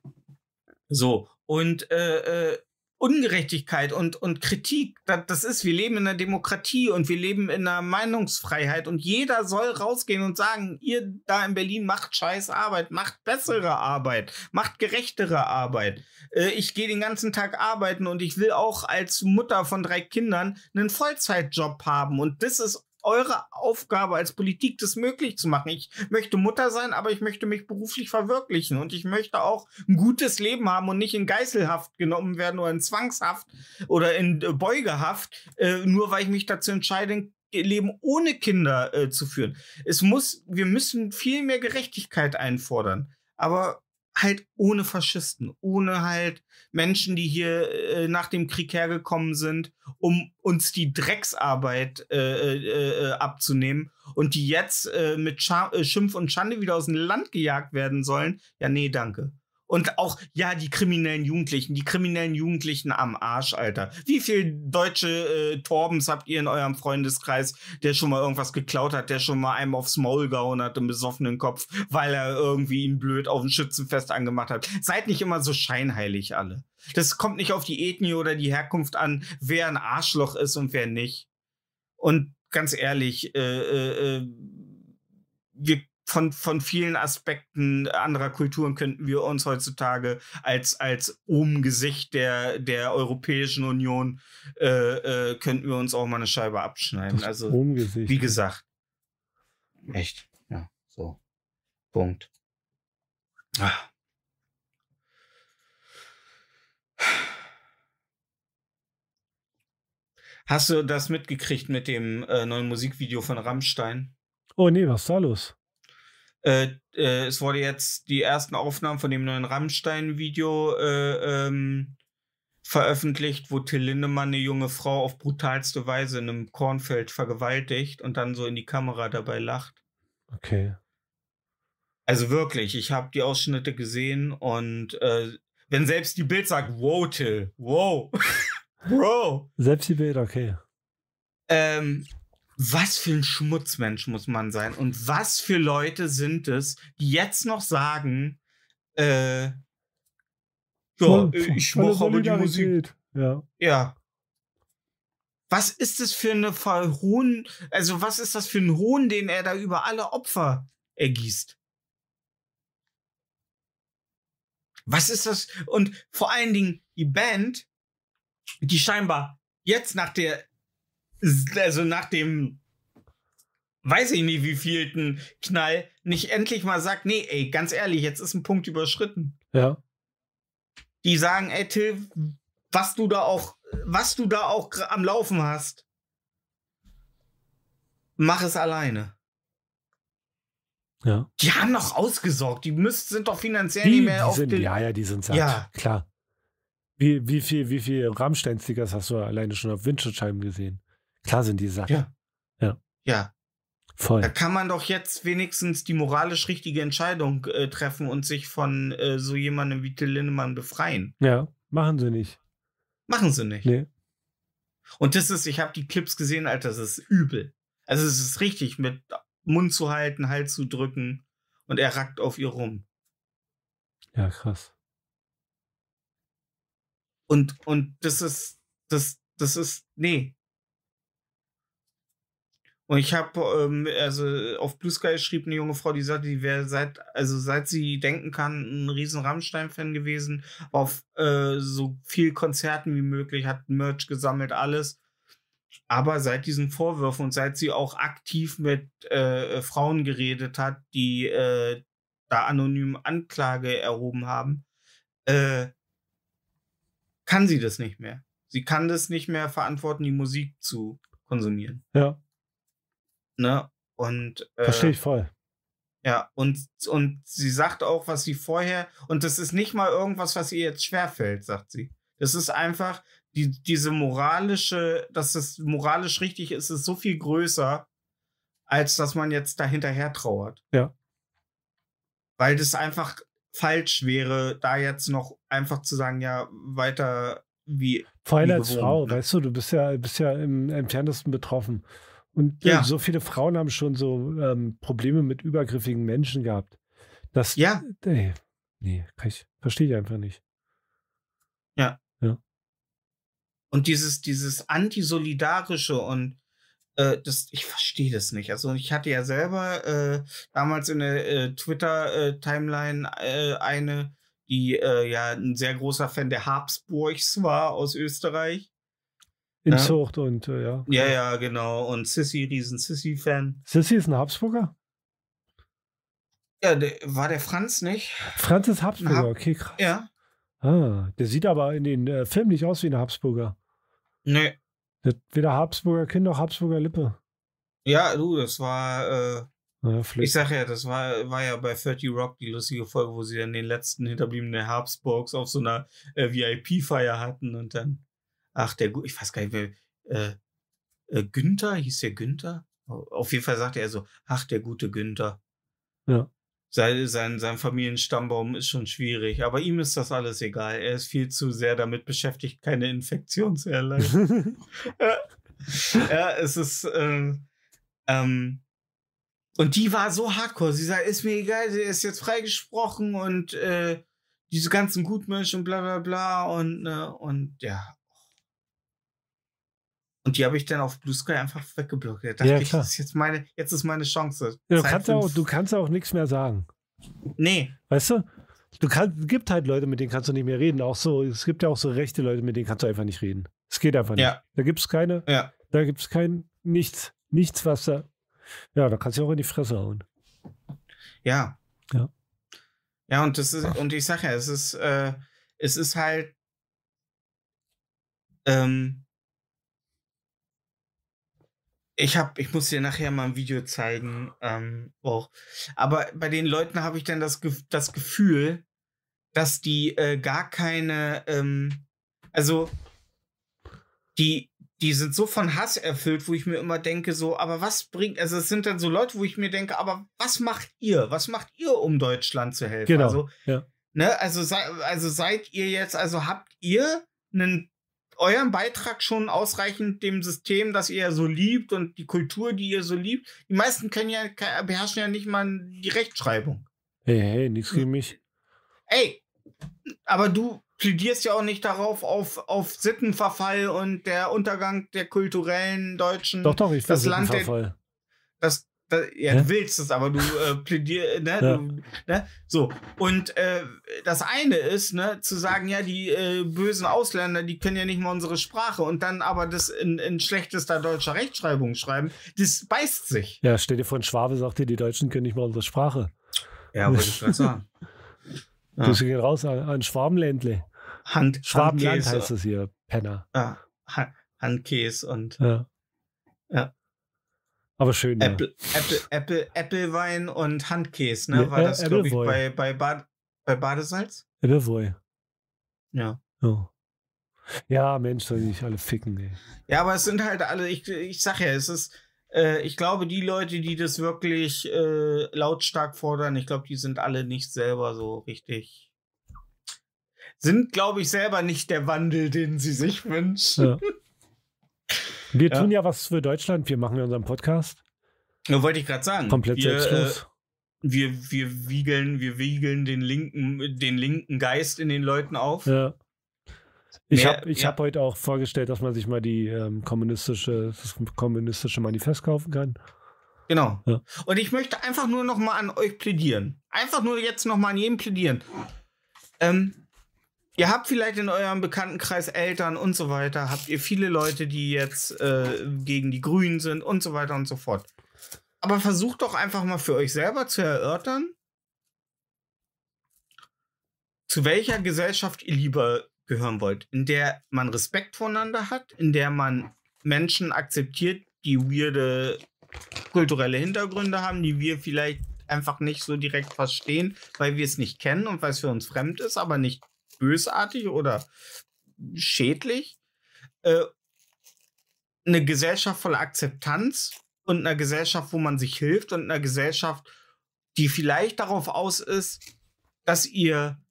so. Und äh, äh, Ungerechtigkeit und, und Kritik, das, das ist, wir leben in einer Demokratie und wir leben in einer Meinungsfreiheit und jeder soll rausgehen und sagen, ihr da in Berlin macht scheiß Arbeit, macht bessere Arbeit, macht gerechtere Arbeit. Äh, ich gehe den ganzen Tag arbeiten und ich will auch als Mutter von drei Kindern einen Vollzeitjob haben und das ist eure Aufgabe als Politik, das möglich zu machen. Ich möchte Mutter sein, aber ich möchte mich beruflich verwirklichen und ich möchte auch ein gutes Leben haben und nicht in Geiselhaft genommen werden oder in Zwangshaft oder in äh, Beugehaft, äh, nur weil ich mich dazu entscheide, ein Leben ohne Kinder äh, zu führen. Es muss, wir müssen viel mehr Gerechtigkeit einfordern, aber halt ohne Faschisten, ohne halt Menschen, die hier äh, nach dem Krieg hergekommen sind, um uns die Drecksarbeit äh, äh, äh, abzunehmen und die jetzt äh, mit Scha äh, Schimpf und Schande wieder aus dem Land gejagt werden sollen. Ja, nee, danke. Und auch, ja, die kriminellen Jugendlichen, die kriminellen Jugendlichen am Arsch, Alter. Wie viel deutsche äh, Torbens habt ihr in eurem Freundeskreis, der schon mal irgendwas geklaut hat, der schon mal einem aufs Maul gehauen hat, im besoffenen Kopf, weil er irgendwie ihn blöd auf ein Schützenfest angemacht hat? Seid nicht immer so scheinheilig alle. Das kommt nicht auf die Ethnie oder die Herkunft an, wer ein Arschloch ist und wer nicht. Und ganz ehrlich, äh, äh, äh, wir Von, von vielen Aspekten anderer Kulturen könnten wir uns heutzutage als, als Ohm-Gesicht der, der Europäischen Union äh, äh, könnten wir uns auch mal eine Scheibe abschneiden. Das Also, Ohm-Gesicht. wie gesagt. Echt. Ja, so. Punkt. Ah. Hast du das mitgekriegt mit dem äh, neuen Musikvideo von Rammstein? Oh nee, was ist da los? Äh, äh, es wurde jetzt die ersten Aufnahmen von dem neuen Rammstein-Video äh, ähm, veröffentlicht, wo Till Lindemann eine junge Frau auf brutalste Weise in einem Kornfeld vergewaltigt und dann so in die Kamera dabei lacht. Okay. Also wirklich, ich habe die Ausschnitte gesehen und äh, wenn selbst die Bild sagt, wow, Till, wow, Bro. Selbst die Bilder, okay. Ähm, was für ein Schmutzmensch muss man sein und was für Leute sind es, die jetzt noch sagen, äh, ja, Voll- ich volle mache aber die Musik. Solidarität. Ja. Ja. Was ist das für eine Verhohn, also was ist das für ein Hohn, den er da über alle Opfer ergießt? Was ist das? Und vor allen Dingen die Band, die scheinbar jetzt nach der, also nach dem, weiß ich nicht wievielten Knall, nicht endlich mal sagt, nee, ey, ganz ehrlich, jetzt ist ein Punkt überschritten. Ja. Die sagen, ey, Till, was du da auch, was du da auch gra- am Laufen hast, mach es alleine. Ja. Die haben doch ausgesorgt, die müssen, sind doch finanziell Die, nicht die mehr auf sind, den. ja, ja, die sind satt. Ja. Klar. Wie, wie viel, wie viel Rammstein-Stickers hast du alleine schon auf Windschutzscheiben gesehen? Klar sind die satt. Ja. Ja. Ja. Voll. Da kann man doch jetzt wenigstens die moralisch richtige Entscheidung äh, treffen und sich von äh, so jemandem wie Till Lindemann befreien. Ja, machen sie nicht. Machen sie nicht. Nee. Und das ist, ich habe die Clips gesehen, Alter, das ist übel. Also es ist richtig, mit Mund zu halten, Hals zu drücken und er rackt auf ihr rum. Ja, krass. Und, und das ist, das, das ist, nee, Und ich habe, ähm, also auf Blue Sky schrieb eine junge Frau, die sagte, die wäre seit, also seit sie denken kann, ein riesen Rammstein-Fan gewesen, auf äh, so viel Konzerten wie möglich, hat Merch gesammelt, alles. Aber seit diesen Vorwürfen und seit sie auch aktiv mit äh, Frauen geredet hat, die äh, da anonym Anklage erhoben haben, äh, kann sie das nicht mehr. Sie kann das nicht mehr verantworten, die Musik zu konsumieren. Ja, Ne? Und äh, verstehe ich voll. ja, und, und sie sagt auch, was sie vorher, und das ist nicht mal irgendwas, was ihr jetzt schwerfällt, sagt sie. Das ist einfach, die, diese moralische, dass das moralisch richtig ist, ist so viel größer, als dass man jetzt dahinterher trauert. Ja. Weil das einfach falsch wäre, da jetzt noch einfach zu sagen, ja, weiter wie. Vor allem wie als gewohnt, Frau, ne? weißt du, du bist ja, bist ja im entferntesten betroffen. Und äh, Ja. so viele Frauen haben schon so ähm, Probleme mit übergriffigen Menschen gehabt. Das, Ja. Nee, nee kann ich, verstehe ich einfach nicht. Ja. Ja. Und dieses, dieses Antisolidarische und äh, das, ich verstehe das nicht. Also ich hatte ja selber äh, damals in der äh, Twitter-Timeline äh, eine, die äh, ja ein sehr großer Fan der Habsburgs war aus Österreich. Inzucht ja. und äh, ja. Ja, ja, genau. Und Sissy, riesen Sissy-Fan. Sissy ist ein Habsburger? Ja, der, war der Franz nicht? Franz ist Habsburger, Hab okay, krass. Ja. Ah, der sieht aber in den äh, Filmen nicht aus wie ein Habsburger. Nee. Der hat weder Habsburger Kind noch Habsburger Lippe. Ja, du, das war, äh, Ja, ich sag ja, das war, war ja bei dreißig Rock die lustige Folge, wo sie dann den letzten Hinterbliebenen der Habsburgs auf so einer äh, V I P-Feier hatten und dann, ach, der, Gu- ich weiß gar nicht, wer, äh, äh, Günther, hieß der Günther? Auf jeden Fall sagte er so, ach, der gute Günther. Ja. Sein, sein, sein Familienstammbaum ist schon schwierig, aber ihm ist das alles egal. Er ist viel zu sehr damit beschäftigt, keine Infektion zu erleiden. ja. ja, es ist, ähm, ähm, und die war so hardcore. Sie sagt, ist mir egal, sie ist jetzt freigesprochen und äh, diese ganzen Gutmenschen und bla bla bla und, äh, und ja. Und die habe ich dann auf Blue Sky einfach weggeblockt. Da dachte Ja, ich, klar. das ist jetzt meine, jetzt ist meine Chance. Ja, du, Zeit kannst für- auch, du kannst auch nichts mehr sagen. Nee, Weißt du? Du kannst, es gibt halt Leute, mit denen kannst du nicht mehr reden. Auch so, es gibt ja auch so rechte Leute, mit denen kannst du einfach nicht reden. Es geht einfach nicht. Ja. Da gibt es keine, ja. da gibt es kein, nichts, nichts, was da. Ja, da kannst du auch in die Fresse hauen. Ja. Ja. Ja, und das ist, und ich sag ja, es ist, äh, es ist halt, ähm, ich hab, ich muss dir nachher mal ein Video zeigen, ähm, auch. Aber bei den Leuten habe ich dann das, Gef- das Gefühl, dass die äh, gar keine, ähm, also die, die sind so von Hass erfüllt, wo ich mir immer denke, so, aber was bringt, also es sind dann so Leute, wo ich mir denke, aber was macht ihr? Was macht ihr, um Deutschland zu helfen? Genau. Also, ja. ne, also, sei, also seid ihr jetzt, also habt ihr einen, euren Beitrag schon ausreichend dem System, das ihr so liebt und die Kultur, die ihr so liebt? Die meisten können ja, ke- beherrschen ja nicht mal die Rechtschreibung. Hey, hey, nichts gegen mich. Ey, aber du plädierst ja auch nicht darauf, auf, auf Sittenverfall und der Untergang der kulturellen Deutschen. Doch, doch, ich will das Land der, Sittenverfall. das, das, ja, Hä? du willst es, aber du äh, plädierst, ne, Ja. du, ne, so. Und äh, das eine ist, ne, zu sagen, ja, die äh, bösen Ausländer, die können ja nicht mal unsere Sprache und dann aber das in, in schlechtester deutscher Rechtschreibung schreiben, das beißt sich. Ja, stell dir vor, ein Schwabe sagt dir, die Deutschen können nicht mal unsere Sprache. Ja, wollte ich gerade sagen. Ja. Grüße gehen raus an, an Schwabenländle. Hand, Schwabenland Handkäse, heißt es hier, Penner. Ja, Ha- Handkäse und Ja. Ja. Aber schön, ja. Apple, Apple, Apple, Äppelwein und Handkäse, ne? Ja, War das, glaube ich, Äppelwein. bei, bei, Bad, bei Badesalz? Everwohl. Ja. Ja. Ja, Mensch, soll die nicht alle ficken, ey. Ja, aber es sind halt alle, ich, ich sag ja, es ist, äh, ich glaube, die Leute, die das wirklich äh, lautstark fordern, ich glaube, die sind alle nicht selber so richtig, sind, glaube ich, selber nicht der Wandel, den sie sich wünschen. Ja. Wir Ja. tun ja was für Deutschland. Wir machen ja unseren Podcast. Ja, wollte ich gerade sagen. Komplett wir, äh, selbstlos. wir, wir wiegeln, wir wiegeln den linken, den linken Geist in den Leuten auf. Ja. Ich Mehr- habe ich ja. hab heute auch vorgestellt, dass man sich mal die ähm, kommunistische, das kommunistische Manifest kaufen kann. Genau. Ja. Und ich möchte einfach nur noch mal an euch plädieren. Einfach nur jetzt noch mal an jedem plädieren. Ähm, ihr habt vielleicht in eurem Bekanntenkreis Eltern und so weiter, habt ihr viele Leute, die jetzt äh, gegen die Grünen sind und so weiter und so fort. Aber versucht doch einfach mal für euch selber zu erörtern, zu welcher Gesellschaft ihr lieber gehören wollt. In der man Respekt voneinander hat, in der man Menschen akzeptiert, die weirde kulturelle Hintergründe haben, die wir vielleicht einfach nicht so direkt verstehen, weil wir es nicht kennen und weil es für uns fremd ist, aber nicht bösartig oder schädlich. Äh, eine Gesellschaft voller Akzeptanz und einer Gesellschaft, wo man sich hilft und einer Gesellschaft, die vielleicht darauf aus ist, dass ihr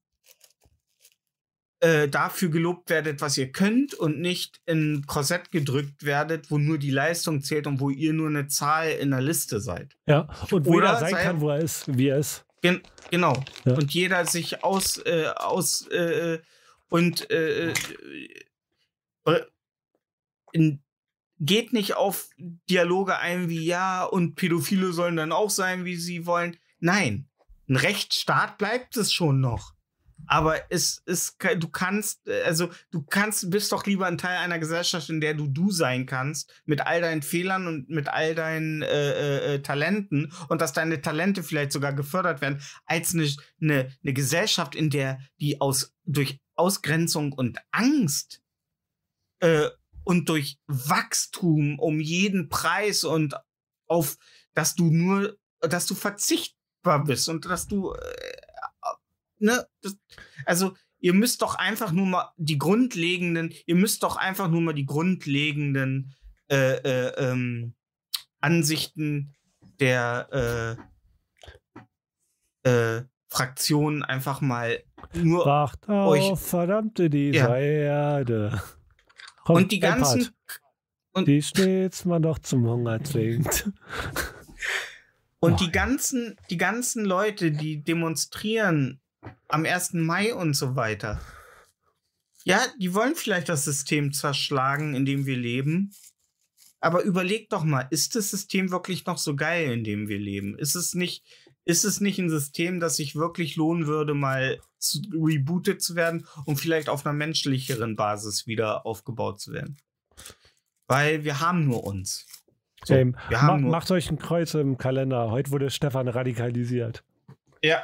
äh, dafür gelobt werdet, was ihr könnt und nicht in ein Korsett gedrückt werdet, wo nur die Leistung zählt und wo ihr nur eine Zahl in der Liste seid. Ja, und wo Oder jeder sein sei- kann, wo er ist, wie er ist. Gen genau. Ja. Und jeder sich aus, äh, aus äh, und äh, äh, in, geht nicht auf Dialoge ein wie ja und Pädophile sollen dann auch sein, wie sie wollen. Nein, ein Rechtsstaat bleibt es schon noch. Aber es ist, du kannst, also du kannst, bist doch lieber ein Teil einer Gesellschaft, in der du du sein kannst, mit all deinen Fehlern und mit all deinen äh, äh, Talenten und dass deine Talente vielleicht sogar gefördert werden, als eine, eine, eine Gesellschaft, in der die aus durch Ausgrenzung und Angst äh, und durch Wachstum um jeden Preis und auf, dass du nur, dass du verzichtbar bist und dass du äh, Ne, das, also ihr müsst doch einfach nur mal die grundlegenden, ihr müsst doch einfach nur mal die grundlegenden äh, äh, ähm, Ansichten der äh, äh, Fraktionen einfach mal nur Wacht euch- auf, verdammte diese Ja. Erde. Komm, und die ein ganzen Part. Die stets man doch zum Hunger zwingt. und Oh. die ganzen die ganzen Leute, die demonstrieren am ersten Mai und so weiter. Ja, die wollen vielleicht das System zerschlagen, in dem wir leben. Aber überlegt doch mal, ist das System wirklich noch so geil, in dem wir leben? Ist es nicht, ist es nicht ein System, das sich wirklich lohnen würde, mal zu, rebootet zu werden und vielleicht auf einer menschlicheren Basis wieder aufgebaut zu werden? Weil wir haben nur uns. So, Ähm, wir ma haben nur, macht euch ein Kreuz im Kalender. Heute wurde Stefan radikalisiert. ja.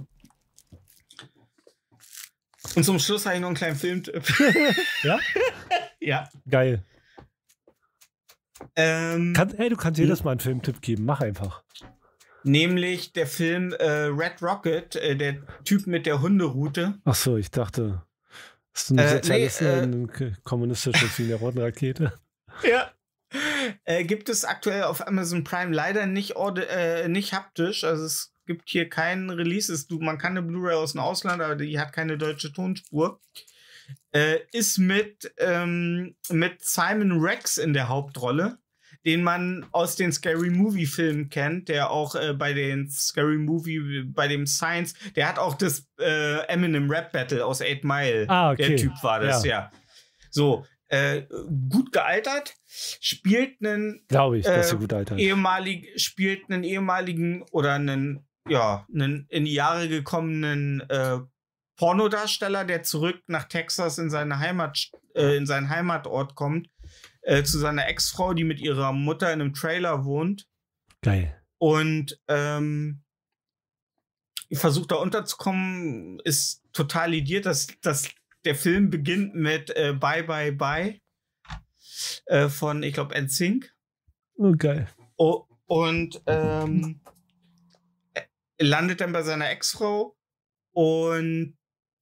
Und zum Schluss habe ich noch einen kleinen Filmtipp. Ja? Ja. Geil. Ähm, Kann, ey, du kannst Hm. jedes Mal einen Filmtipp geben. Mach einfach. nämlich der Film äh, Red Rocket, äh, der Typ mit der Hunderoute. Ach so, ich dachte, das ist ein Äh, Sozialisten nee, und ein kommunistisches wie in der roten Rakete. Ja. Äh, gibt es aktuell auf Amazon Prime leider nicht, orde- äh, nicht haptisch. Also es gibt hier keinen Release. Es, du, man kann eine Blu-ray aus dem Ausland, aber die hat keine deutsche Tonspur. Äh, ist mit, ähm, mit Simon Rex in der Hauptrolle, den man aus den Scary Movie Filmen kennt, der auch äh, bei den Scary Movie, bei dem Science, der hat auch das äh, Eminem Rap Battle aus Eight Mile. Ah, okay. Der Typ war das, Ja. ja. So, äh, gut gealtert, spielt einen Glaube ich, dass Äh, sie gut altert. ehemalig, spielt einen ehemaligen oder einen, ja, einen in die Jahre gekommenen äh, Pornodarsteller, der zurück nach Texas in seine Heimat, äh, in seinen Heimatort kommt, äh, zu seiner Ex-Frau, die mit ihrer Mutter in einem Trailer wohnt Geil. und ähm, versucht da unterzukommen, ist total lidiert, dass, dass der Film beginnt mit äh, Bye Bye Bye äh, von, ich glaube, N Sync. Oh, geil. Oh, und ähm, er landet dann bei seiner Ex-Frau und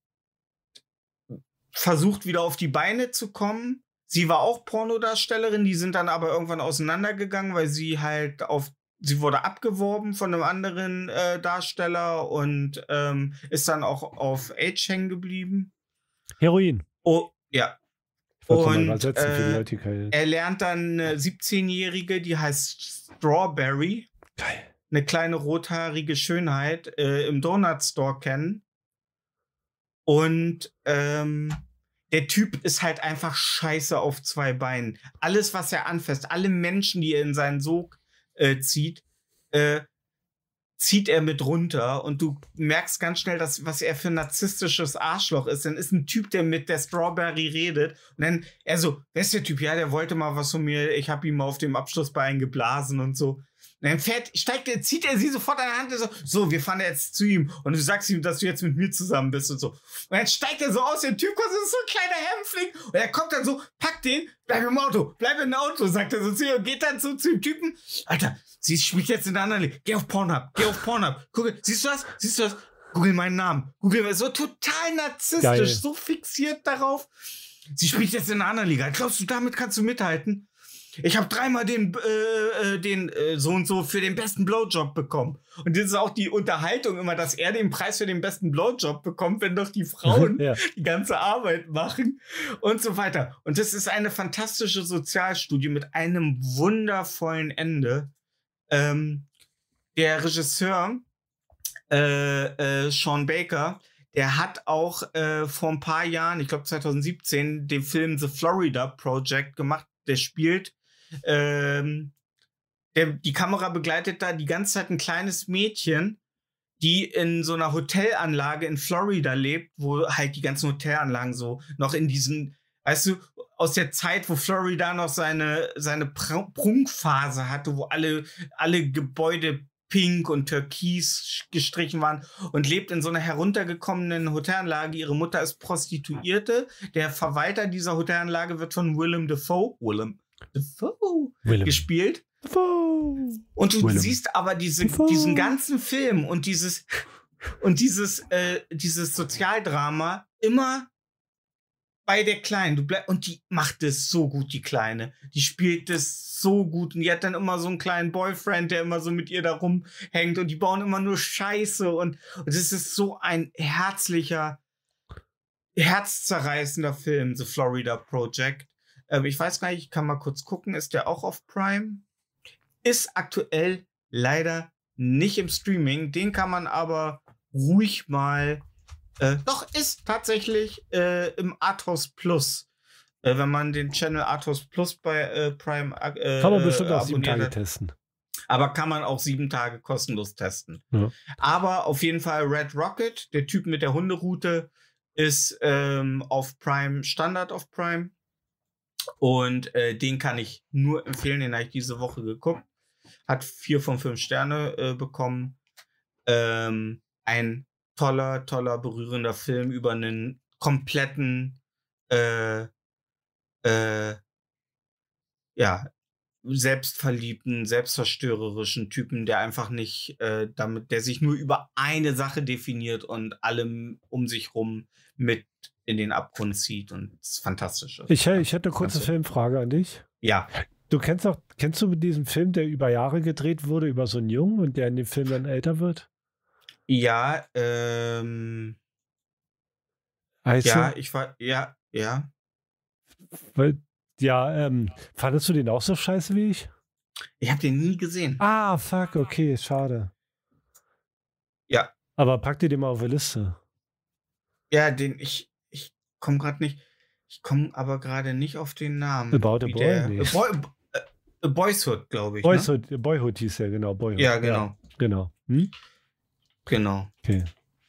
versucht wieder auf die Beine zu kommen. Sie war auch Pornodarstellerin, die sind dann aber irgendwann auseinandergegangen, weil sie halt auf, sie wurde abgeworben von einem anderen äh, Darsteller und ähm, ist dann auch auf Age hängen geblieben. Heroin. Oh, ja. Ich wollte mal Und, übersetzen für die äh, Leute, die keine- Er lernt dann eine siebzehnjährige, die heißt Strawberry, Geil. eine kleine rothaarige Schönheit, äh, im Donut Store kennen. Und ähm, der Typ ist halt einfach scheiße auf zwei Beinen. Alles, was er anfasst, alle Menschen, die er in seinen Sog äh, zieht, äh, zieht er mit runter und du merkst ganz schnell, dass, was er für ein narzisstisches Arschloch ist. Dann ist ein Typ, der mit der Strawberry redet und dann, er so, wer ist der Typ? Ja, der wollte mal was von mir, ich habe ihm mal auf dem Abschlussbein geblasen und so. Und dann fährt, steigt er, zieht er sie sofort an der Hand und so, so, wir fahren jetzt zu ihm und du sagst ihm, dass du jetzt mit mir zusammen bist und so. Und dann steigt er so aus, der Typ kommt, das ist so ein kleiner Hämpfling und er kommt dann so, packt den, bleib im Auto, bleib im Auto, sagt er so zu ihm und geht dann so zu dem Typen. Alter, sie spielt jetzt in der anderen Liga. Geh auf Pornhub, geh auf Pornhub. Guck, siehst du das? Siehst du das? Google meinen Namen. Google, so total narzisstisch, Geil. so fixiert darauf. Sie spielt jetzt in einer anderen Liga. Glaubst du, damit kannst du mithalten? Ich habe dreimal den, äh, den äh, so und so für den besten Blowjob bekommen. Und das ist auch die Unterhaltung immer, dass er den Preis für den besten Blowjob bekommt, wenn doch die Frauen Ja. die ganze Arbeit machen und so weiter. Und das ist eine fantastische Sozialstudie mit einem wundervollen Ende. Ähm, der Regisseur äh, äh, Sean Baker, der hat auch äh, vor ein paar Jahren, ich glaube zwanzig siebzehn, den Film The Florida Project gemacht. Der spielt, ähm, der, die Kamera begleitet da die ganze Zeit ein kleines Mädchen, die in so einer Hotelanlage in Florida lebt, wo halt die ganzen Hotelanlagen so noch in diesen, weißt du, aus der Zeit, wo Florida noch seine, seine Pr- Prunkphase hatte, wo alle, alle Gebäude pink und türkis gestrichen waren und lebt in so einer heruntergekommenen Hotelanlage. Ihre Mutter ist Prostituierte. Der Verwalter dieser Hotelanlage wird von Willem Dafoe, Willem Dafoe Willem. gespielt. Dafoe. Und du Willem. siehst aber diese, Dafoe. diesen ganzen Film und dieses, und dieses, äh, dieses Sozialdrama immer bei der Kleinen. Du bleib, und die macht es so gut, die Kleine. Die spielt es so gut. Und die hat dann immer so einen kleinen Boyfriend, der immer so mit ihr da rumhängt. Und die bauen immer nur Scheiße. Und es ist so ein herzlicher, herzzerreißender Film, The Florida Project. Ähm, ich weiß gar nicht, ich kann mal kurz gucken. Ist der auch auf Prime? Ist aktuell leider nicht im Streaming. Den kann man aber ruhig mal Äh, doch, ist tatsächlich äh, im Athos Plus. Äh, wenn man den Channel Athos Plus bei äh, Prime äh, Kann man bestimmt auch sieben abonniert Tage hat. testen. Aber kann man auch sieben Tage kostenlos testen. Ja. Aber auf jeden Fall Red Rocket, der Typ mit der Hunderoute, ist ähm, auf Prime, Standard auf Prime. Und äh, den kann ich nur empfehlen, den habe ich diese Woche geguckt. Hat vier von fünf Sterne äh, bekommen. Ähm, ein toller, toller, berührender Film über einen kompletten, äh, äh, ja, selbstverliebten, selbstzerstörerischen Typen, der einfach nicht äh, damit, der sich nur über eine Sache definiert und allem um sich rum mit in den Abgrund zieht und es ist fantastisch. Ich, ich hätte eine kurze Kannst du- Filmfrage an dich. Ja, Du kennst auch, kennst du diesen Film, der über Jahre gedreht wurde, über so einen Jungen und der in dem Film dann älter wird? ja, ähm, Heißt ja, du? ich war, ja, ja. Weil, ja, ähm, fandest du den auch so scheiße wie ich? Ich habe den nie gesehen. Ah, fuck, okay, schade. Ja. Aber pack dir den mal auf die Liste. Ja, den, ich, ich komme gerade nicht, ich komme aber gerade nicht auf den Namen. About a Wie Boy? der- Nee. A Boy, äh, A Boyshood, glaube ich. Ne? Boyhood, Boyhood hieß der, genau. Boyhood. Ja, genau. genau. Hm? Genau. Okay.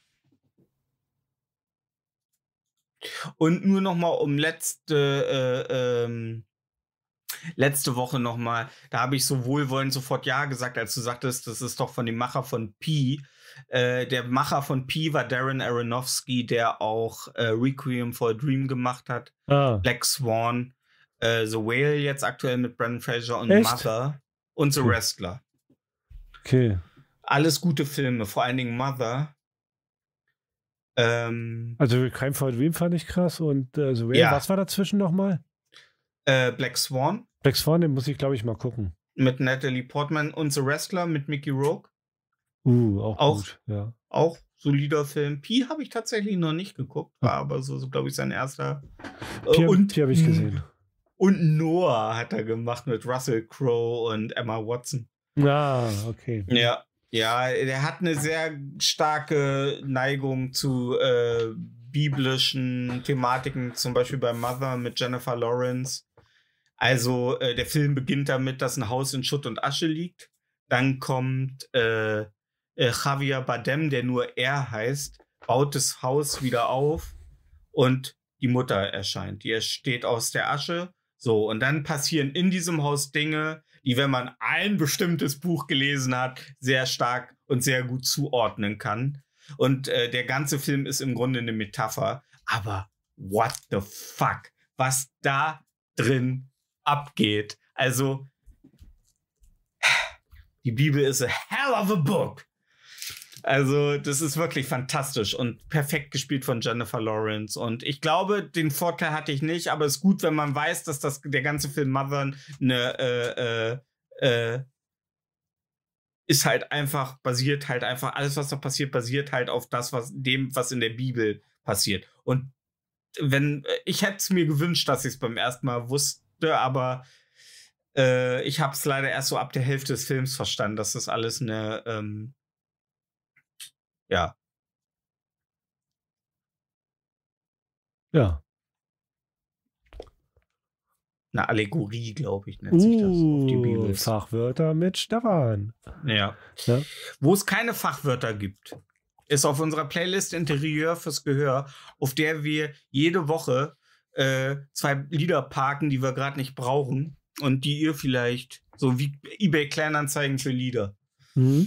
Und nur noch mal um letzte, äh, ähm, letzte Woche noch mal, da habe ich so wohlwollend sofort Ja gesagt, als du sagtest, das ist doch von dem Macher von Pi. Äh, der Macher von Pi war Darren Aronofsky, der auch äh, Requiem for a Dream gemacht hat, Ah, Black Swan, äh, The Whale jetzt aktuell mit Brendan Fraser und Echt? Mother und The Hm. Wrestler. okay. Alles gute Filme, vor allen Dingen Mother. Ähm, Also Crime for a Dream fand ich krass und äh, so, Ja. was war dazwischen nochmal? äh, Black Swan Black Swan, den muss ich glaube ich mal gucken. mit Natalie Portman und The Wrestler mit Mickey Rourke. Uh, auch, Auch- gut, ja. Auch solider Film. Pi habe ich tatsächlich noch nicht geguckt, war aber so, so glaube ich, sein erster. Äh, Pi, und Pi habe ich gesehen. Und Noah hat er gemacht mit Russell Crowe und Emma Watson. Ah, okay. Ja, ja, der hat eine sehr starke Neigung zu äh, biblischen Thematiken, zum Beispiel bei Mother mit Jennifer Lawrence. Also äh, der Film beginnt damit, dass ein Haus in Schutt und Asche liegt. Dann kommt äh, äh, Javier Bardem, der nur er heißt, baut das Haus wieder auf und die Mutter erscheint. Die steht aus der Asche. So, und dann passieren in diesem Haus Dinge, die, wenn man ein bestimmtes Buch gelesen hat, sehr stark und sehr gut zuordnen kann. Und äh, der ganze Film ist im Grunde eine Metapher. Aber what the fuck? Was da drin abgeht. Also, die Bibel ist a hell of a book. Also, das ist wirklich fantastisch und perfekt gespielt von Jennifer Lawrence. Und ich glaube, den Vorteil hatte ich nicht, aber es ist gut, wenn man weiß, dass das der ganze Film Mother eine äh, äh, äh, ist halt einfach, basiert halt einfach, alles, was da passiert, basiert halt auf das, was dem, was in der Bibel passiert. Und wenn, ich hätte es mir gewünscht, dass ich es beim ersten Mal wusste, aber äh, ich habe es leider erst so ab der Hälfte des Films verstanden, dass das alles eine, ähm, ja. Ja. Eine Allegorie, glaube ich, nennt sich das auf die Bibel. Uh, Fachwörter mit Stefan. Ja. Ja. Wo es keine Fachwörter gibt, ist auf unserer Playlist Interieur fürs Gehör, auf der wir jede Woche äh, zwei Lieder parken, die wir gerade nicht brauchen und die ihr vielleicht, so wie eBay Kleinanzeigen für Lieder. Mhm.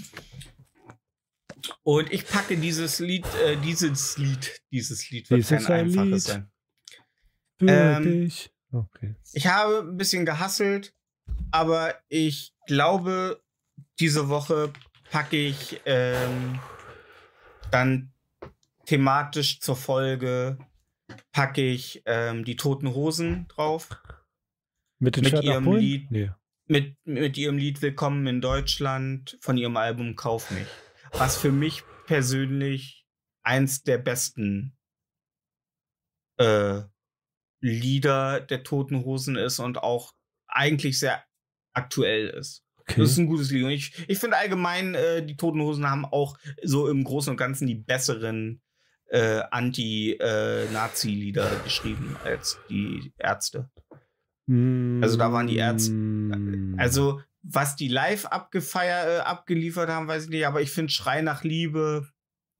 Und ich packe dieses Lied, äh, dieses Lied, dieses Lied wird Dieses kein ein einfaches Lied. sein. Für Ähm, dich. Okay. Ich habe ein bisschen gehasselt, aber ich glaube, diese Woche packe ich ähm, dann thematisch zur Folge, packe ich ähm, die Toten Hosen drauf. Mit den mit Stadt nach ihrem Polen? Lied. Nee. Mit, mit ihrem Lied Willkommen in Deutschland von ihrem Album Kauf mich. Was für mich persönlich eins der besten äh, Lieder der Toten Hosen ist und auch eigentlich sehr aktuell ist. Okay. Das ist ein gutes Lied. Und ich, ich finde allgemein, äh, die Toten Hosen haben auch so im Großen und Ganzen die besseren äh, Anti-Nazi-Lieder geschrieben als die Ärzte. Also da waren die Ärzte, Mm. also was die live abgefeiert, äh, abgeliefert haben, weiß ich nicht, aber ich finde Schrei nach Liebe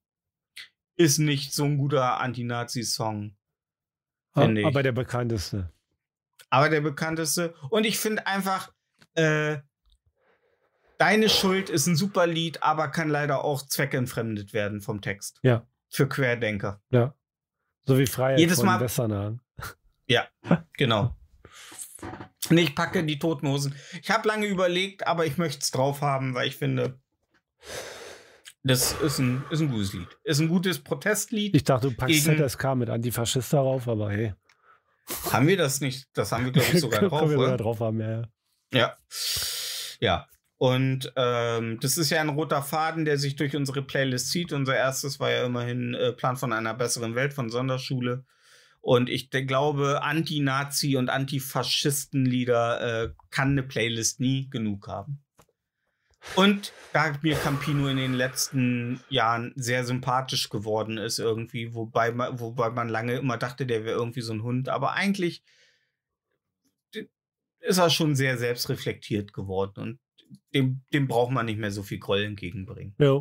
ist nicht so ein guter Anti-Nazi-Song. finde ich. Aber der bekannteste. Aber der bekannteste. Und ich finde einfach, äh, Deine Schuld ist ein super Lied, aber kann leider auch zweckentfremdet werden vom Text. Ja. Für Querdenker. Ja. So wie Freiheit Jedes von Mal- Westernhagen. Ja, genau. Und ich packe die Toten Hosen. Ich habe lange überlegt, aber ich möchte es drauf haben, weil ich finde, das ist ein, ist ein gutes Lied. Ist ein gutes Protestlied. Ich dachte, du packst Gegen- Z S K mit Antifaschist darauf, aber hey. Haben wir das nicht? Das haben wir, glaube ich, sogar drauf, Können wir sogar oder? drauf haben, ja. ja. Ja. Ja. Und ähm, das ist ja ein roter Faden, der sich durch unsere Playlist zieht. Unser erstes war ja immerhin äh, Plan von einer besseren Welt von Sonderschule. Und ich de- glaube, Anti-Nazi- und Antifaschisten-Lieder äh, kann eine Playlist nie genug haben. Und da mir Campino in den letzten Jahren sehr sympathisch geworden ist irgendwie, wobei man, wobei man lange immer dachte, der wäre irgendwie so ein Hund. Aber eigentlich ist er schon sehr selbstreflektiert geworden und dem, dem braucht man nicht mehr so viel Groll entgegenbringen. Jo.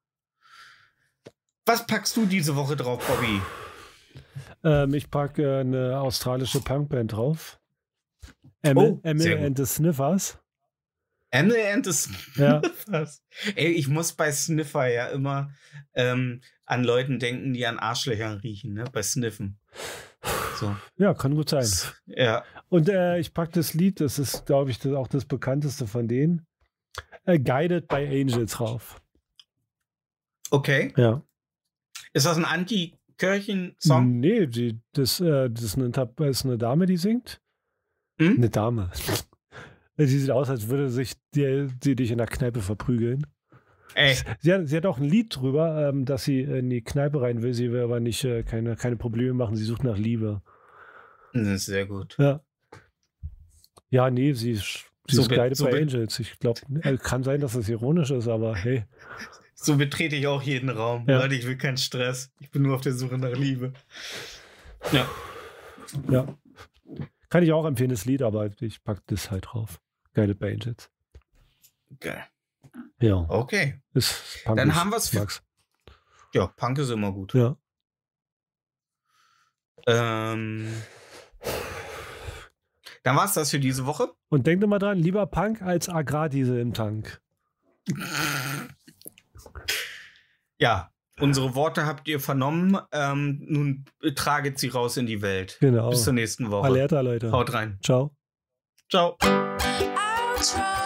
Was packst du diese Woche drauf, Bobby? Ähm, ich packe eine australische Punkband drauf. Emil, Oh, sehr Emil gut. and the Sniffers. Emil and the Ja. Sniffers. Ey, ich muss bei Sniffer ja immer ähm, an Leuten denken, die an Arschlöchern riechen, ne? Bei Sniffen. So. Ja, kann gut sein. Ja. Und äh, ich packe das Lied, das ist, glaube ich, das auch das bekannteste von denen. Äh, Guided by Angels drauf. Okay. Ja. Ist das ein Anti-Kirchen-Song? Nee, die, das, äh, das ist eine, Interp- ist eine Dame, die singt. Hm? Eine Dame. Sie sieht aus, als würde sich die, sie dich in der Kneipe verprügeln. Ey. Sie hat, sie hat auch ein Lied drüber, ähm, dass sie in die Kneipe rein will. Sie will aber nicht äh, keine, keine Probleme machen. Sie sucht nach Liebe. Das ist sehr gut. Ja. Ja, nee, sie ist, sie So ist be- Guided so by be- Angels. Ich glaube, äh, kann sein, dass das ironisch ist, aber hey. So betrete ich auch jeden Raum. Ja. Leute, ich will keinen Stress. Ich bin nur auf der Suche nach Liebe. Ja. Ja. Kann ich auch empfehlen, das Lied, aber ich pack das halt drauf. Geile Band jetzt. Geil. Ja. Okay. Ist Punk Dann ist- haben wir's für- Max. Ja, Punk ist immer gut. Ja. Ähm, dann war's das für diese Woche. Und denk doch mal dran, lieber Punk als Agrardiesel im Tank. Ja, unsere Worte habt ihr vernommen. Ähm, nun traget sie raus in die Welt. Genau. Bis zur nächsten Woche. Alerta, Leute. Haut rein. Ciao. Ciao. Outro.